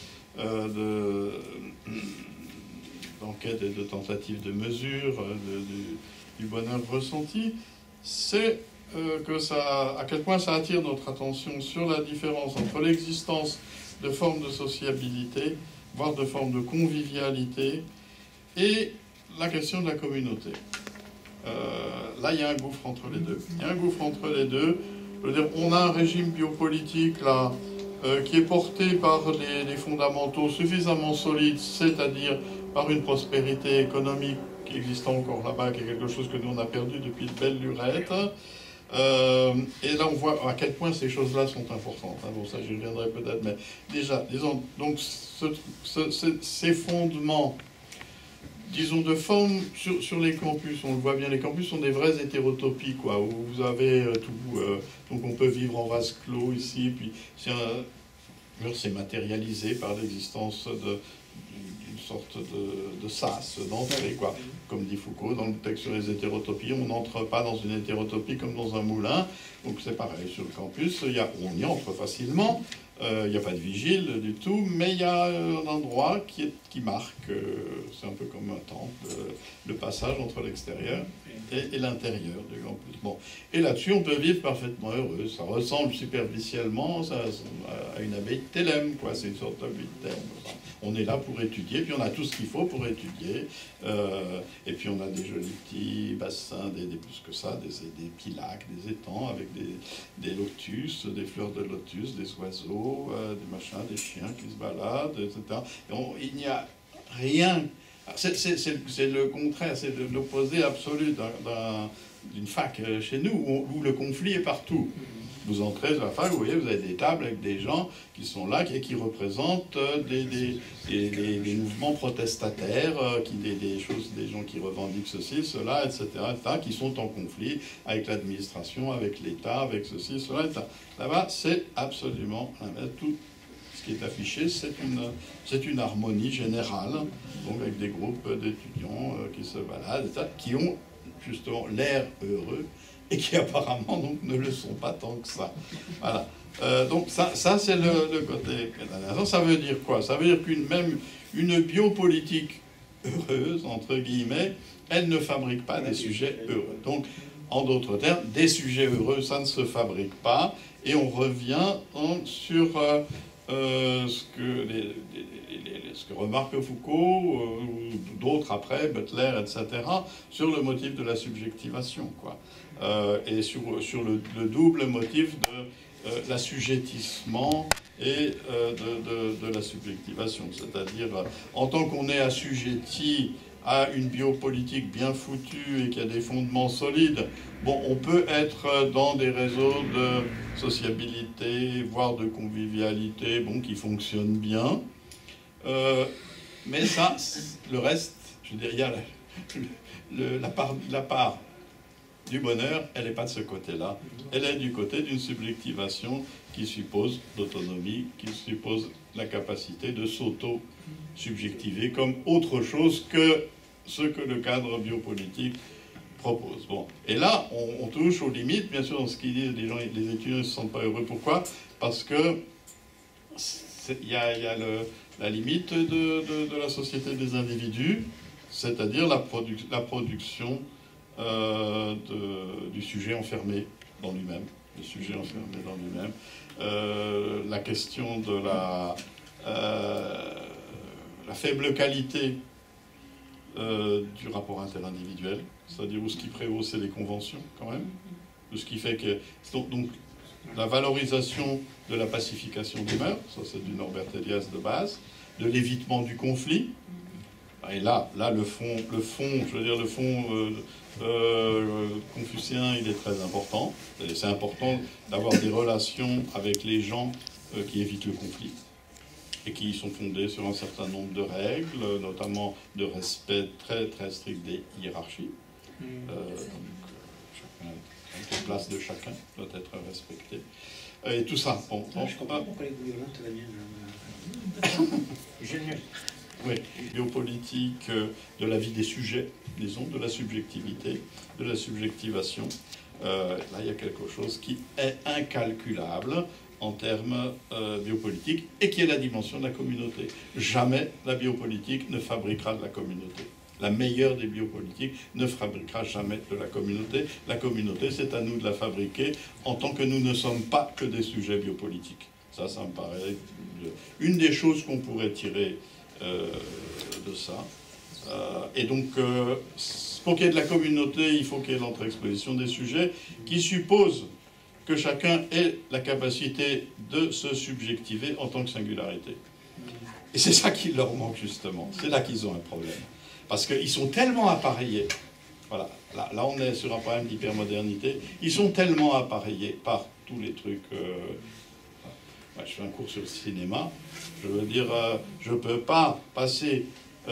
d'enquête et de tentative de mesure du bonheur ressenti, c'est à quel point ça attire notre attention sur la différence entre l'existence de formes de sociabilité, voire de formes de convivialité, et la question de la communauté. Là, il y a un gouffre entre les deux. Je veux dire, on a un régime biopolitique là qui est porté par les fondamentaux suffisamment solides, c'est-à-dire par une prospérité économique qui existe encore là-bas, qui est quelque chose que nous on a perdu depuis de belle lurette. Et là, on voit à quel point ces choses-là sont importantes. Hein. Bon, ça, j'y reviendrai peut-être, mais déjà, disons, donc, ces fondements, disons, de forme sur les campus, on le voit bien, les campus sont des vraies hétérotopies, quoi, où vous avez tout. Donc, on peut vivre en vase clos ici, puis c'est matérialisé par l'existence d'une sorte de sas d'entrée, quoi. Comme dit Foucault dans le texte sur les hétérotopies, on n'entre pas dans une hétérotopie comme dans un moulin. Donc c'est pareil, sur le campus, on y entre facilement. Il n'y a pas de vigile du tout, mais il y a un endroit qui marque, c'est un peu comme un temple, le passage entre l'extérieur et l'intérieur du campus. Bon. Et là-dessus, on peut vivre parfaitement heureux. Ça ressemble superficiellement à une abbaye de Thélème, quoi. C'est une sorte d'abbaye de Thélème. On est là pour étudier, puis on a tout ce qu'il faut pour étudier. Et puis on a des jolis petits bassins, plus que ça, des petits lacs, des étangs avec des lotus, des fleurs de lotus, des oiseaux, des machins, des chiens qui se baladent, etc. Il n'y a rien. C'est le contraire, c'est l'opposé absolu d'une fac chez nous, où le conflit est partout. Vous entrez à la fac, vous voyez, vous avez des tables avec des gens qui sont là et qui représentent des mouvements protestataires, des gens qui revendiquent ceci, cela, etc., qui sont en conflit avec l'administration, avec l'État, avec ceci, cela, etc. Là-bas, c'est absolument tout ce qui est affiché, c'est une harmonie générale, donc avec des groupes d'étudiants qui se baladent, etc., qui ont justement l'air heureux, et qui apparemment donc ne le sont pas tant que ça. Voilà. Donc ça c'est le côté. Ça veut dire quoi? Ça veut dire même une biopolitique heureuse, entre guillemets, elle ne fabrique pas des sujets heureux. Donc, en d'autres termes, des sujets heureux, ça ne se fabrique pas, et on revient sur ce que remarque Foucault, ou d'autres après, Butler, etc., sur le motif de la subjectivation, quoi. Et sur le double motif de l'assujettissement et de la subjectivation. C'est-à-dire, en tant qu'on est assujetti à une biopolitique bien foutue et qui a des fondements solides, bon, on peut être dans des réseaux de sociabilité, voire de convivialité, bon, qui fonctionnent bien. Mais ça, le reste, je veux dire, il y a la part du bonheur, elle n'est pas de ce côté-là. Elle est du côté d'une subjectivation qui suppose l'autonomie, qui suppose la capacité de s'auto-subjectiver comme autre chose que ce que le cadre biopolitique propose. Bon. Et là, on touche aux limites, bien sûr, dans ce qu'ils disent, les étudiants ne se sentent pas heureux. Pourquoi? Parce que il y a la limite de la société des individus, c'est-à-dire la production du sujet enfermé dans lui-même, le sujet enfermé dans lui-même, la question de la faible qualité du rapport interindividuel, c'est-à-dire où ce qui prévaut, c'est les conventions, quand même, de ce qui fait que... Donc, la valorisation de la pacification des mœurs, ça c'est du Norbert Elias de base, de l'évitement du conflit, et là le fond, je veux dire, le fond confucéen, il est très important. C'est important d'avoir des relations avec les gens qui évitent le conflit et qui sont fondées sur un certain nombre de règles, notamment de respect très très strict des hiérarchies. La place de chacun doit être respectée. Et tout ça. Bon, je comprends pourquoi les violentes la mienne. Oui, biopolitique de la vie des sujets, disons, de la subjectivité, de la subjectivation. Là, il y a quelque chose qui est incalculable en termes biopolitiques et qui est la dimension de la communauté. Jamais la biopolitique ne fabriquera de la communauté. La meilleure des biopolitiques ne fabriquera jamais de la communauté. La communauté, c'est à nous de la fabriquer en tant que nous ne sommes pas que des sujets biopolitiques. Ça me paraît une des choses qu'on pourrait tirer de ça. Et donc, pour qu'il y ait de la communauté, il faut qu'il y ait l'entre-exposition des sujets qui suppose que chacun ait la capacité de se subjectiver en tant que singularité. Et c'est ça qui leur manque justement. C'est là qu'ils ont un problème. Parce qu'ils sont tellement appareillés. Voilà. Là, on est sur un problème d'hypermodernité. Ils sont tellement appareillés par tous les trucs... je fais un cours sur le cinéma. Je veux dire, je ne peux pas passer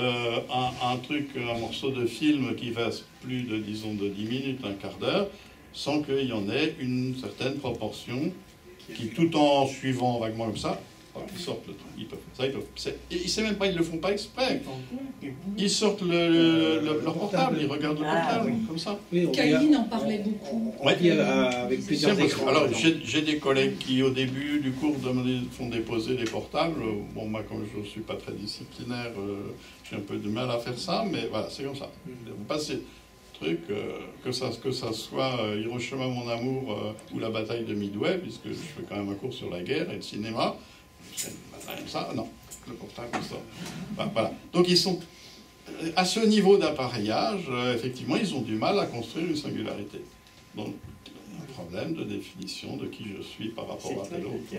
un morceau de film qui fasse plus de, disons, de 10 minutes, un quart d'heure, sans qu'il y en ait une certaine proportion qui, tout en suivant vaguement comme ça, Ils sortent le truc. Ils peuvent. Ça, ils peuvent. C'est même pas, ils le font pas exprès. Ils sortent leur portable, ils regardent le portable, comme ça. Oui, Caïn en parlait beaucoup. Ouais, avec plusieurs écrans. Alors, j'ai des collègues qui, au début du cours, font déposer les portables. Bon, moi, comme je ne suis pas très disciplinaire, j'ai un peu de mal à faire ça, mais voilà, c'est comme ça. Vous passez truc, que ça soit Hiroshima, mon amour, ou la bataille de Midway, puisque je fais quand même un cours sur la guerre et le cinéma. C'est ça, non, le portable, ça. Voilà. Donc, ils sont à ce niveau d'appareillage, effectivement, ils ont du mal à construire une singularité. Donc, un problème de définition de qui je suis par rapport à tel autre.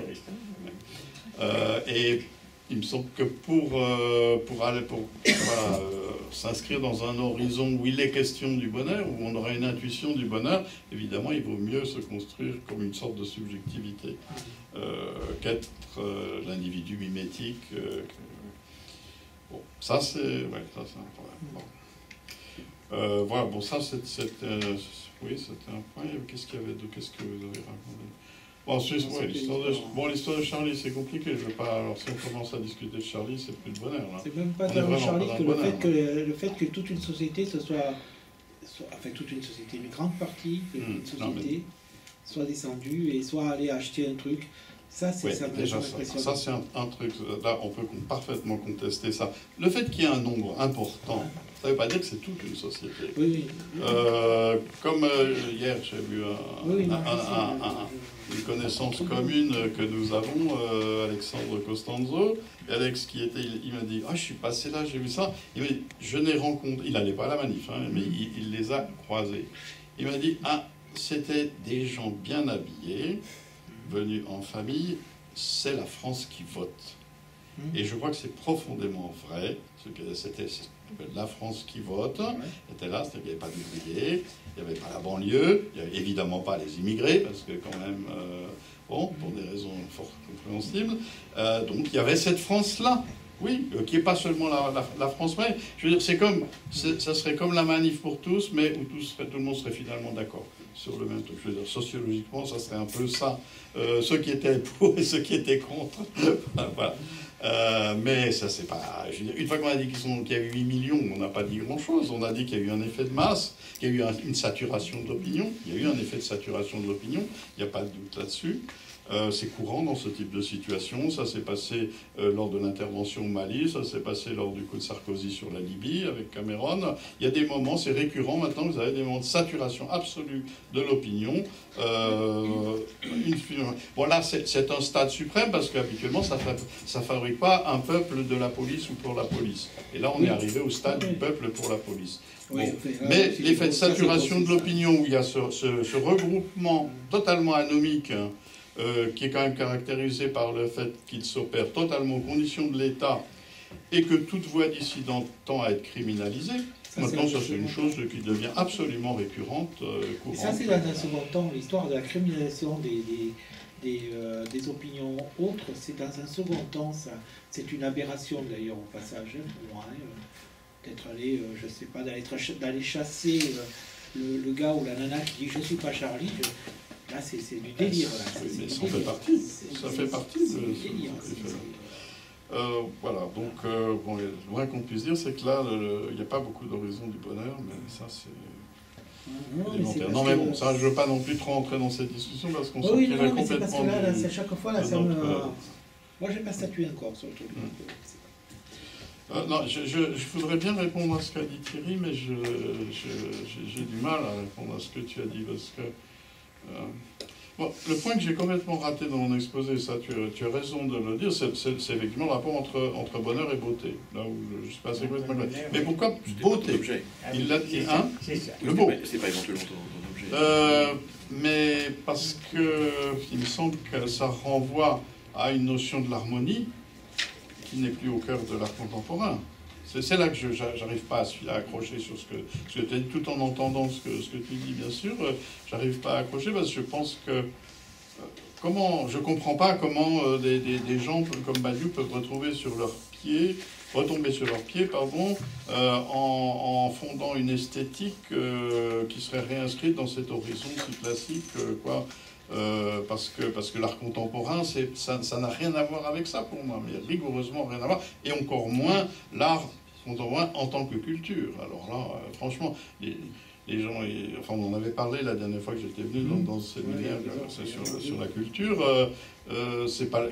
Et il me semble que pour s'inscrire dans un horizon où il est question du bonheur, où on aura une intuition du bonheur, évidemment, il vaut mieux se construire comme une sorte de subjectivité qu'être l'individu mimétique. Bon, ça c'est un problème. Bon. Voilà, bon, ça c'était un point. Qu'est-ce qu'il y avait qu'est-ce que vous avez raconté? Bon, ensuite, l'histoire de Charlie, c'est compliqué. Je veux pas. Alors, si on commence à discuter de Charlie, c'est plus de bonheur. C'est même pas dans Charlie que le fait que toute une société enfin toute une société, une grande partie de une société soit descendue et soit allée acheter un truc. Ça, c'est ça. Déjà, ça c'est un truc. Là, on peut parfaitement contester ça. Le fait qu'il y ait un nombre important, ça ne veut pas dire que c'est toute une société. Oui. Comme hier, j'ai vu une connaissance commune que nous avons, Alexandre Costanzo. Et Alex, il m'a dit, je suis passé là, j'ai vu ça. Il m'a dit, je n'ai rencontré, il n'allait pas à la manif, mais il les a croisés. Il m'a dit, c'était des gens bien habillés, venus en famille, c'est la France qui vote. Et je crois que c'est profondément vrai. C'était la France qui vote, était là, c'est-à-dire qu'il n'y avait pas d'ouvriers, il n'y avait pas la banlieue, il n'y avait évidemment pas les immigrés, parce que quand même, pour des raisons fort compréhensibles. Donc il y avait cette France-là, oui, qui n'est pas seulement la France, mais je veux dire, ça serait comme la manif pour tous, mais où tout le monde serait finalement d'accord sur le même truc. Je veux dire, sociologiquement, ça serait un peu ça. Ceux qui étaient pour et ceux qui étaient contre. Voilà. Mais ça, c'est pas... Je veux dire, une fois qu'on a dit qu'il y a eu 8 millions, on n'a pas dit grand-chose. On a dit qu'il y a eu un effet de masse, qu'il y a eu une saturation de l'opinion. Il y a eu un effet de saturation de l'opinion. Il n'y a pas de doute là-dessus. C'est courant dans ce type de situation. Ça s'est passé lors de l'intervention au Mali, ça s'est passé lors du coup de Sarkozy sur la Libye avec Cameron. Il y a des moments, c'est récurrent maintenant, vous avez des moments de saturation absolue de l'opinion. Bon là, c'est un stade suprême parce qu'habituellement, ça ne fabrique pas un peuple de la police ou pour la police. Et là, on est arrivé au stade du peuple pour la police. Bon. Mais l'effet de saturation de l'opinion, où il y a ce regroupement totalement anomique, qui est quand même caractérisé par le fait qu'il s'opère totalement aux conditions de l'État et que toute voix dissidente tend à être criminalisée. Maintenant, ça c'est une chose qui devient absolument récurrente, courante. Et ça c'est dans un second temps, l'histoire de la criminalisation des opinions autres, c'est dans un second temps, ça, c'est une aberration d'ailleurs au passage, pour moi, d'être allé, je sais pas, d'aller chasser le gars ou la nana qui dit « je suis pas Charlie », là, c'est du délire. Là. Mais ça fait partie. Ça fait partie de ce délire. Voilà, donc, bon, le moins qu'on puisse dire, c'est que là, il n'y a pas beaucoup d'horizons du bonheur, mais ça, c'est élémentaire. Non, mais bon, ça, je ne veux pas non plus trop rentrer dans cette discussion, parce qu'on sortirait complètement... Parce que là, c'est chaque fois, là, ça me... Moi, je n'ai pas statué encore sur le truc. Non, je voudrais bien répondre à ce qu'a dit Thierry, mais j'ai du mal à répondre à ce que tu as dit, parce que... Bon, le point que j'ai complètement raté dans mon exposé, ça tu as raison de le dire, c'est effectivement le rapport entre bonheur et beauté. Là où je suis passé complètement clair. Mais pourquoi beauté? Il l'a dit, hein? Le beau. C'est pas éventuellement ton objet. Mais parce que il me semble que ça renvoie à une notion de l'harmonie qui n'est plus au cœur de l'art contemporain. C'est là que je n'arrive pas à accrocher sur ce que tu as dit, tout en entendant ce que tu dis, bien sûr. J'arrive pas à accrocher parce que je pense que... je comprends pas comment des gens comme Badiou peuvent retrouver sur leurs pieds, retomber sur leurs pieds, pardon, en fondant une esthétique qui serait réinscrite dans cet horizon si classique, quoi. Parce que l'art contemporain, ça n'a rien à voir avec ça pour moi, mais rigoureusement rien à voir, et encore moins l'art contemporain en tant que culture. Alors là, franchement, les gens, enfin on en avait parlé la dernière fois que j'étais venu dans ce séminaire sur la culture, c'est pas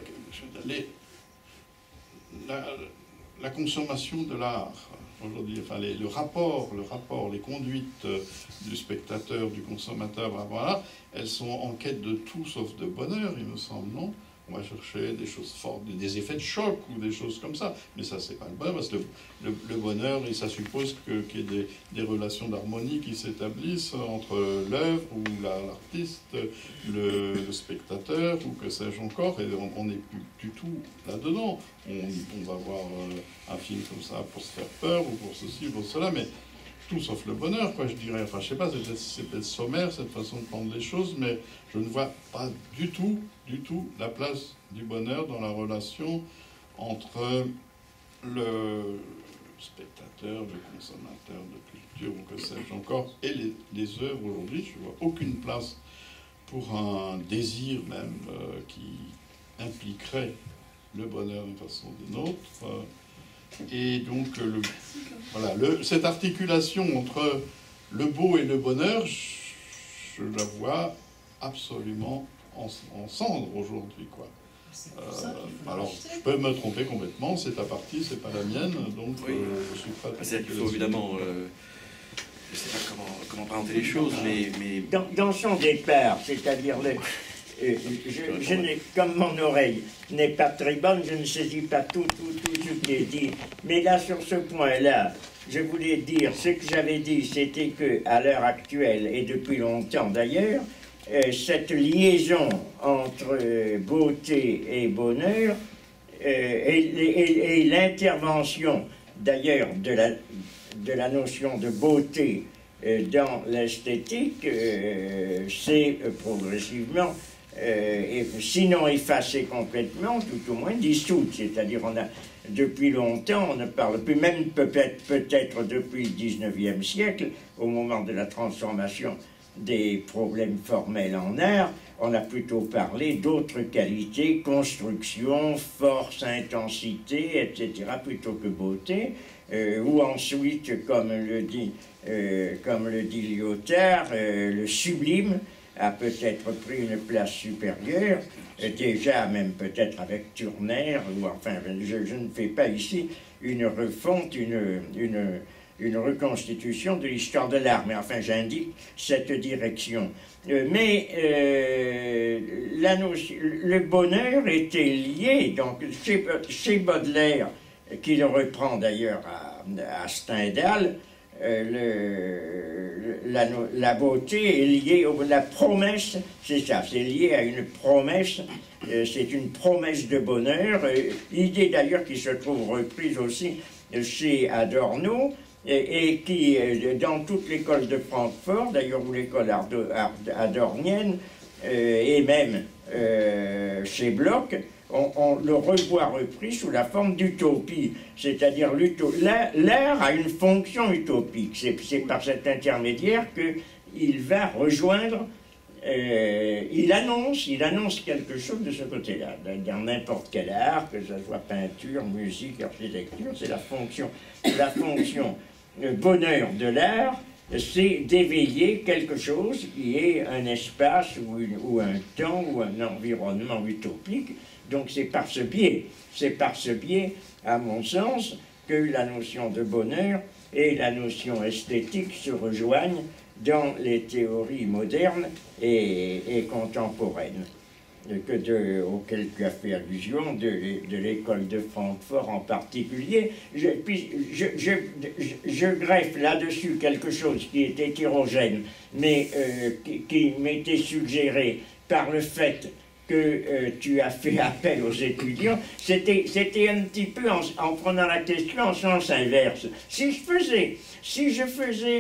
la consommation de l'art aujourd'hui, enfin le rapport, les conduites du spectateur, du consommateur, voilà, elles sont en quête de tout sauf de bonheur, il me semble, non? On va chercher des choses fortes, des effets de choc ou des choses comme ça. Mais ça, c'est pas le bonheur, parce que le bonheur, et ça suppose qu'il y ait des relations d'harmonie qui s'établissent entre l'œuvre ou l'artiste, le spectateur, ou que sais-je encore, et on n'est plus du tout là-dedans. On va voir un film comme ça pour se faire peur, ou pour ceci, ou pour cela, mais tout sauf le bonheur, quoi, je dirais. Enfin, je sais pas, c'est peut-être sommaire, cette façon de prendre les choses, mais je ne vois pas du tout la place du bonheur dans la relation entre le spectateur, le consommateur de culture, ou que sais-je encore, et les œuvres aujourd'hui. Je ne vois aucune place pour un désir même qui impliquerait le bonheur d'une façon ou d'une autre. Et donc, voilà, cette articulation entre le beau et le bonheur, je la vois absolument en cendre aujourd'hui, quoi. Alors, je peux me tromper complètement, c'est ta partie, c'est pas la mienne, donc oui. Je suis pas... C'est qu'il faut évidemment... je sais pas comment présenter les choses, mais... Dans son départ, c'est-à-dire je n'ai, comme mon oreille n'est pas très bonne, je ne saisis pas tout ce qui est dit. Mais là, sur ce point-là, je voulais dire, ce que j'avais dit, c'était que à l'heure actuelle, et depuis longtemps d'ailleurs, cette liaison entre beauté et bonheur et l'intervention d'ailleurs de la notion de beauté dans l'esthétique, c'est progressivement, sinon effacé complètement, tout au moins dissoute. C'est-à-dire, depuis longtemps, on ne parle plus, même peut-être depuis le 19e siècle, au moment de la transformation des problèmes formels en art, on a plutôt parlé d'autres qualités, construction, force, intensité, etc., plutôt que beauté, ou ensuite, comme le dit Lyotard, le sublime a peut-être pris une place supérieure, déjà même peut-être avec Turner, ou enfin, je ne fais pas ici une refonte, une reconstitution de l'histoire de l'art, mais enfin j'indique cette direction. Mais le bonheur était lié, donc chez Baudelaire, qui le reprend d'ailleurs à Stendhal, la beauté est liée à la promesse, c'est ça, c'est lié à une promesse, c'est une promesse de bonheur, idée d'ailleurs qui se trouve reprise aussi chez Adorno, et qui, dans toute l'école de Francfort, d'ailleurs, ou l'école adornienne, et même chez Bloch, on le revoit repris sous la forme d'utopie. C'est-à-dire, l'art a une fonction utopique. C'est par cet intermédiaire qu'il va rejoindre, il annonce quelque chose de ce côté-là. Dans n'importe quel art, que ce soit peinture, musique, architecture, c'est la fonction bonheur de l'art, c'est d'éveiller quelque chose qui est un espace ou un temps ou un environnement utopique. Donc c'est par ce biais, à mon sens, que la notion de bonheur et la notion esthétique se rejoignent dans les théories modernes et contemporaines, auquel tu as fait allusion, de l'école de Francfort en particulier. Je greffe là-dessus quelque chose qui est hétérogène, mais qui m'était suggéré par le fait que tu as fait appel aux étudiants. C'était un petit peu en prenant la question en sens inverse. Si je faisais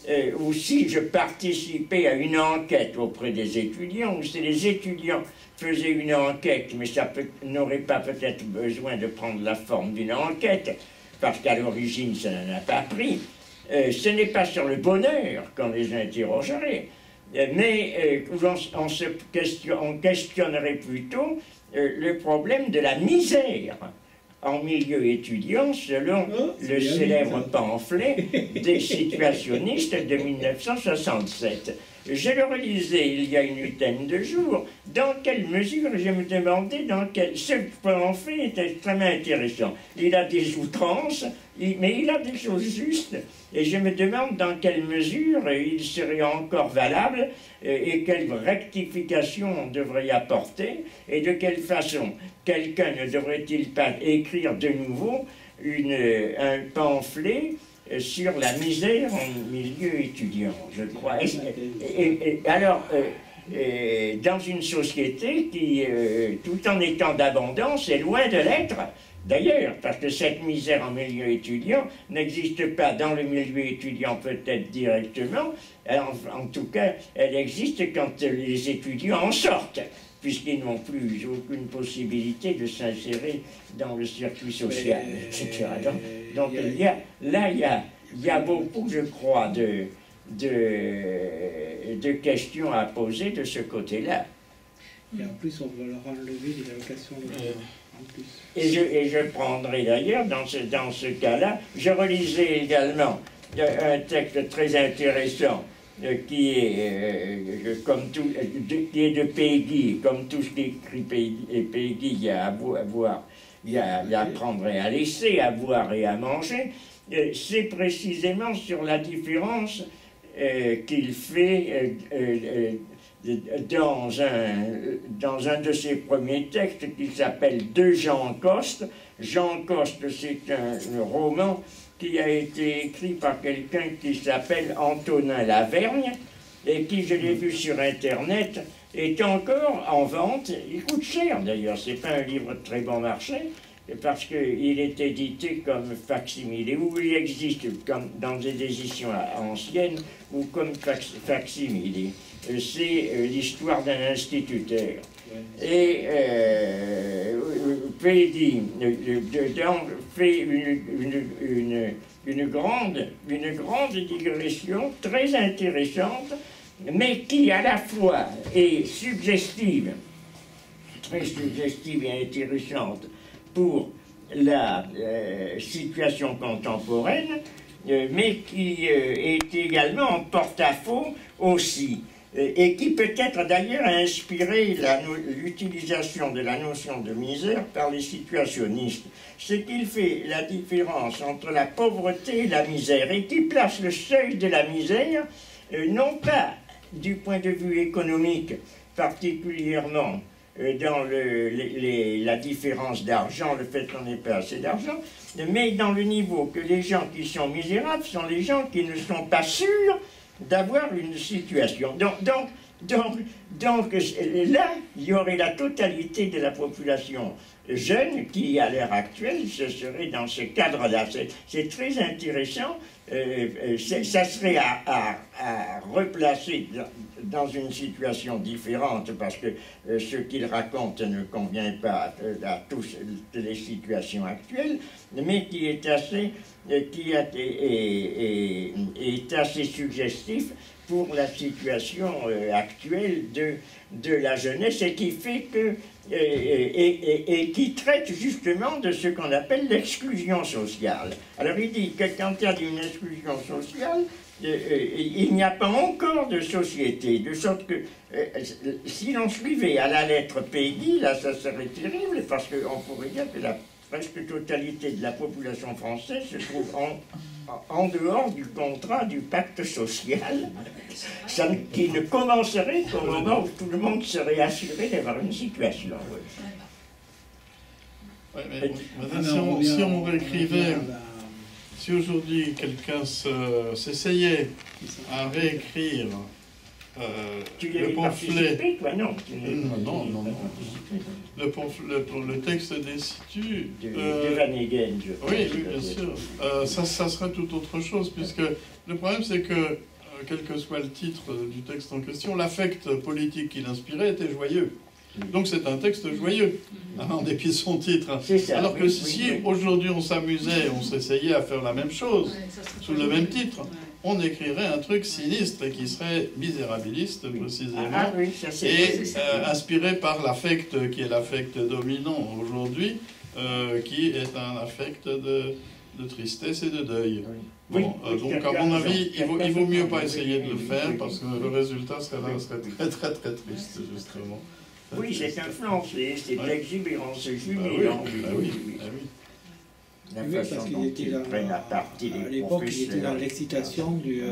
ou si je participais à une enquête auprès des étudiants, ou si les étudiants faisaient une enquête, mais ça n'aurait pas peut-être besoin de prendre la forme d'une enquête, parce qu'à l'origine ça n'en a pas pris, ce n'est pas sur le bonheur qu'on les interrogerait, mais on questionnerait plutôt le problème de la misère en milieu étudiant, selon le célèbre pamphlet des situationnistes de 1967. Je le relisais il y a une huitaine de jours. Dans quelle mesure, je me demandais ce pamphlet est extrêmement intéressant. Il a des outrances, mais il a des choses justes. Et je me demande dans quelle mesure il serait encore valable et quelle rectification on devrait y apporter et de quelle façon quelqu'un ne devrait-il pas écrire de nouveau un pamphlet sur la misère en milieu étudiant, je crois. Alors, dans une société qui, tout en étant d'abondance, est loin de l'être, d'ailleurs, parce que cette misère en milieu étudiant n'existe pas dans le milieu étudiant peut-être directement, en tout cas, elle existe quand les étudiants en sortent, puisqu'ils n'ont plus aucune possibilité de s'insérer dans le circuit social, etc. Donc il y a beaucoup, je crois, de questions à poser de ce côté-là. Et en plus, on va leur enlever les allocations en plus. Et je prendrai d'ailleurs, dans ce cas-là, je relisais également un texte très intéressant qui est de Péguy, comme tout ce qu'écrit Péguy, il y a à voir, il y a à prendre et à laisser, à boire et à manger. C'est précisément sur la différence qu'il fait dans un de ses premiers textes qui s'appelle De Jean Coste. Jean Coste, c'est un roman qui a été écrit par quelqu'un qui s'appelle Antonin Lavergne et qui, je l'ai vu sur Internet, est encore en vente. Il coûte cher d'ailleurs, c'est pas un livre de très bon marché, parce qu'il est édité comme facsimilé, ou il existe comme dans des éditions anciennes, ou comme facsimilé. C'est l'histoire d'un instituteur. Et Péguy fait une grande digression très intéressante, mais qui à la fois est suggestive, très suggestive et intéressante pour la situation contemporaine, mais qui est également en porte-à-faux aussi, et qui peut-être d'ailleurs a inspiré l'utilisation de la notion de misère par les situationnistes. C'est qu'il fait la différence entre la pauvreté et la misère, et qui place le seuil de la misère, non pas du point de vue économique particulièrement, dans la différence d'argent, le fait qu'on n'ait pas assez d'argent, mais dans le niveau que les gens qui sont misérables sont les gens qui ne sont pas sûrs d'avoir une situation. Donc là, il y aurait la totalité de la population jeune qui, à l'heure actuelle, ce serait dans ce cadre-là. C'est très intéressant. Ça serait à replacer dans une situation différente, parce que ce qu'il raconte ne convient pas à toutes les situations actuelles, mais qui est assez suggestif pour la situation actuelle de la jeunesse, et qui fait que et qui traite justement de ce qu'on appelle l'exclusion sociale. Alors il dit que quand il y a une exclusion sociale, il n'y a pas encore de société, de sorte que si l'on suivait à la lettre Péguy, là ça serait terrible, parce qu'on pourrait dire que la presque totalité de la population française se trouve en dehors du contrat du pacte social, qui ne commencerait qu'au moment où tout le monde serait assuré d'avoir une situation. Ouais, mais si on réécrivait, si aujourd'hui quelqu'un s'essayait à réécrire le pamphlet, toi, non, non. Le texte des situs de Van Hegen, je crois. Oui, bien sûr. Ça serait tout autre chose, puisque le problème c'est que quel que soit le titre du texte en question, l'affect politique qu'il inspirait était joyeux. Donc c'est un texte joyeux, en dépit de son titre. Ça, alors que si aujourd'hui on s'amusait, on s'essayait à faire la même chose, sous le même titre, on écrirait un truc sinistre et qui serait misérabiliste précisément, et inspiré par l'affect qui est l'affect dominant aujourd'hui, qui est un affect de tristesse et de deuil. Bon, donc à mon avis, il vaut mieux pas essayer de le faire, parce que le résultat serait très très très triste, justement. Oui, c'est un flancher, c'est de l'exubérance jubilante. La façon dont ils prennent la partie à l'époque, il était dans l'excitation de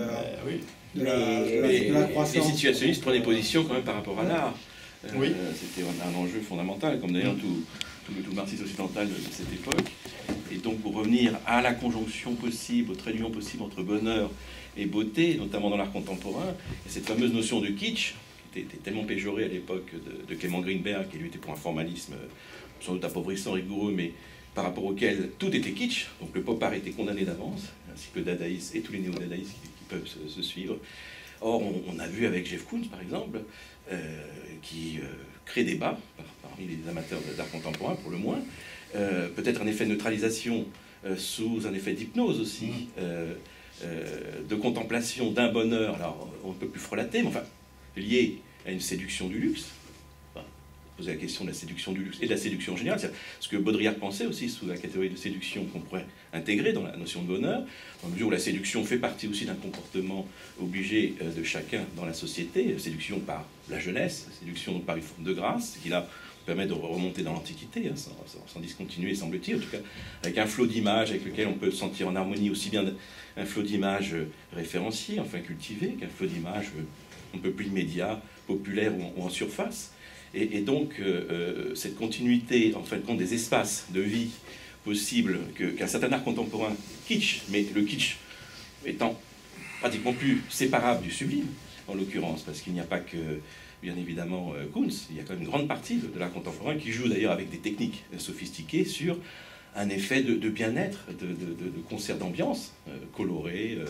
la croissance. Les situationnistes prenaient position quand même par rapport à l'art. C'était un enjeu fondamental, comme d'ailleurs tout marxisme occidental de cette époque. Et donc, pour revenir à la conjonction possible, au trait d'union possible entre bonheur et beauté, notamment dans l'art contemporain, et cette fameuse notion de kitsch, qui était tellement péjorée à l'époque de Clément Greenberg, qui lui était pour un formalisme sans doute appauvrissant, rigoureux, mais par rapport auquel tout était kitsch, donc le pop art était condamné d'avance, ainsi que le dadaïsme et tous les néo-dadaïstes qui peuvent se suivre. Or, on a vu avec Jeff Koons, par exemple, qui crée débat parmi les amateurs d'art contemporain, pour le moins, peut-être un effet de neutralisation sous un effet d'hypnose aussi, de contemplation d'un bonheur, alors on ne peut plus frelater, mais enfin, lié à une séduction du luxe. Poser la question de la séduction du luxe et de la séduction en général, c'est ce que Baudrillard pensait aussi sous la catégorie de séduction qu'on pourrait intégrer dans la notion de bonheur, dans la mesure où la séduction fait partie aussi d'un comportement obligé de chacun dans la société, séduction par la jeunesse, séduction donc par une forme de grâce, qui là permet de remonter dans l'Antiquité, sans discontinuer, semble-t-il, en tout cas, avec un flot d'images avec lequel on peut se sentir en harmonie, aussi bien un flot d'images référenciées, enfin cultivées, qu'un flot d'images un peu plus immédiat, populaire ou en surface. Et donc, cette continuité, en fin de compte, des espaces de vie possibles qu'un certain art contemporain kitsch, mais le kitsch étant pratiquement plus séparable du sublime, en l'occurrence, parce qu'il n'y a pas que, bien évidemment, Koons, il y a quand même une grande partie de l'art contemporain qui joue d'ailleurs avec des techniques sophistiquées sur un effet de bien-être, de concert d'ambiance, coloré,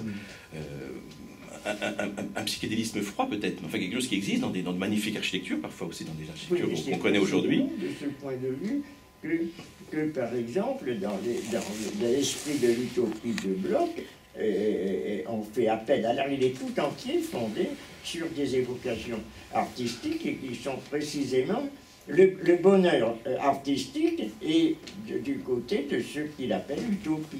un psychédélisme froid peut-être, mais enfin quelque chose qui existe dans de magnifiques architectures, parfois aussi dans des architectures qu'on connaît aujourd'hui. De ce point de vue, que par exemple, dans l'esprit de l'utopie de Bloch, on fait appel, alors il est tout entier fondé sur des évocations artistiques et qui sont précisément le bonheur artistique et du côté de ce qu'il appelle l'utopie.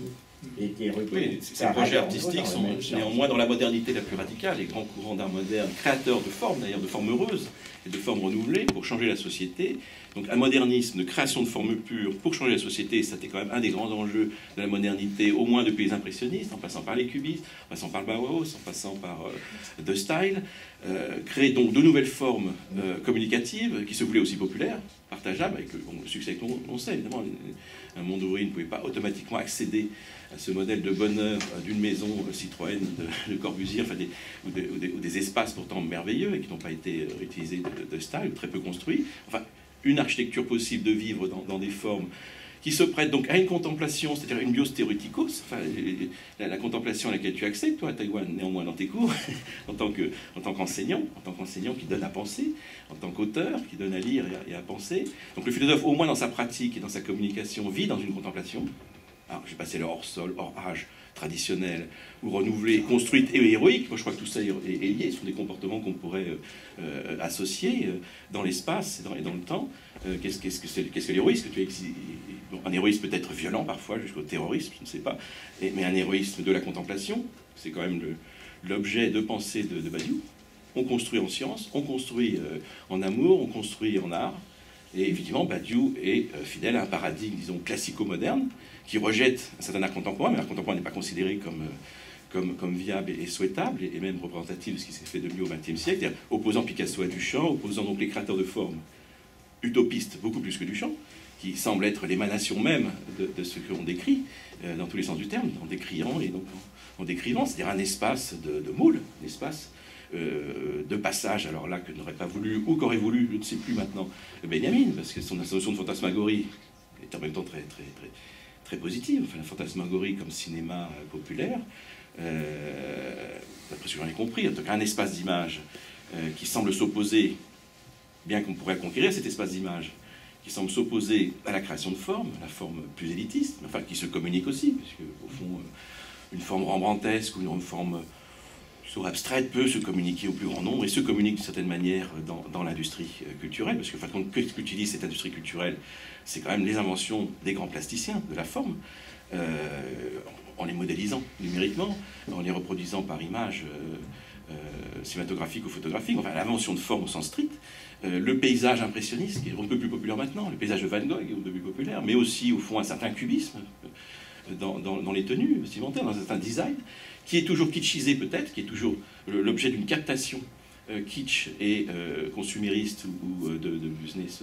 Oui, ces projets artistiques sont néanmoins dans la modernité la plus radicale. Les grands courants d'art moderne, créateurs de formes, d'ailleurs de formes heureuses et de formes renouvelées pour changer la société. Donc un modernisme de création de formes pures pour changer la société, c'était quand même un des grands enjeux de la modernité, au moins depuis les impressionnistes, en passant par les cubistes, en passant par le Bauhaus, en passant par The Style. Créer donc de nouvelles formes communicatives qui se voulaient aussi populaires, partageables, avec le succès que l'on sait, évidemment. Un monde ouvrier ne pouvait pas automatiquement accéder à ce modèle de bonheur d'une maison Citroën de Corbusier, enfin ou des espaces pourtant merveilleux et qui n'ont pas été réutilisés de style, ou très peu construits. Enfin, une architecture possible de vivre dans des formes qui se prêtent donc à une contemplation, c'est-à-dire une bios théoreticos, enfin, la contemplation à laquelle tu accèdes, toi, à Taïwan, néanmoins dans tes cours, en tant qu'enseignant qui donne à penser, en tant qu'auteur qui donne à lire et à penser. Donc le philosophe, au moins dans sa pratique et dans sa communication, vit dans une contemplation. Alors, j'ai passé le hors-sol, hors-âge, traditionnelle ou renouvelée, construite et héroïque. Moi, je crois que tout ça est lié. Ce sont des comportements qu'on pourrait associer dans l'espace et dans le temps. Qu'est-ce que l'héroïsme que tu as un héroïsme peut-être violent parfois, jusqu'au terrorisme, je ne sais pas, mais un héroïsme de la contemplation, c'est quand même l'objet de pensée de Badiou. On construit en science, on construit en amour, on construit en art. Et effectivement, Badiou est fidèle à un paradigme, disons, classico-moderne, qui rejette un certain art contemporain, mais l'art contemporain n'est pas considéré comme viable et souhaitable, et même représentatif de ce qui s'est fait de mieux au XXe siècle, c'est-à-dire opposant Picasso à Duchamp, opposant donc les créateurs de formes utopistes, beaucoup plus que Duchamp, qui semble être l'émanation même de ce qu'on décrit, dans tous les sens du terme, en décriant, et donc en décrivant, c'est-à-dire un espace de moule, un espace de passage, alors là, que n'aurait pas voulu, ou qu'aurait voulu, je ne sais plus maintenant, Benjamin, parce que son notion de fantasmagorie est en même temps très positive, enfin la fantasmagorie comme cinéma populaire, d'après ce que j'en ai compris, en tout cas un espace d'image qui semble s'opposer, bien qu'on pourrait conquérir cet espace d'image, qui semble s'opposer à la création de formes, la forme plus élitiste, mais enfin qui se communique aussi, puisque au fond, une forme rembrandtesque ou une forme abstraite peut se communiquer au plus grand nombre et se communique d'une certaine manière dans l'industrie culturelle, parce que enfin, qu'est-ce qu'utilise cette industrie culturelle? C'est quand même les inventions des grands plasticiens de la forme, en les modélisant numériquement, en les reproduisant par image cinématographique ou photographique, enfin l'invention de forme au sens strict, le paysage impressionniste, qui est un peu plus populaire maintenant, le paysage de Van Gogh est un peu plus populaire, mais aussi au fond un certain cubisme dans les tenues vestimentaires, dans un certain design, qui est toujours kitschisé peut-être, qui est toujours l'objet d'une captation kitsch et consumériste ou de business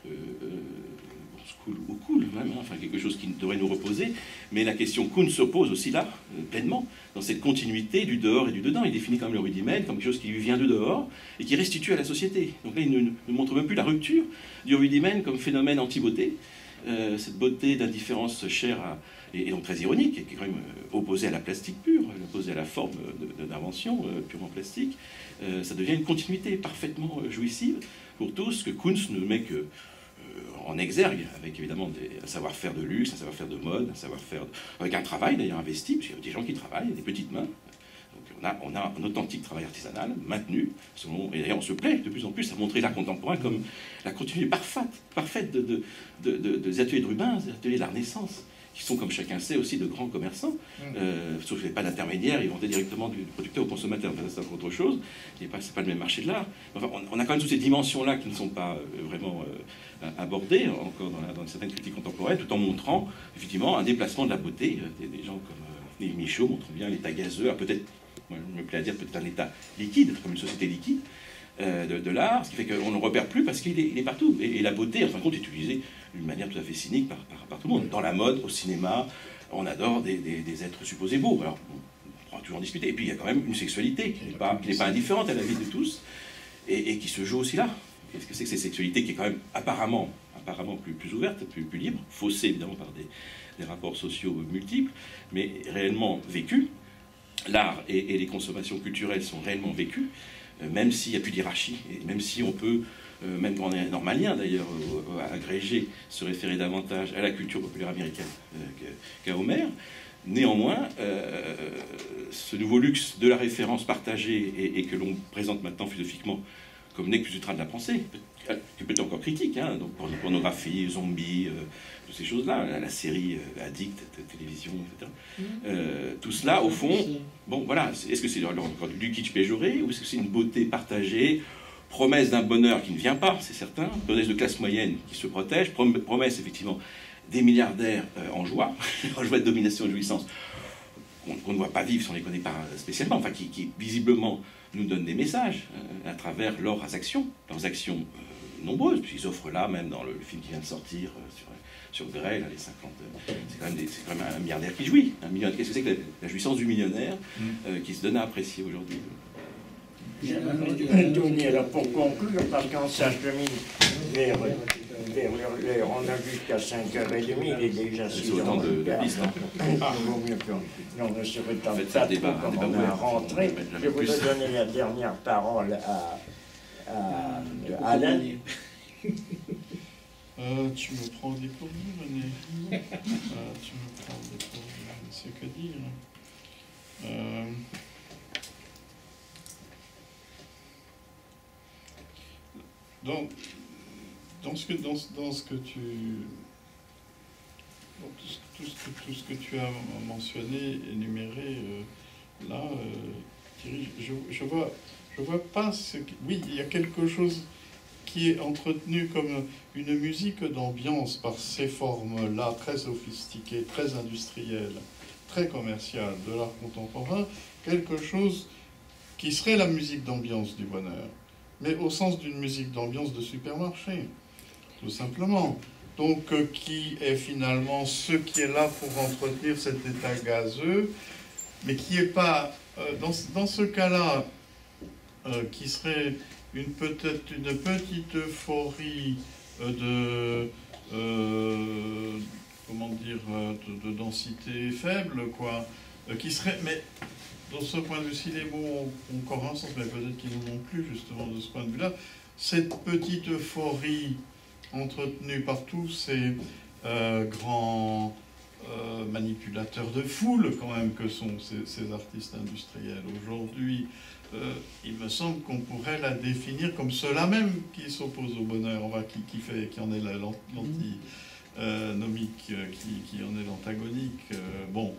school ou cool même, hein, enfin quelque chose qui devrait nous reposer, mais la question Kuhn s'oppose aussi là, pleinement, dans cette continuité du dehors et du dedans. Il définit quand même le rudimène comme quelque chose qui lui vient de dehors et qui restitue à la société. Donc là, il ne montre même plus la rupture du rudimène comme phénomène anti-beauté, cette beauté d'indifférence chère et donc très ironique, et qui est quand même opposée à la plastique pure, opposée à la forme d'invention purement plastique. Ça devient une continuité parfaitement jouissive pour tous, que Kuhn ne met que en exergue, avec évidemment un savoir-faire de luxe, un savoir-faire de mode, un savoir-faire avec un travail d'ailleurs investi, parce qu'il y a des gens qui travaillent, des petites mains. Donc on a un authentique travail artisanal maintenu, et d'ailleurs on se plaît de plus en plus à montrer l'art contemporain comme la continuité parfaite des ateliers de Rubens, des ateliers de la Renaissance, qui sont, comme chacun sait, aussi de grands commerçants, sauf qu'il n'y a pas d'intermédiaire, ils vendaient directement du producteur au consommateur, enfin, c'est autre chose, c'est pas le même marché de l'art. Enfin, on a quand même toutes ces dimensions-là qui ne sont pas vraiment abordées encore dans certaines critiques contemporaines, tout en montrant effectivement un déplacement de la beauté. Des gens comme Yves Michaud montrent bien l'état gazeux, peut-être, moi je me plais à dire peut-être un état liquide, comme une société liquide, de l'art, ce qui fait qu'on ne le repère plus parce qu'il est partout. Et la beauté, en fin de compte, est utilisée d'une manière tout à fait cynique par tout le monde. Dans la mode, au cinéma, on adore des êtres supposés beaux. Alors, on pourra toujours en discuter. Et puis, il y a quand même une sexualité qui n'est pas indifférente à la vie de tous et qui se joue aussi là. Qu'est-ce que c'est que cette sexualité qui est quand même apparemment plus ouverte, plus libre, faussée évidemment par des rapports sociaux multiples, mais réellement vécue. L'art et les consommations culturelles sont réellement vécues, même s'il n'y a plus d'hierarchie, et même si on peut, même quand on est normalien d'ailleurs, agrégé, se référer davantage à la culture populaire américaine qu'à Homère. Néanmoins, ce nouveau luxe de la référence partagée et que l'on présente maintenant philosophiquement comme n'est que plus ultra de la pensée, qui peut être encore critique, hein, donc pour la pornographie, zombies, toutes ces choses-là, la série Addict, télévision, etc. Tout cela, au fond, bon, voilà, est-ce que c'est du kitsch péjoré, ou est-ce que c'est une beauté partagée, promesse d'un bonheur qui ne vient pas, c'est certain, promesse de classe moyenne qui se protège, promesse, effectivement, des milliardaires en joie, en joie de domination et de jouissance, qu'on ne voit pas vivre si on ne les connaît pas spécialement, enfin, qui visiblement nous donnent des messages à travers leurs actions nombreuses, puisqu'ils offrent là, même dans le film qui vient de sortir sur Grey, là, les 50, c'est quand même un milliardaire qui jouit. Qu'est-ce que c'est que la jouissance du millionnaire qui se donne à apprécier aujourd'hui? Tony, alors pour conclure, parce qu'on s'achemine vers l'heure, on a jusqu'à 5h30, il est déjà 6h. Il vaut mieux qu'on ne se retarde pas trop comme on est rentré. Je voudrais donner la dernière parole à Alain. Tu me prends des dépourvu, René. Tu me prends des dépourvu, je ne sais que dire. Dans tout ce que tu as mentionné, énuméré, là, Thierry, je vois pas ce que... Oui, il y a quelque chose qui est entretenu comme une musique d'ambiance par ces formes-là, très sophistiquées, très industrielles, très commerciales de l'art contemporain, quelque chose qui serait la musique d'ambiance du bonheur, mais au sens d'une musique d'ambiance de supermarché, tout simplement. Donc, qui est finalement ce qui est là pour entretenir cet état gazeux, mais qui n'est pas, dans ce cas-là, qui serait peut-être une petite euphorie comment dire, de densité faible, quoi, qui serait, mais dans ce point de vue, si les mots ont encore un sens, mais peut-être qu'ils n'en ont plus, justement, de ce point de vue-là, cette petite euphorie entretenue par tous ces grands manipulateurs de foule, quand même, que sont ces artistes industriels aujourd'hui, il me semble qu'on pourrait la définir comme ceux-là même qui s'opposent au bonheur, enfin, qui en est l'antinomique, qui en est l'antagonique. Bon.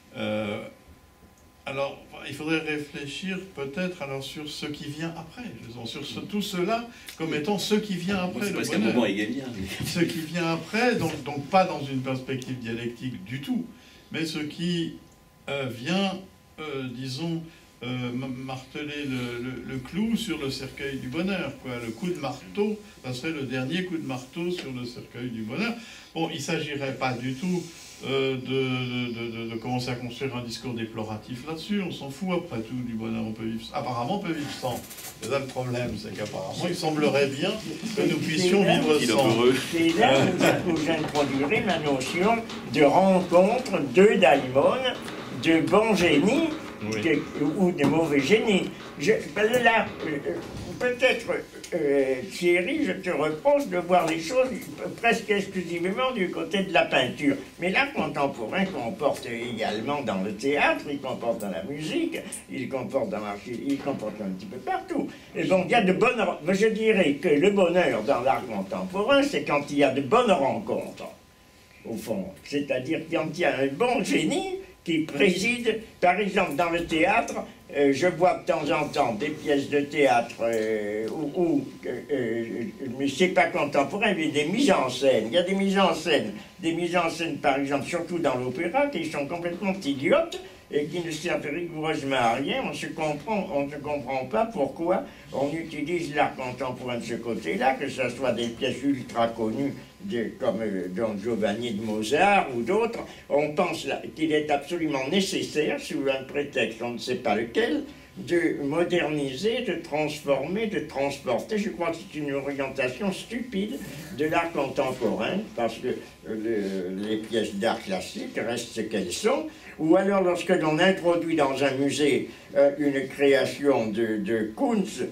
Alors, il faudrait réfléchir peut-être alors sur ce qui vient après, sur tout cela comme étant ce qui vient après le parce bonheur. qu'à un moment égalien. Ce qui vient après, donc pas dans une perspective dialectique du tout, mais ce qui vient, disons, marteler le clou sur le cercueil du bonheur, quoi. Le coup de marteau, ça serait le dernier coup de marteau sur le cercueil du bonheur. Bon, il ne s'agirait pas du tout de commencer à construire un discours déploratif là-dessus. On s'en fout après tout du bonheur. On peut vivre, apparemment, on peut vivre sans. C'est ça le problème, c'est qu'apparemment, il semblerait bien que nous puissions vivre sans. C'est là où j'introduirai ma notion de rencontre de daimons, de bons génies, oui, ou de mauvais génies. Là, peut-être, Thierry, je te reproche de voir les choses presque exclusivement du côté de la peinture. Mais l'art contemporain comporte également dans le théâtre, il comporte dans la musique, il comporte dans il comporte un petit peu partout. Et donc, il y a de bonnes... Je dirais que le bonheur dans l'art contemporain, c'est quand il y a de bonnes rencontres, au fond. C'est-à-dire quand il y a un bon génie qui préside, par exemple, dans le théâtre, je vois de temps en temps des pièces de théâtre mais c'est pas contemporain, mais des mises en scène. Il y a des mises en scène, par exemple, surtout dans l'opéra, qui sont complètement idiotes et qui ne servent rigoureusement à rien. On ne comprend pas pourquoi on utilise l'art contemporain de ce côté-là, que ce soit des pièces ultra connues comme Don Giovanni de Mozart ou d'autres. On pense qu'il est absolument nécessaire, sous un prétexte, on ne sait pas lequel, de moderniser, de transformer, de transporter. Je crois que c'est une orientation stupide de l'art contemporain, parce que les pièces d'art classique restent ce qu'elles sont. Ou alors, lorsque l'on introduit dans un musée une création de Kunz,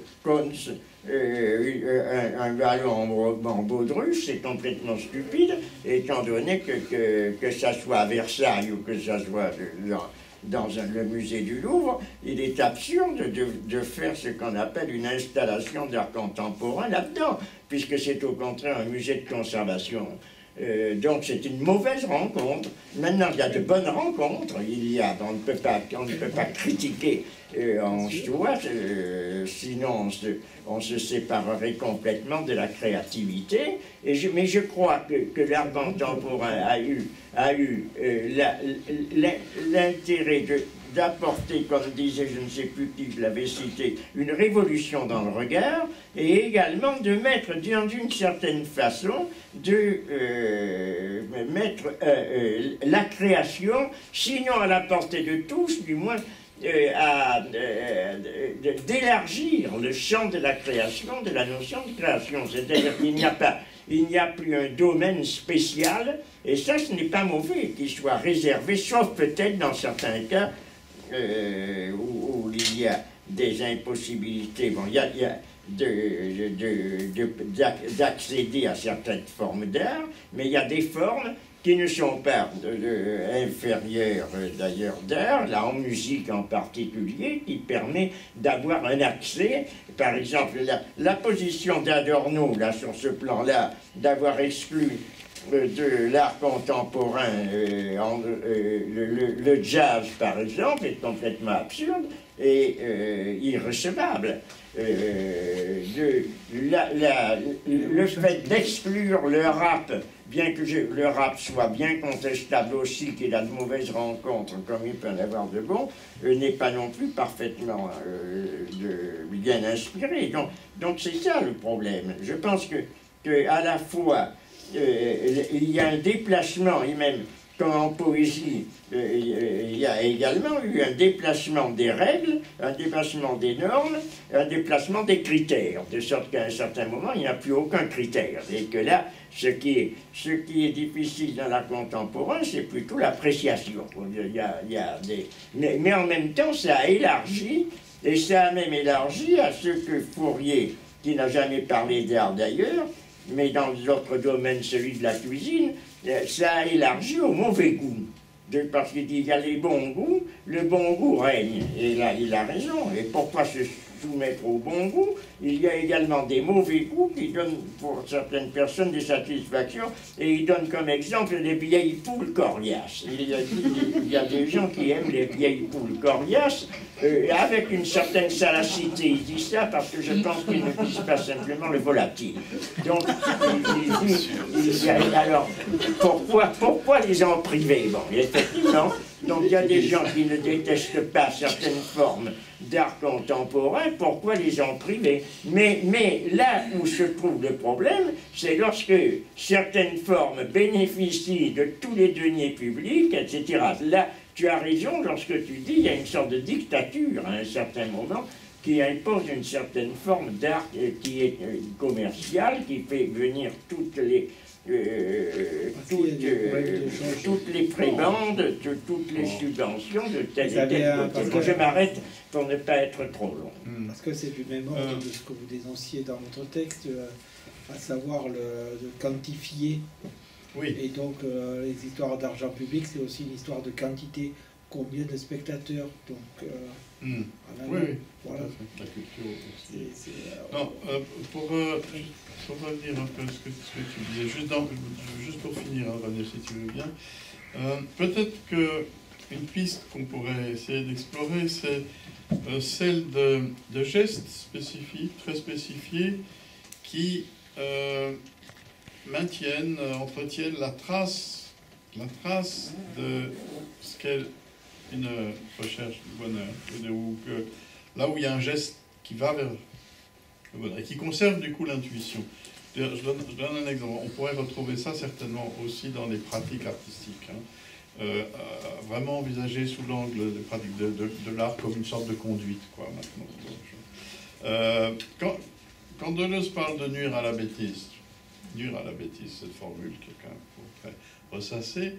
un ballon en baudruche, c'est complètement stupide, étant donné que ça soit à Versailles ou que ça soit dans le musée du Louvre, il est absurde de faire ce qu'on appelle une installation d'art contemporain là-dedans, puisque c'est au contraire un musée de conservation. Donc c'est une mauvaise rencontre. Maintenant, il y a de bonnes rencontres. On ne peut pas critiquer en soi, sinon on se séparerait complètement de la créativité. Mais je crois que l'art contemporain a eu l'intérêt d'apporter, comme disait, je ne sais plus qui je l'avais cité, une révolution dans le regard, et également de mettre, d'une certaine façon, mettre la création, sinon à la portée de tous, du moins d'élargir le champ de la création, de la notion de création. C'est-à-dire qu'il n'y a plus un domaine spécial, et ça, ce n'est pas mauvais qu'il soit réservé, sauf peut-être dans certains cas où il y a des impossibilités. Bon, il y a d'accéder à certaines formes d'art, mais il y a des formes qui ne sont pas inférieures d'ailleurs d'art, là en musique en particulier, qui permet d'avoir un accès. Par exemple, la position d'Adorno, là, sur ce plan-là, d'avoir exclu de l'art contemporain le jazz, par exemple, est complètement absurde et irrecevable. Le fait d'exclure le rap, bien que le rap soit bien contestable aussi, qu'il a de mauvaises rencontres, comme il peut en avoir de bons, n'est pas non plus parfaitement bien inspiré. Donc c'est ça le problème. Je pense que à la fois, il y a un déplacement, et même comme en poésie, il y a également eu un déplacement des règles, un déplacement des normes, un déplacement des critères, de sorte qu'à un certain moment, il n'y a plus aucun critère. Et que là, ce qui est difficile dans l'art contemporain, c'est plutôt l'appréciation. Mais en même temps, ça a élargi, et ça a même élargi à ce que Fourier, qui n'a jamais parlé d'art d'ailleurs, mais dans d'autres domaines, celui de la cuisine, ça a élargi au mauvais goût. Parce qu'il dit qu'il y a les bons goûts, le bon goût règne. Et là, il a raison. Et pourquoi se soumettre au bon goût? Il y a également des mauvais goûts qui donnent pour certaines personnes des satisfactions. Et il donne comme exemple les vieilles poules coriaces. Il y a des gens qui aiment les vieilles poules coriaces avec une certaine salacité. Il dit ça parce que je pense qu'il ne vise pas simplement le volatile. Donc, alors, pourquoi les en priver? Bon, effectivement, donc il y a des gens qui ne détestent pas certaines formes d'art contemporain, pourquoi les en priver? Mais là où se trouve le problème, c'est lorsque certaines formes bénéficient de tous les deniers publics, etc. Là, tu as raison lorsque tu dis qu'il y a une sorte de dictature à un certain moment qui impose une certaine forme d'art qui est commerciale, qui fait venir toutes les prébendes, toutes les subventions de tel et tel côté. Je m'arrête pour ne pas être trop long. Parce que c'est du même ordre de ce que vous dénonciez dans votre texte, à savoir de quantifier. Oui. Et donc, les histoires d'argent public, c'est aussi une histoire de quantité. Combien de spectateurs? Donc, oui, voilà. La culture aussi. Non, pour revenir un peu à ce que tu disais, juste pour finir, René, si tu veux bien, peut-être qu'une piste qu'on pourrait essayer d'explorer, c'est celle de gestes spécifiques, très spécifiés, qui entretiennent la trace de ce qu'est une recherche du bonheur, là où il y a un geste qui va vers le bonheur et qui conserve du coup l'intuition. Je donne un exemple. On pourrait retrouver ça certainement aussi dans les pratiques artistiques. Vraiment envisagé sous l'angle des pratiques de l'art comme une sorte de conduite, quoi, maintenant. Quand Deleuze parle de nuire à la bêtise, cette formule, quelqu'un pourrait ressasser,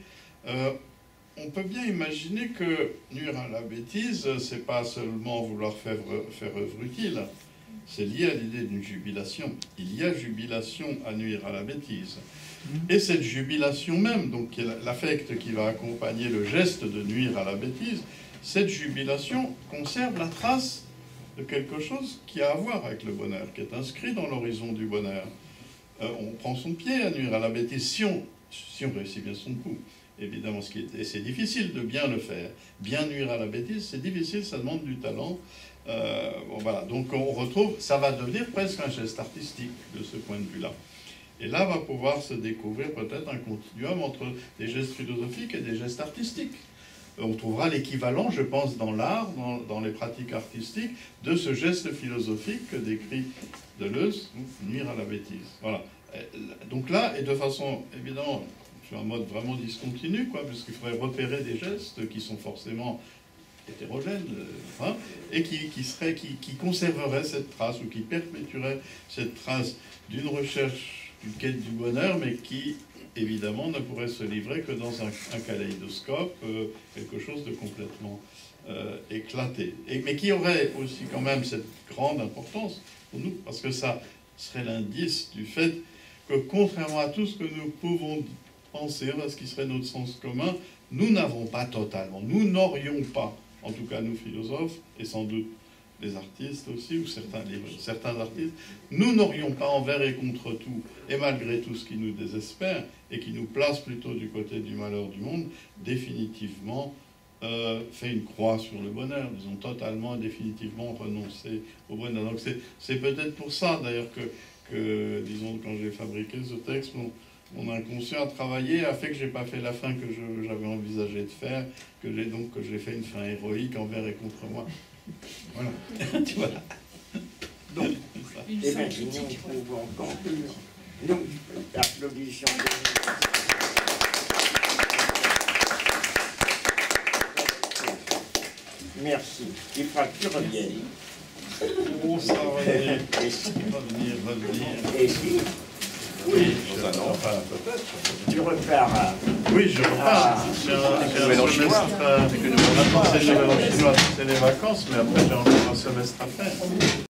on peut bien imaginer que nuire à la bêtise, c'est pas seulement vouloir faire œuvre utile, c'est lié à l'idée d'une jubilation. Il y a jubilation à nuire à la bêtise. Et cette jubilation même, donc l'affect qui va accompagner le geste de nuire à la bêtise, cette jubilation conserve la trace de quelque chose qui a à voir avec le bonheur, qui est inscrit dans l'horizon du bonheur. On prend son pied à nuire à la bêtise si on réussit bien son coup. Évidemment, et c'est difficile de bien le faire. Bien nuire à la bêtise, c'est difficile, ça demande du talent. Voilà. Donc on retrouve, ça va devenir presque un geste artistique de ce point de vue-là. Et là va pouvoir se découvrir peut-être un continuum entre des gestes philosophiques et des gestes artistiques. On trouvera l'équivalent, je pense, dans l'art, dans les pratiques artistiques, de ce geste philosophique que décrit Deleuze, nuire à la bêtise. Voilà. Donc là, et de façon, évidemment, sur un mode vraiment discontinu, quoi, puisqu'il faudrait repérer des gestes qui sont forcément hétérogènes, et qui conserveraient cette trace, ou qui perpétueraient cette trace d'une recherche, d'une quête du bonheur, mais qui, évidemment, ne pourrait se livrer que dans un kaléidoscope, quelque chose de complètement éclaté. Mais qui aurait aussi quand même cette grande importance pour nous, parce que ça serait l'indice du fait que, contrairement à tout ce que nous pouvons penser à ce qui serait notre sens commun, nous n'avons pas totalement, nous n'aurions pas, en tout cas nous philosophes, et sans doute les artistes aussi, ou certains artistes, nous n'aurions pas envers et contre tout, et malgré tout ce qui nous désespère, et qui nous place plutôt du côté du malheur du monde, définitivement fait une croix sur le bonheur, disons totalement et définitivement renoncé au bonheur. Donc c'est peut-être pour ça d'ailleurs que, disons, quand j'ai fabriqué ce texte, mon inconscient a travaillé, a fait que j'ai pas fait la fin que j'avais envisagé de faire, que j'ai fait une fin héroïque envers et contre moi. Voilà. Tu vois. Donc, une fin critique. Nous pouvons conclure. Nous applaudissons. Merci. Il faudra que tu reviennes. Oh, ça va venir. Et si. Revenir. Et si. Oui, Dans un an. enfin, peut-être. Tu repars. Oui, je repars. J'ai un semestre. C'est les vacances, mais après j'ai encore un semestre à faire.